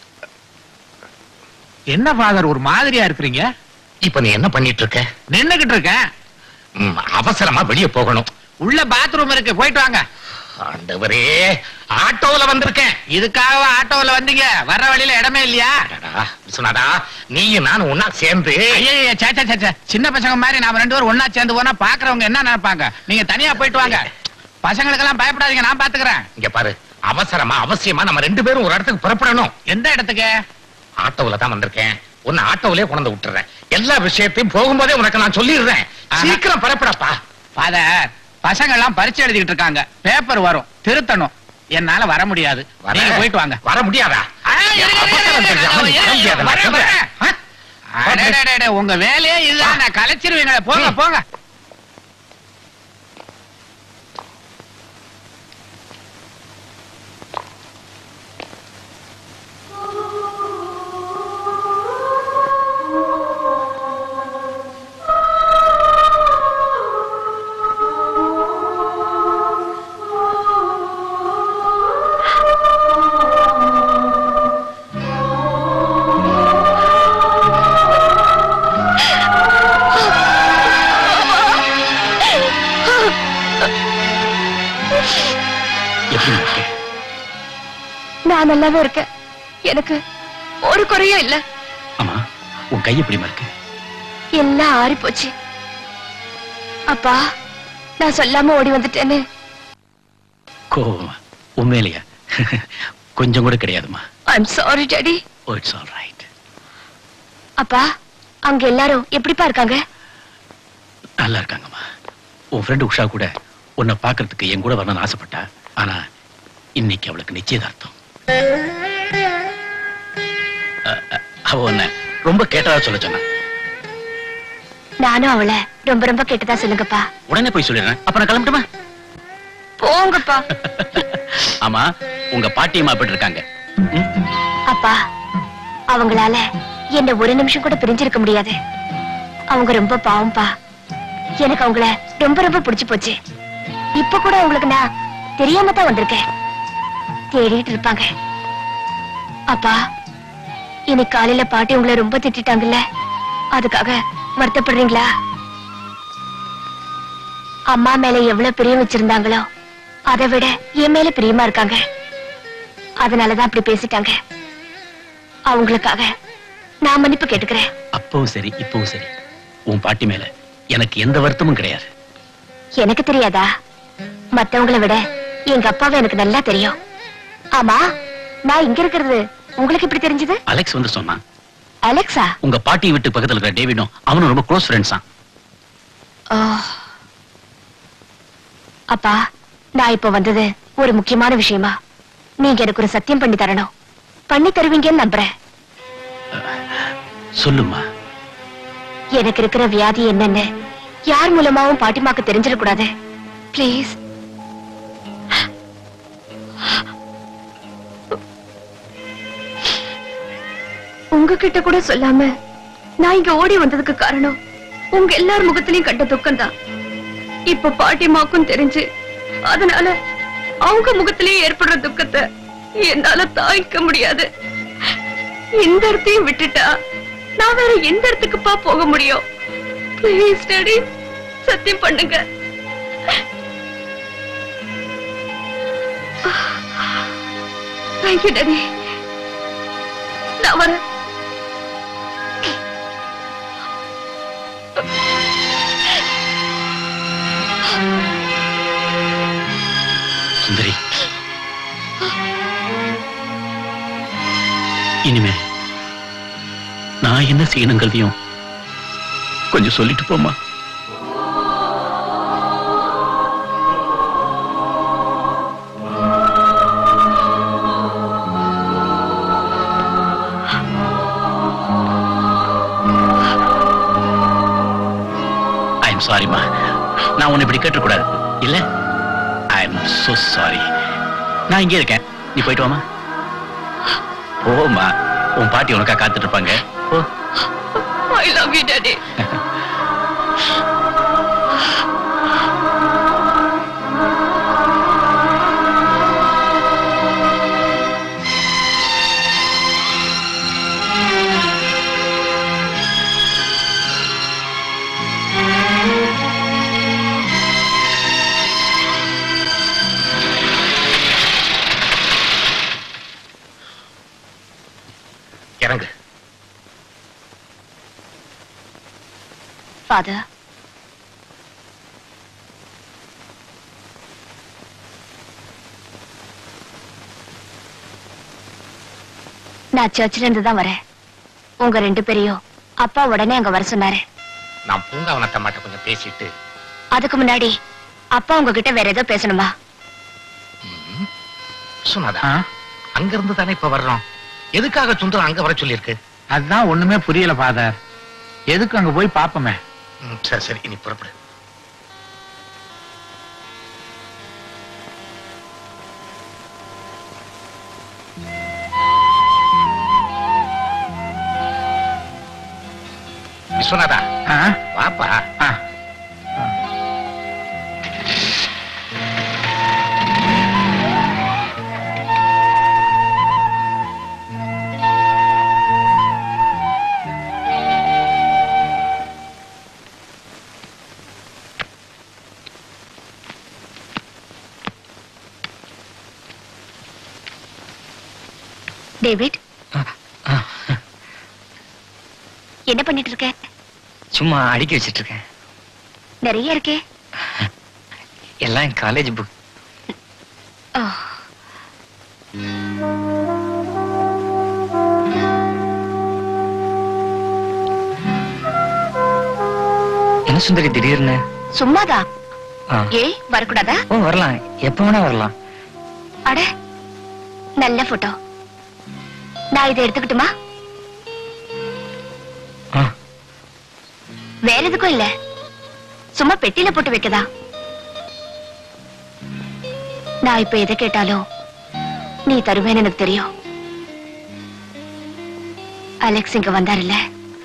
என்ன ஃபாதர் ஒரு மாதிரியா இருக்கிறீங்க? இப்ப நீ என்ன பண்ணிட்டு இருக்க? நின்னுகிட்டு இருக்கேன். ம், அவசரமா வெளியே போகணும். உள்ள பாத்ரூம் இருக்கு, போயிட்டு வாங்க. ஆண்டவரே, ஆட்டோல வந்திருக்கேன். இதுக்காக ஆட்டோல வந்தீங்க? வர்ற வழியில இடமே இல்லையா? அடடா, விஸ்வநாதா, நீயும் நானும் ஒன்னா சேர்ந்து ஐயையே, சே, சே, சே, சே. சின்ன பசங்க மாதிரி நாம ரெண்டு பேரும் ஒன்னா சேர்ந்து போனா பாக்குறவங்க என்ன நினைப்பாங்க? நீங்க தனியா போயிட்டு வாங்க. பசங்களுக்கெல்லாம் பயப்படாதீங்க, நான் பாத்துக்கிறேன். இங்க பாரு, அவசரமா அவசியமா நம்ம ரெண்டு பேரும் ஒரு இடத்துக்கு புறப்படணும். எந்த இடத்துக்கு? ஆட்டோல தான் வந்திருக்கேன். உன்னை ஆட்டோவிலே கொண்டு விட்டுறேன். எல்லா விஷயத்தையும் போகும்போதே உனக்கு நான் சொல்லிடுறேன். ஆஹா. சீக்கிரம் புறப்படப்பா. ஃபாதர், பசங்க எல்லாம் பரீட்சை எழுதிட்டு இருக்காங்க. பேப்பர் வரும், திருத்தணும். என்னால வர முடியாது. வர- நீங்க போயிட்டு வாங்க. வர முடியாதா? ஆ, இரு, இரு, இரு, இரு, இரு, இரு, அவன் இரு, வர முடியாதா? வரேன், நான் வரேன். சொல்றேன். ஆ? அடடடடட, உங்க வேலையே இதுதான். நான் கலைச்சிருவீங்களே. போங்க ம். போங்க. எப்படி இருக்கு? நான் நல்லாவே இருக்கேன். எனக்கு ஒரு குறையும் இல்ல. ஆமா, உன் கை எப்படிமா இருக்கு? எல்லாம் ஆறி போச்சு. அப்பா, நான் சொல்லாம ஓடி வந்துட்டேன்னு. கோவமா? உண்மையிலையா? கொஞ்சம் கூட கிடையாதுமா. I'm sorry daddy. Oh, it's all right. அப்பா, அங்க எல்லாரும் எப்படிப்பா இருக்காங்க? நல்லா இருக்காங்கம்மா. உன் ஃப்ரெண்டு உஷா கூட உன்னை பார்க்கறதுக்கு என் கூட வரணும்னு ஆசைப்பட்டா. ஆனா இன்னைக்கு அவளுக்கு நிச்சயதார்த்தம். அ- அ- அவ உன்னை ரொம்ப கேட்டதா சொல்ல சொன்னா. நானும் அவளை ரொம்ப ரொம்ப கெட்டதா சொல்லுங்கப்பா. உடனே போய் சொல்லிடுறேன். அப்புறம் கிளம்பட்டுமா? போங்கப்பா. ஆமா, உங்க பாட்டியம்மா எப்படி இருக்காங்க? ம்? அப்பா, அவங்களால என்ன ஒரு நிமிஷம் கூட பிரிஞ்சிருக்க முடியாது. அவங்க ரொம்ப பாவம்பா. எனக்கு அவங்கள ரொம்ப ரொம்ப பிடிச்சு போச்சு. இப்ப கூட அவங்களுக்கு நான் தெரியாம தான் வந்திருக்கேன். தேடிட்டு இருப்பாங்க. அப்பா, இன்னைக்கு காலையில பாட்டி உங்களை ரொம்ப திட்டாங்கல்ல, அதுக்காக வருத்தப்படுறீங்களா? அம்மா மேல எவ்வளவு பிரியம் வச்சிருந்தாங்களோ அதை விட என் மேல பிரியமா இருக்காங்க. அதனாலதான் அப்படி பேசிட்டாங்க. அவங்களுக்காக நான் மன்னிப்பு கேட்டுக்கிறேன். அப்பவும் சரி, இப்பவும் சரி, உன் பாட்டி மேல எனக்கு எந்த வருத்தமும் கிடையாது. எனக்கு தெரியாதா? மத்தவங்களை விட எங்க அப்பாவை எனக்கு நல்லா தெரியும். ஆமா, நான் இங்க இருக்கிறது உங்களுக்கு எப்படி தெரிஞ்சது? அலெக்ஸ் வந்து சொன்னான். அலெக்ஸா? உங்க பாட்டி வீட்டு பக்கத்துல இருக்கிற டேவிடும் அவனும் ரொம்ப க்ளோஸ் ஃப்ரெண்ட்ஸா. ஓ. அப்பா, நான் இப்ப வந்தது ஒரு முக்கியமான விஷயமா. நீங்க எனக்கு ஒரு சத்தியம் பண்ணி தரணும். பண்ணி தருவீங்கன்னு நம்புறேன். சொல்லுமா. எனக்கு இருக்கிற வியாதி என்னன்னு யார் மூலமாவும் பாட்டிமாக்கு தெரிஞ்சிடக்கூடாது. பிளீஸ் உங்ககிட்ட கூட சொல்லாம நான் இங்க ஓடி வந்ததுக்கு காரணம் உங்க எல்லார் முகத்திலையும் கண்ட துக்கம் தான். இப்ப பாட்டிமாக்கும் தெரிஞ்சு அதனால அவங்க முகத்திலேயே ஏற்படுற துக்கத்தை என்னால தாங்கிக்க முடியாது. இந்த இடத்தையும் விட்டுட்டா நான் வேற எந்த இடத்துக்குப்பா போக முடியும்? ப்ளீஸ் டாடி, சத்தியம் பண்ணுங்க. Thank you daddy. நான் வரேன். சுந்தரி, இனிமே நான் என்ன செய்யணுங்கிறதையும் கொஞ்சம் சொல்லிட்டு போமா. ஐ எம் சாரிமா, நான் உன்னை இப்படி கேட்டக்கூடாது இல்ல. I am so sorry. நான் இங்கே இருக்கேன், நீ போயிட்டு வாமா. போமா, உன் பாட்டி உனக்கா காத்துட்டு இருப்பாங்க. ஓ, I love you, Daddy. இறங்கு. Father, நான் சர்ச்சில இருந்து தான் வரேன். உங்க ரெண்டு பேரையும் அப்பா உடனே அங்க வர சொன்னாரு. நான் பூங்காவனத்தை மட்டும் கொஞ்சம் பேசிட்டு. அதுக்கு முன்னாடி அப்பா உங்ககிட்ட வேற ஏதோ பேசணுமா? சொன்னாதா? அங்க இருந்து தானே இப்ப வர்றோம். எதுக்காக சுந்தரம் அங்க வர சொல்லிருக்கு? அதுதான் ஒண்ணுமே புரியல ஃபாதர். எதுக்கு அங்க போய் பாப்போமே. சரி சரி, இனி புறப்படு. விஸ்வநாதா, வாப்பா. டேவிட், என்ன பண்ணிட்டு இருக்க? சும்மா அடுக்கி வச்சிட்டு இருக்கேன். நிறைய இருக்கே. எல்லாம் காலேஜ் புக். என்ன சுந்தரி திடீர்னு? சும்மாதா. ஆ. ஏய், வரக்கூடாதா? ஓ, வரலாம், எப்ப வேணா வரலாம். அட, நல்ல போட்டோ. நான் இதை எடுத்துக்கிட்டுமா? ஆ. வேற எதுக்கும் இல்ல, சும்மா பெட்டியில போட்டு வைக்கதா. நான் இப்ப எதை கேட்டாலும் நீ தருவேன்னு எனக்கு தெரியும். அலெக்ஸ் இங்க வந்தாருல்ல,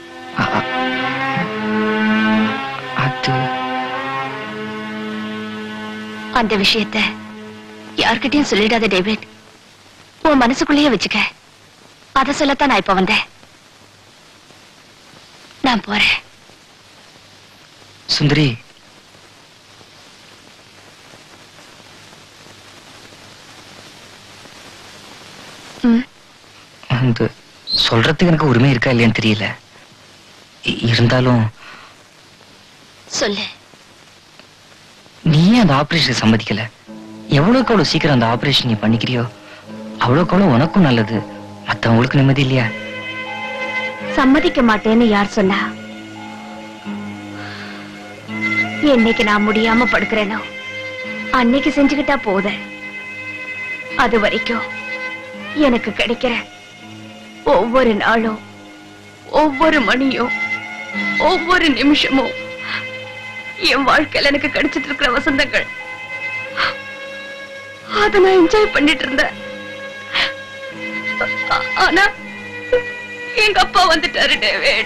அது அந்த விஷயத்த யார்கிட்டயும் சொல்லிடாத டேவிட். உன் மனசுக்குள்ளேயே வச்சுக்க. அத சொல்லத்தான் நான் இப்ப வந்தேன். நான் போறேன். சுந்தரி, அந்த சொல்றதுக்கு எனக்கு உரிமை இருக்கா இல்லையான்னு தெரியல. இருந்தாலும் சொல்லு. நீயே அந்த ஆபரேஷன் சம்மதிக்கல. எவ்வளவுக்கு அவ்வளவு சீக்கிரம் அந்த ஆபரேஷன் நீ பண்ணிக்கிறியோ அவ்வளவுக்கு அவ்வளவு உனக்கும் நல்லது, மத்தவங்களுக்கு நிம்மதி இல்லையா? சம்மதிக்க மாட்டேன்னு யார் சொன்னா? என்னைக்கு நான் முடியாம படுக்கிறேனோ அன்னைக்கு செஞ்சுக்கிட்டா போத. அது வரைக்கும் எனக்கு கிடைக்கிற ஒவ்வொரு நாளும், ஒவ்வொரு மணியும், ஒவ்வொரு நிமிஷமும் என் வாழ்க்கையில எனக்கு கிடைச்சிட்டு இருக்கிற வசந்தங்கள். அத நான் என்ஜாய் பண்ணிட்டு இருந்தேன். ஆனா எங்க அப்பா வந்துட்டாரு டேவிட்.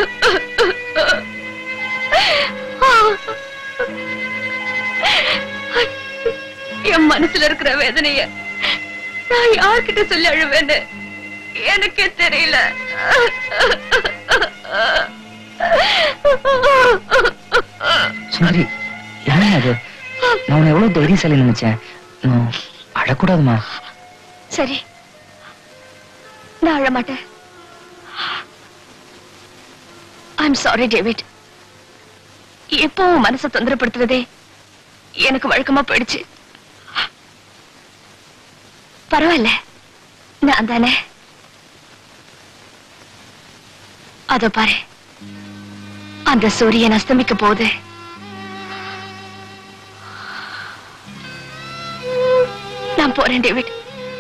என் மனசுல இருக்கிற வேதனைய நான் யார்கிட்ட சொல்லி அழுவேன்னு எனக்கே தெரியல. சுந்தரி, என்ன அது? நான் உன்னை எவ்வளவு தைரியசாலி நினைச்சேன். அழக்கூடாதுமா. சரி, நான் அழ மாட்டேன். I'm sorry David. எப்பவும் மனசை தொந்தரப்படுத்துவதே எனக்கு வழக்கமா போயிடுச்சு. பரவாயில்ல, நான் தானே. அதோ பாரு, அந்த சூரியன் அஸ்தமிக்க போகுது. நான் போறேன் டேவிட்.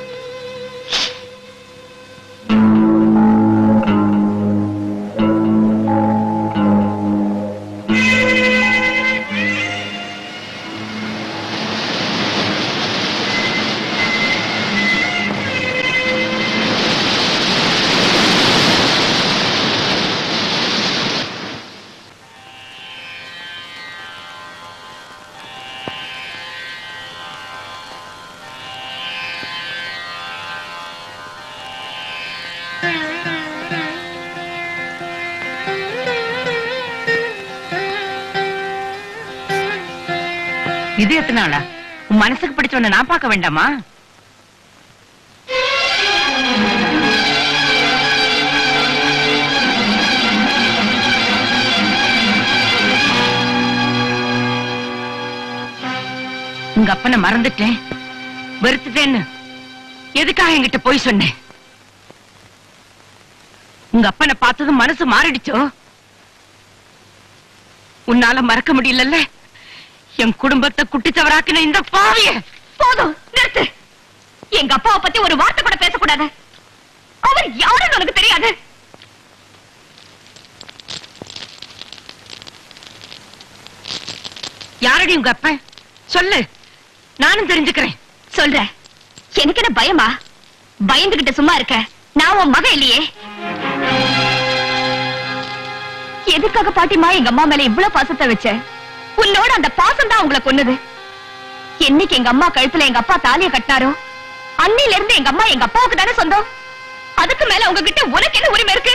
இது எத்தனை நாளா? உன் மனசுக்கு பிடிச்சவன நான் பார்க்க வேண்டாமா? உங்க அப்பனை மறந்துட்டேன், வெறுத்துட்டேன்னு எதுக்காக என்கிட்ட போய் சொன்னேன்? உங்க அப்பனை பார்த்ததும் மனசு மாறிடுச்சோ? உன்னால மறக்க முடியல. என் குடும்பத்தை குட்டிச்சவராக்கின இந்த பாவிய. போதும், நிறுத்து. எங்க அப்பாவை பத்தி ஒரு வார்த்தை கூட பேசக்கூடாது. அவர் யாருன்னு உனக்கு தெரியாது. யாரடி உங்க அப்ப? சொல்லு, நானும் தெரிஞ்சுக்கிறேன். சொல்றேன். எனக்கு என்ன பயமா? பயந்துகிட்டு சும்மா இருக்க. நான் உன் மகன் இல்லையே. எதுக்காக பாட்டிமா எங்க அம்மா மேல இவ்வளவு பாசத்தை வச்ச? உன்னோட அந்த பாசம் தான் உங்களை கொன்னது. என்னைக்கு எங்க அம்மா கழுத்துல எங்க அப்பா தாலிய கட்டினாரோ அன்னில இருந்து எங்க அம்மா எங்க அப்பாவுக்கு தானே சொந்தம். அதுக்கு மேல உங்ககிட்ட உனக்கு என்ன உரிமை இருக்கு?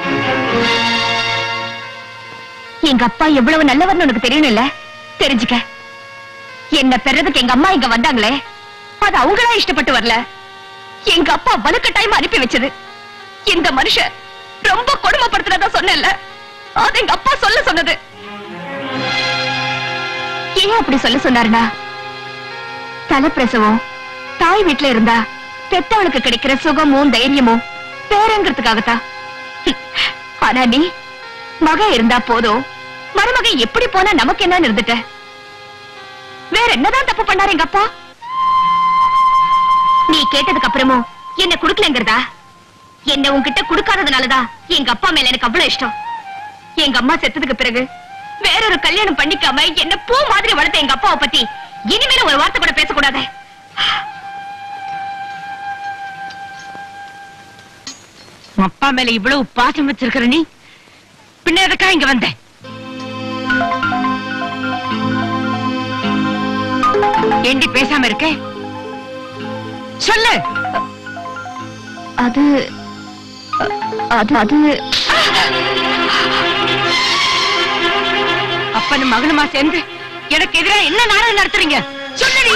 எங்க அப்பா எவ்வளவு நல்லவர்னு உனக்கு தெரியணும் இல்ல? தெரிஞ்சுக்க. என்ன பெறதுக்கு எங்க அம்மா இங்க வந்தாங்களே, அது அவங்களா இஷ்டப்பட்டு வரல. எங்க அப்பா வலுக்கட்டாயமா அனுப்பி வச்சது. இந்த மனுஷன் ரொம்ப கொடுமைப்படுத்துறதா சொன்னேன்ல, அது எங்க அப்பா சொல்ல சொன்னது. ஏன் அப்படி சொல்ல சொன்னாருன்னா, தலைப்பிரசவம் தாய் வீட்டுல இருந்தா பெத்தவளுக்கு கிடைக்கிற சுகமும் தைரியமும் பேரங்கிறதுக்காகத்தான். ஆனா நீ மக இருந்தா போதும், மருமக எப்படி போனா நமக்கு என்னன்னு இருந்துட்ட. வேற என்னதான் தப்பு பண்ணாரு எங்க அப்பா? நீ கேட்டதுக்கு அப்புறமும் என்ன குடுக்கலங்கிறதா? என்ன உன்கிட்ட குடுக்காததுனாலதான் எங்க அப்பா மேல எனக்கு அவ்வளவு இஷ்டம். எங்க அம்மா செத்ததுக்கு பிறகு வேறொரு கல்யாணம் பண்ணிக்காம என்ன பூ மாதிரி வளர்த்த எங்க அப்பாவை பத்தி இனிமேல ஒரு வார்த்தை கூட பேசக்கூடாது. அப்பா மேல இவ்வளவு பாசம் வச்சிருக்கிற நீ பின்ன எதுக்கா இங்க வந்த? ஏண்டி பேசாம இருக்க? சொல்லு. அது அது அது அப்பனும் மகனுமா சேர்ந்து எனக்கு எதிராக என்ன நாடகம் நடத்துறீங்க? சொல்லுடி.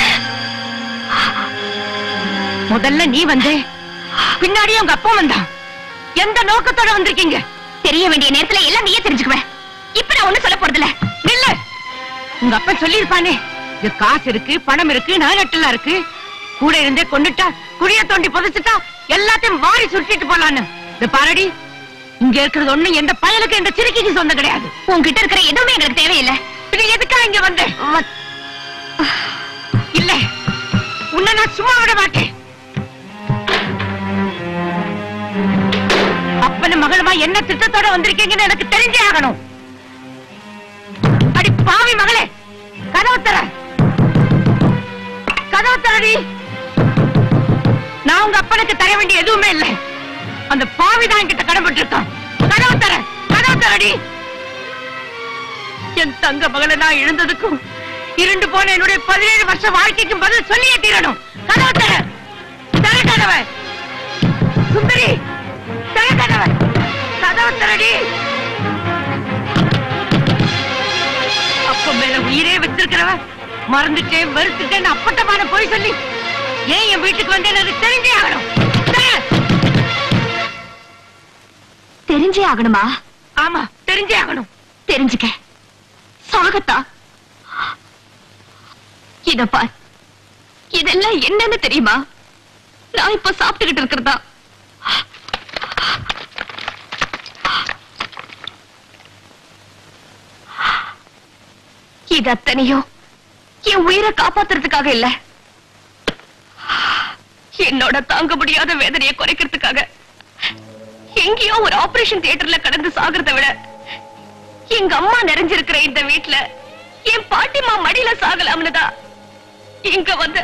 முதல்ல நீ வந்து பின்னாடியே உங்க அப்பா வந்தான். எந்த நோக்கத்தோட வந்திருக்கீங்க? தெரிய வேண்டிய நேரத்துல எல்லாம் நீயே தெரிஞ்சுக்குவேன். இப்ப நான் ஒண்ணும் சொல்ல போறதில்ல. இல்ல, உங்க அப்பா சொல்லி இருப்பானே, இது காசு இருக்கு, பணம் இருக்கு, நகநட்டெல்லாம் இருக்கு, கூட இருந்தே கொண்டுட்டா, குழிய தோண்டி புதைச்சிட்டா எல்லாத்தையும் வாரி சுட்டிட்டு போலான்னு. இது பாரடி, இங்க இருக்கிறது ஒண்ணு எந்த பயலுக்கு இந்த சிறுக்கிக்கு சொந்தம் கிடையாது. உன்கிட்ட இருக்கிற எதுவுமே எங்களுக்கு தேவையில்லை. இது எதுக்கா இங்க வந்த? இல்ல, உன்னை நான் சும்மா விட மாட்டேன். அப்பனும் மகளுமா என்ன திட்டத்தோட வந்திருக்கீங்கன்னு எனக்கு தெரிஞ்சே ஆகணும். அடி பாவி மகளே, கதவு தர, கதவு தரடி. நான் உங்க அப்பனுக்கு தர வேண்டிய எதுவுமே இல்லை. அந்த பாவிதான் என்கிட்ட கடன்பட்டு இருக்கான். கதவு தர கதவு தரடி. என் தங்க மகளை நான் இழந்ததுக்கும் இருண்டு போன என்னுடைய பதினேழு வருஷ வாழ்க்கைக்கும் பதில் சொல்லியே தீரணும். கதவு தர தர கதவை. சுந்தரி தர கதவை. கதவு தரடி. அப்ப மேல உயிரே வச்சிருக்கிறவ மறந்துட்டேன் வெறுத்துட்டேன்னு அப்பட்டமான போய் சொல்லி ஏன் என் வீட்டுக்கு வந்தேன்னு தெரிஞ்சே ஆகணும். தெரிஞ்சே ஆகணுமா? ஆமா தெரிஞ்சே ஆகணும். தெரிஞ்சுக்க. சாகத்தா? இத பார், இதெல்லாம் என்னன்னு தெரியுமா? நான் இப்ப சாப்பிட்டுக்கிட்டு இருக்கிறதா இது அத்தனையும் என் உயிரை காப்பாத்துறதுக்காக இல்ல, என்னோட தாங்க முடியாத வேதனையை குறைக்கிறதுக்காக. எங்கேயோ ஒரு ஆபரேஷன் தியேட்டர்ல கடந்து சாகிறத விட எங்க அம்மா நிறைஞ்சிருக்கிற இந்த வீட்டுல என் பாட்டிமா மடியில சாகலாம்னுதான் இங்க வந்து.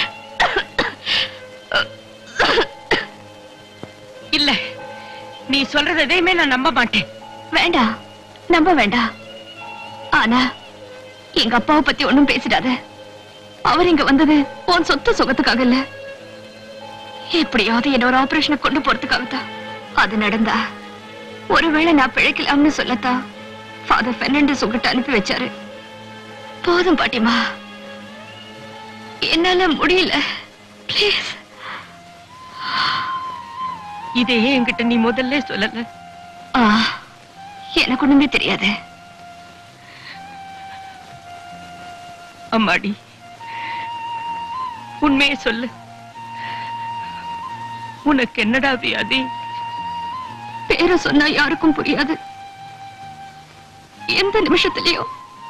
இல்ல நீ சொல்றது எதையுமே நான் நம்ப மாட்டேன். வேண்டாம், நம்ப வேண்டாம். ஆனா எங்க அப்பாவை பத்தி ஒண்ணும் பேசிடாத. அவர் இங்க வந்தது உன் சொத்து சுகத்துக்காக இல்ல, எப்படியாவது என்ன ஒரு ஆபரேஷனுக்கு கொண்டு போறதுக்காகத்தான். அது நடந்தா ஒருவேளை நான் பிழைக்கலாம்னு சொல்லத்தான் ஃபாதர் பெர்னாண்டஸ் உங்ககிட்ட அனுப்பி வச்சாரு. போதும் பாட்டிமா, என்னால முடியல. பிளீஸ். இதையே என்கிட்ட நீ முதல்ல சொல்லல. ஆ, எனக்கு ஒண்ணுமே தெரியாது. அம்மாடி உண்மையை சொல்லு. உனக்கு என்னடா வியாதி? பேரை சொன்னா யாருக்கும் புரியாது. எந்த நிமிஷத்திலயும்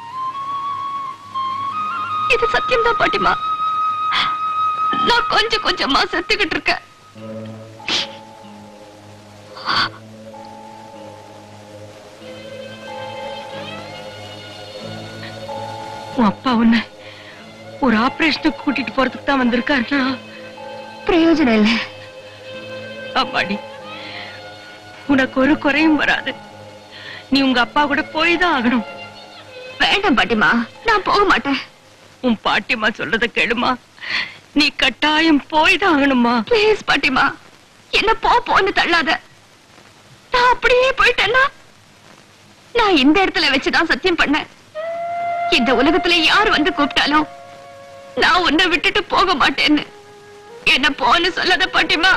இது சத்தியம்தான் பாட்டிமா. நான் கொஞ்சம் கொஞ்சமா செத்துக்கிட்டு இருக்கேன். உன் அப்பா உன்னை ஒரு ஆபரேஷனுக்கு கூட்டிட்டு போறதுக்கு தான் வந்திருக்காருன்னா பிரயோஜனம் இல்ல. அம்மாடி உனக்கு ஒரு குறையும் வராது. நீ உங்க அப்பா கூட போய் தான் ஆகணும். வேண்டாம் பாட்டிமா, நான் போக மாட்டேன். உன் பாட்டிமா சொல்றத கேளுமா, நீ கட்டாயம் போய் தான் ஆகணுமா. பிளீஸ் பாட்டிமா, என்ன போ போன்னு தள்ளாத. நான் அப்படியே போயிட்டேன்னா நான் இந்த இடத்துல வச்சுதான் சத்தியம் பண்ணேன். இந்த உலகத்துல யார் வந்து கூப்பிட்டாலும் நான் உன்னை விட்டுட்டு போக மாட்டேன்னு. என்ன போன்னு சொல்லாத பாட்டிமா.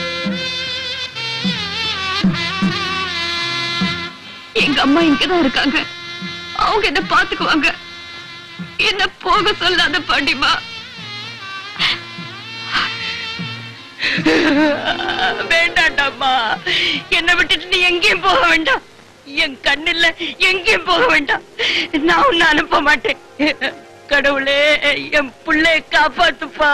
எங்க அம்மா இங்கதான் இருக்காங்க, அவங்க என்ன பாத்துக்குவாங்க. என்ன போக சொல்லாத பாட்டிமா. வேண்டாம்டாமா, என்னை விட்டுட்டு நீ எங்கேயும் போக வேண்டாம். என் கண்ணில்ல எங்கேயும் போக வேண்டாம். நான் உன்னை அனுப்ப மாட்டேன். கடவுளே, என் பிள்ளைய காப்பாத்துப்பா.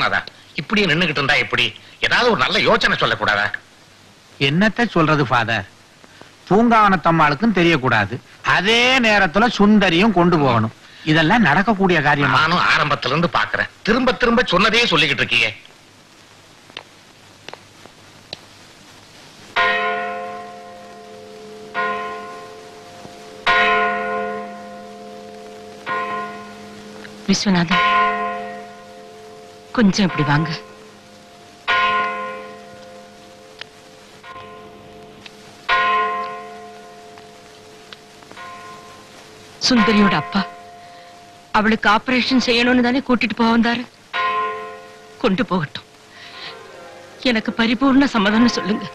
விஸ்வநாதா, இப்படியே நின்னுகிட்டு இருந்தா எப்படி? ஏதாவது ஒரு நல்ல யோசனை சொல்லக்கூடாதா? என்னத்த சொல்றது ஃபாதர்? பூங்காவனத்தம்மாளுக்கும் தெரியக்கூடாது, அதே நேரத்துல சுந்தரியும் கொண்டு போகணும். இதெல்லாம் நடக்கக்கூடிய காரியம். நானும் ஆரம்பத்துல இருந்து பாக்குறேன், திரும்ப திரும்ப சொன்னதே சொல்லிக்கிட்டு இருக்கீங்க. விஸ்வநாதன், கொஞ்சம் இப்படி வாங்க. சுந்தரியோட அப்பா அவளுக்கு ஆபரேஷன் செய்யணும்னு தானே கூட்டிட்டு போக வந்தாரு. கொண்டு போகட்டும், எனக்கு பரிபூர்ண சம்மதம்னு சொல்லுங்க.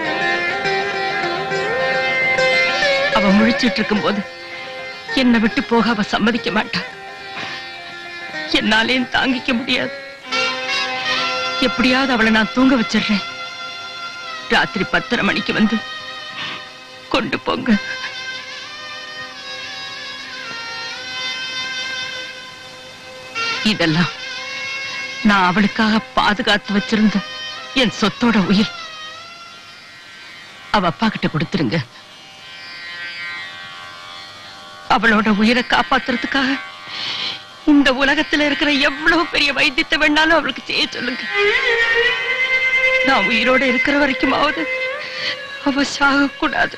அவ முழிச்சிட்டு இருக்கும் போது என்னை விட்டு போக அவ சம்மதிக்க மாட்டா. என்னாலேயும் தாங்கிக்க முடியாது. எப்படியாவது அவளை நான் தூங்க வச்சிடுறேன். ராத்திரி பத்தரை மணிக்கு வந்து கொண்டு போங்க. இதெல்லாம் நான் அவளுக்காக பாதுகாத்து வச்சிருந்த என் சொத்தோட உயிர். அவ அப்பா கிட்ட கொடுத்துருங்க. அவளோட உயிரை காப்பாத்துறதுக்காக இந்த உலகத்துல இருக்கிற எவ்வளவு பெரிய வைத்தியத்தை வேணாலும் அவளுக்கு செய்ய சொல்லுங்க. நான் உயிரோட இருக்கிற வரைக்குமாவது அவ சாக கூடாது.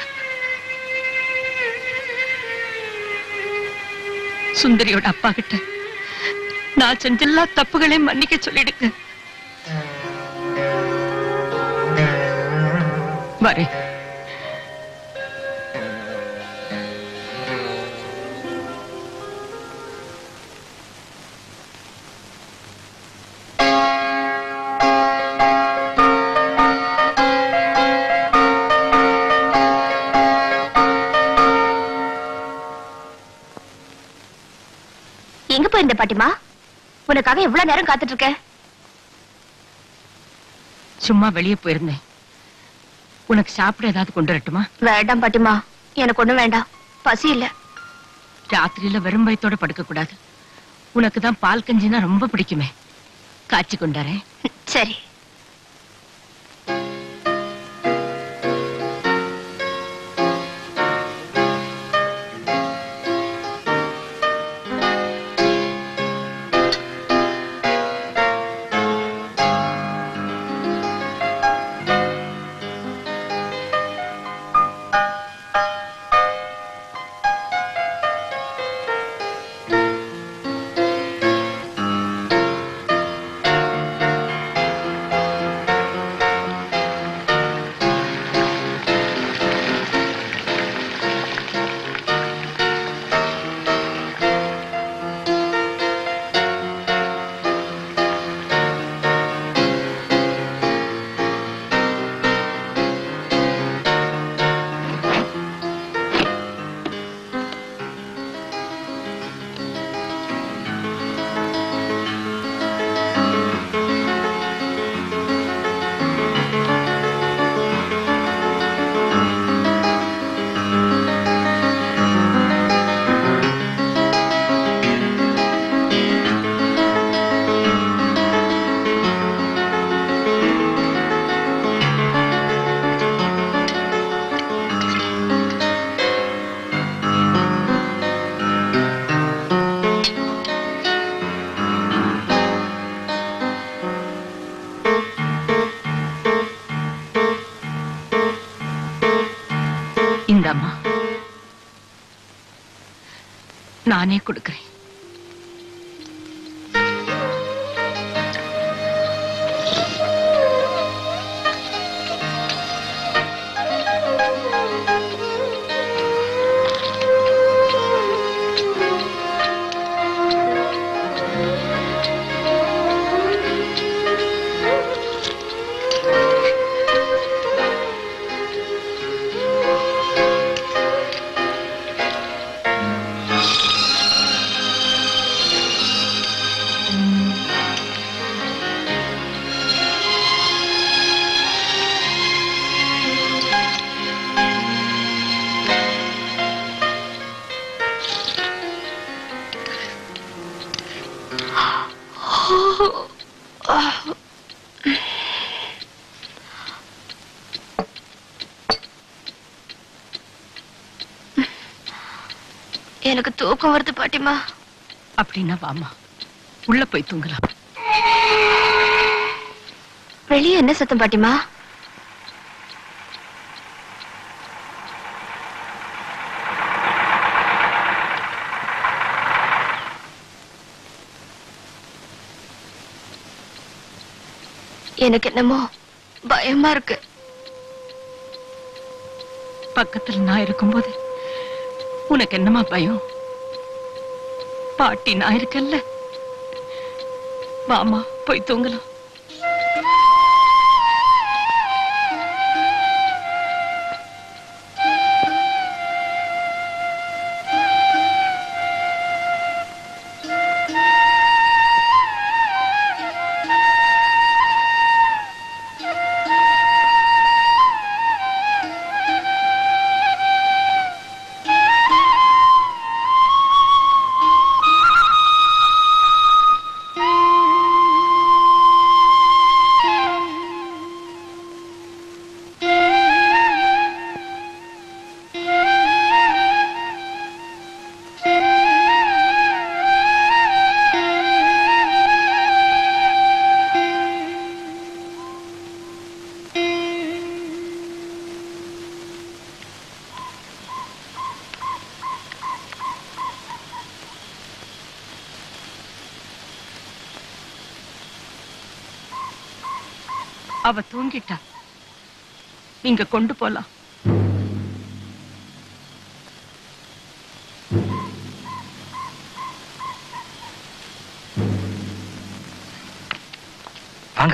சுந்தரியோட அப்பா கிட்ட நான் செஞ்ச எல்லா தப்புகளையும் மன்னிக்க சொல்லிடுங்க. வரேன். எங்க போயிருந்த பாட்டிமா? உனக்காக எவ்வளவு நேரம் காத்துட்டு இருக்க? சும்மா வெளியே போயிருந்தேன். உனக்கு சாப்பிட ஏதாவது கொண்டு வரட்டுமா? வேண்டாம் பாட்டிமா, எனக்கு ஒண்ணும் வேண்டாம், பசி இல்ல. ராத்திரியில வெறும் வயித்தோட படுக்க கூடாது. உனக்கு தான் பால் கஞ்சினா ரொம்ப பிடிக்குமே, காய்ச்சி கொண்டாரேன். சரி. இந்தம்மா, நானே கொடுக்கிறேன். எனக்கு தூக்கம் வருது பாட்டிமா. அப்படின்னா வாமா, உள்ள போய் தூங்கலாம். வெளியே என்ன சத்தம் பாட்டிமா? எனக்கு என்னமோ பயமா இருக்கு. பக்கத்துல நான் இருக்கும்போது உனக்கு என்னமா பயம்? பாட்டி நான் இருக்கல்ல. வாமா, போய் தூங்கலாம். அவ தூங்கிட்டா, நீங்க கொண்டு போலாம். வாங்க.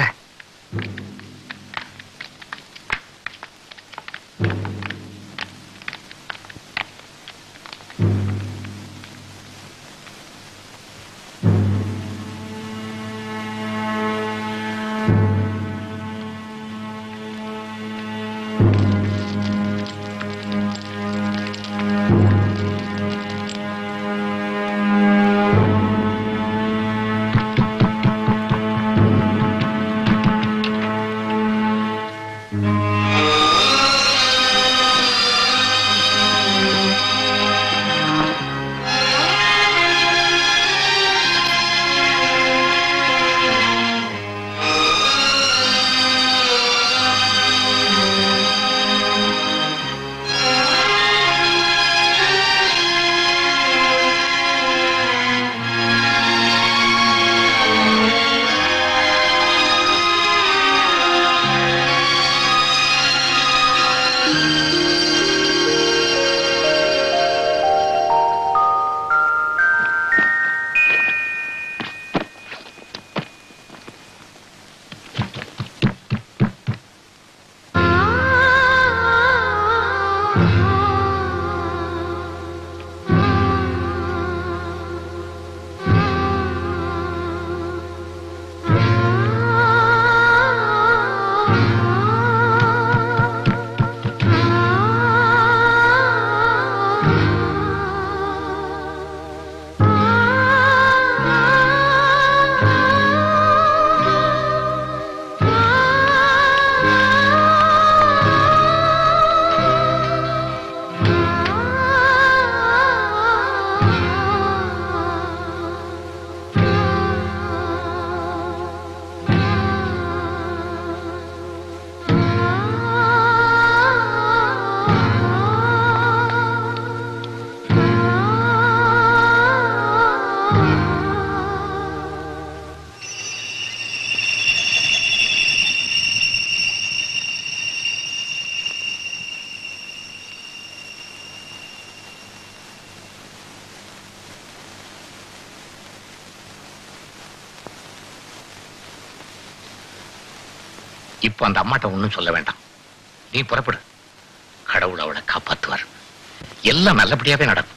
இப்ப அந்த அம்மாட்ட ஒண்ணும் சொல்ல வேண்டாம். நீ புறப்படு. கடவுள் அவளை காப்பாத்துவார். எல்லாம் நல்லபடியாவே நடக்கும்.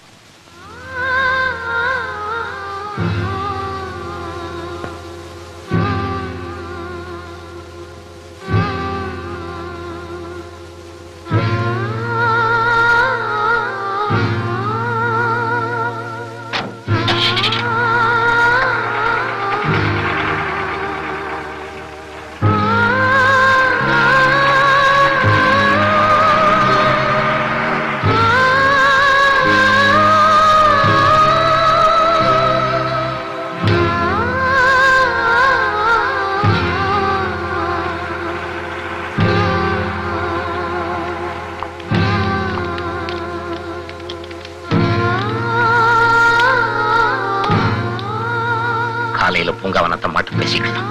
Ah பூங்காவனத்தை மாட்டு பேசிக்கலாம்.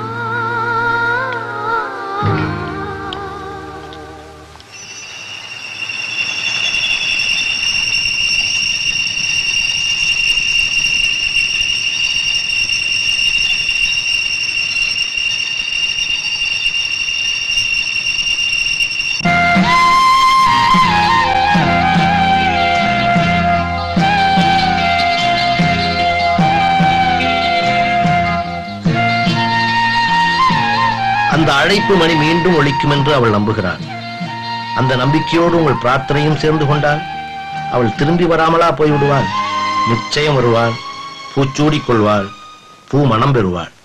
அந்த அழைப்பு மணி மீண்டும் ஒலிக்கும் என்று அவள் நம்புகிறாள். அந்த நம்பிக்கையோடு உங்கள் பிரார்த்தனையும் சேர்ந்து கொண்டால் அவள் திரும்பி வராமலா போய்விடுவாள். நிச்சயம் வருவாள், பூச்சூடிக் கொள்வாள், பூ மனம் பெறுவாள்.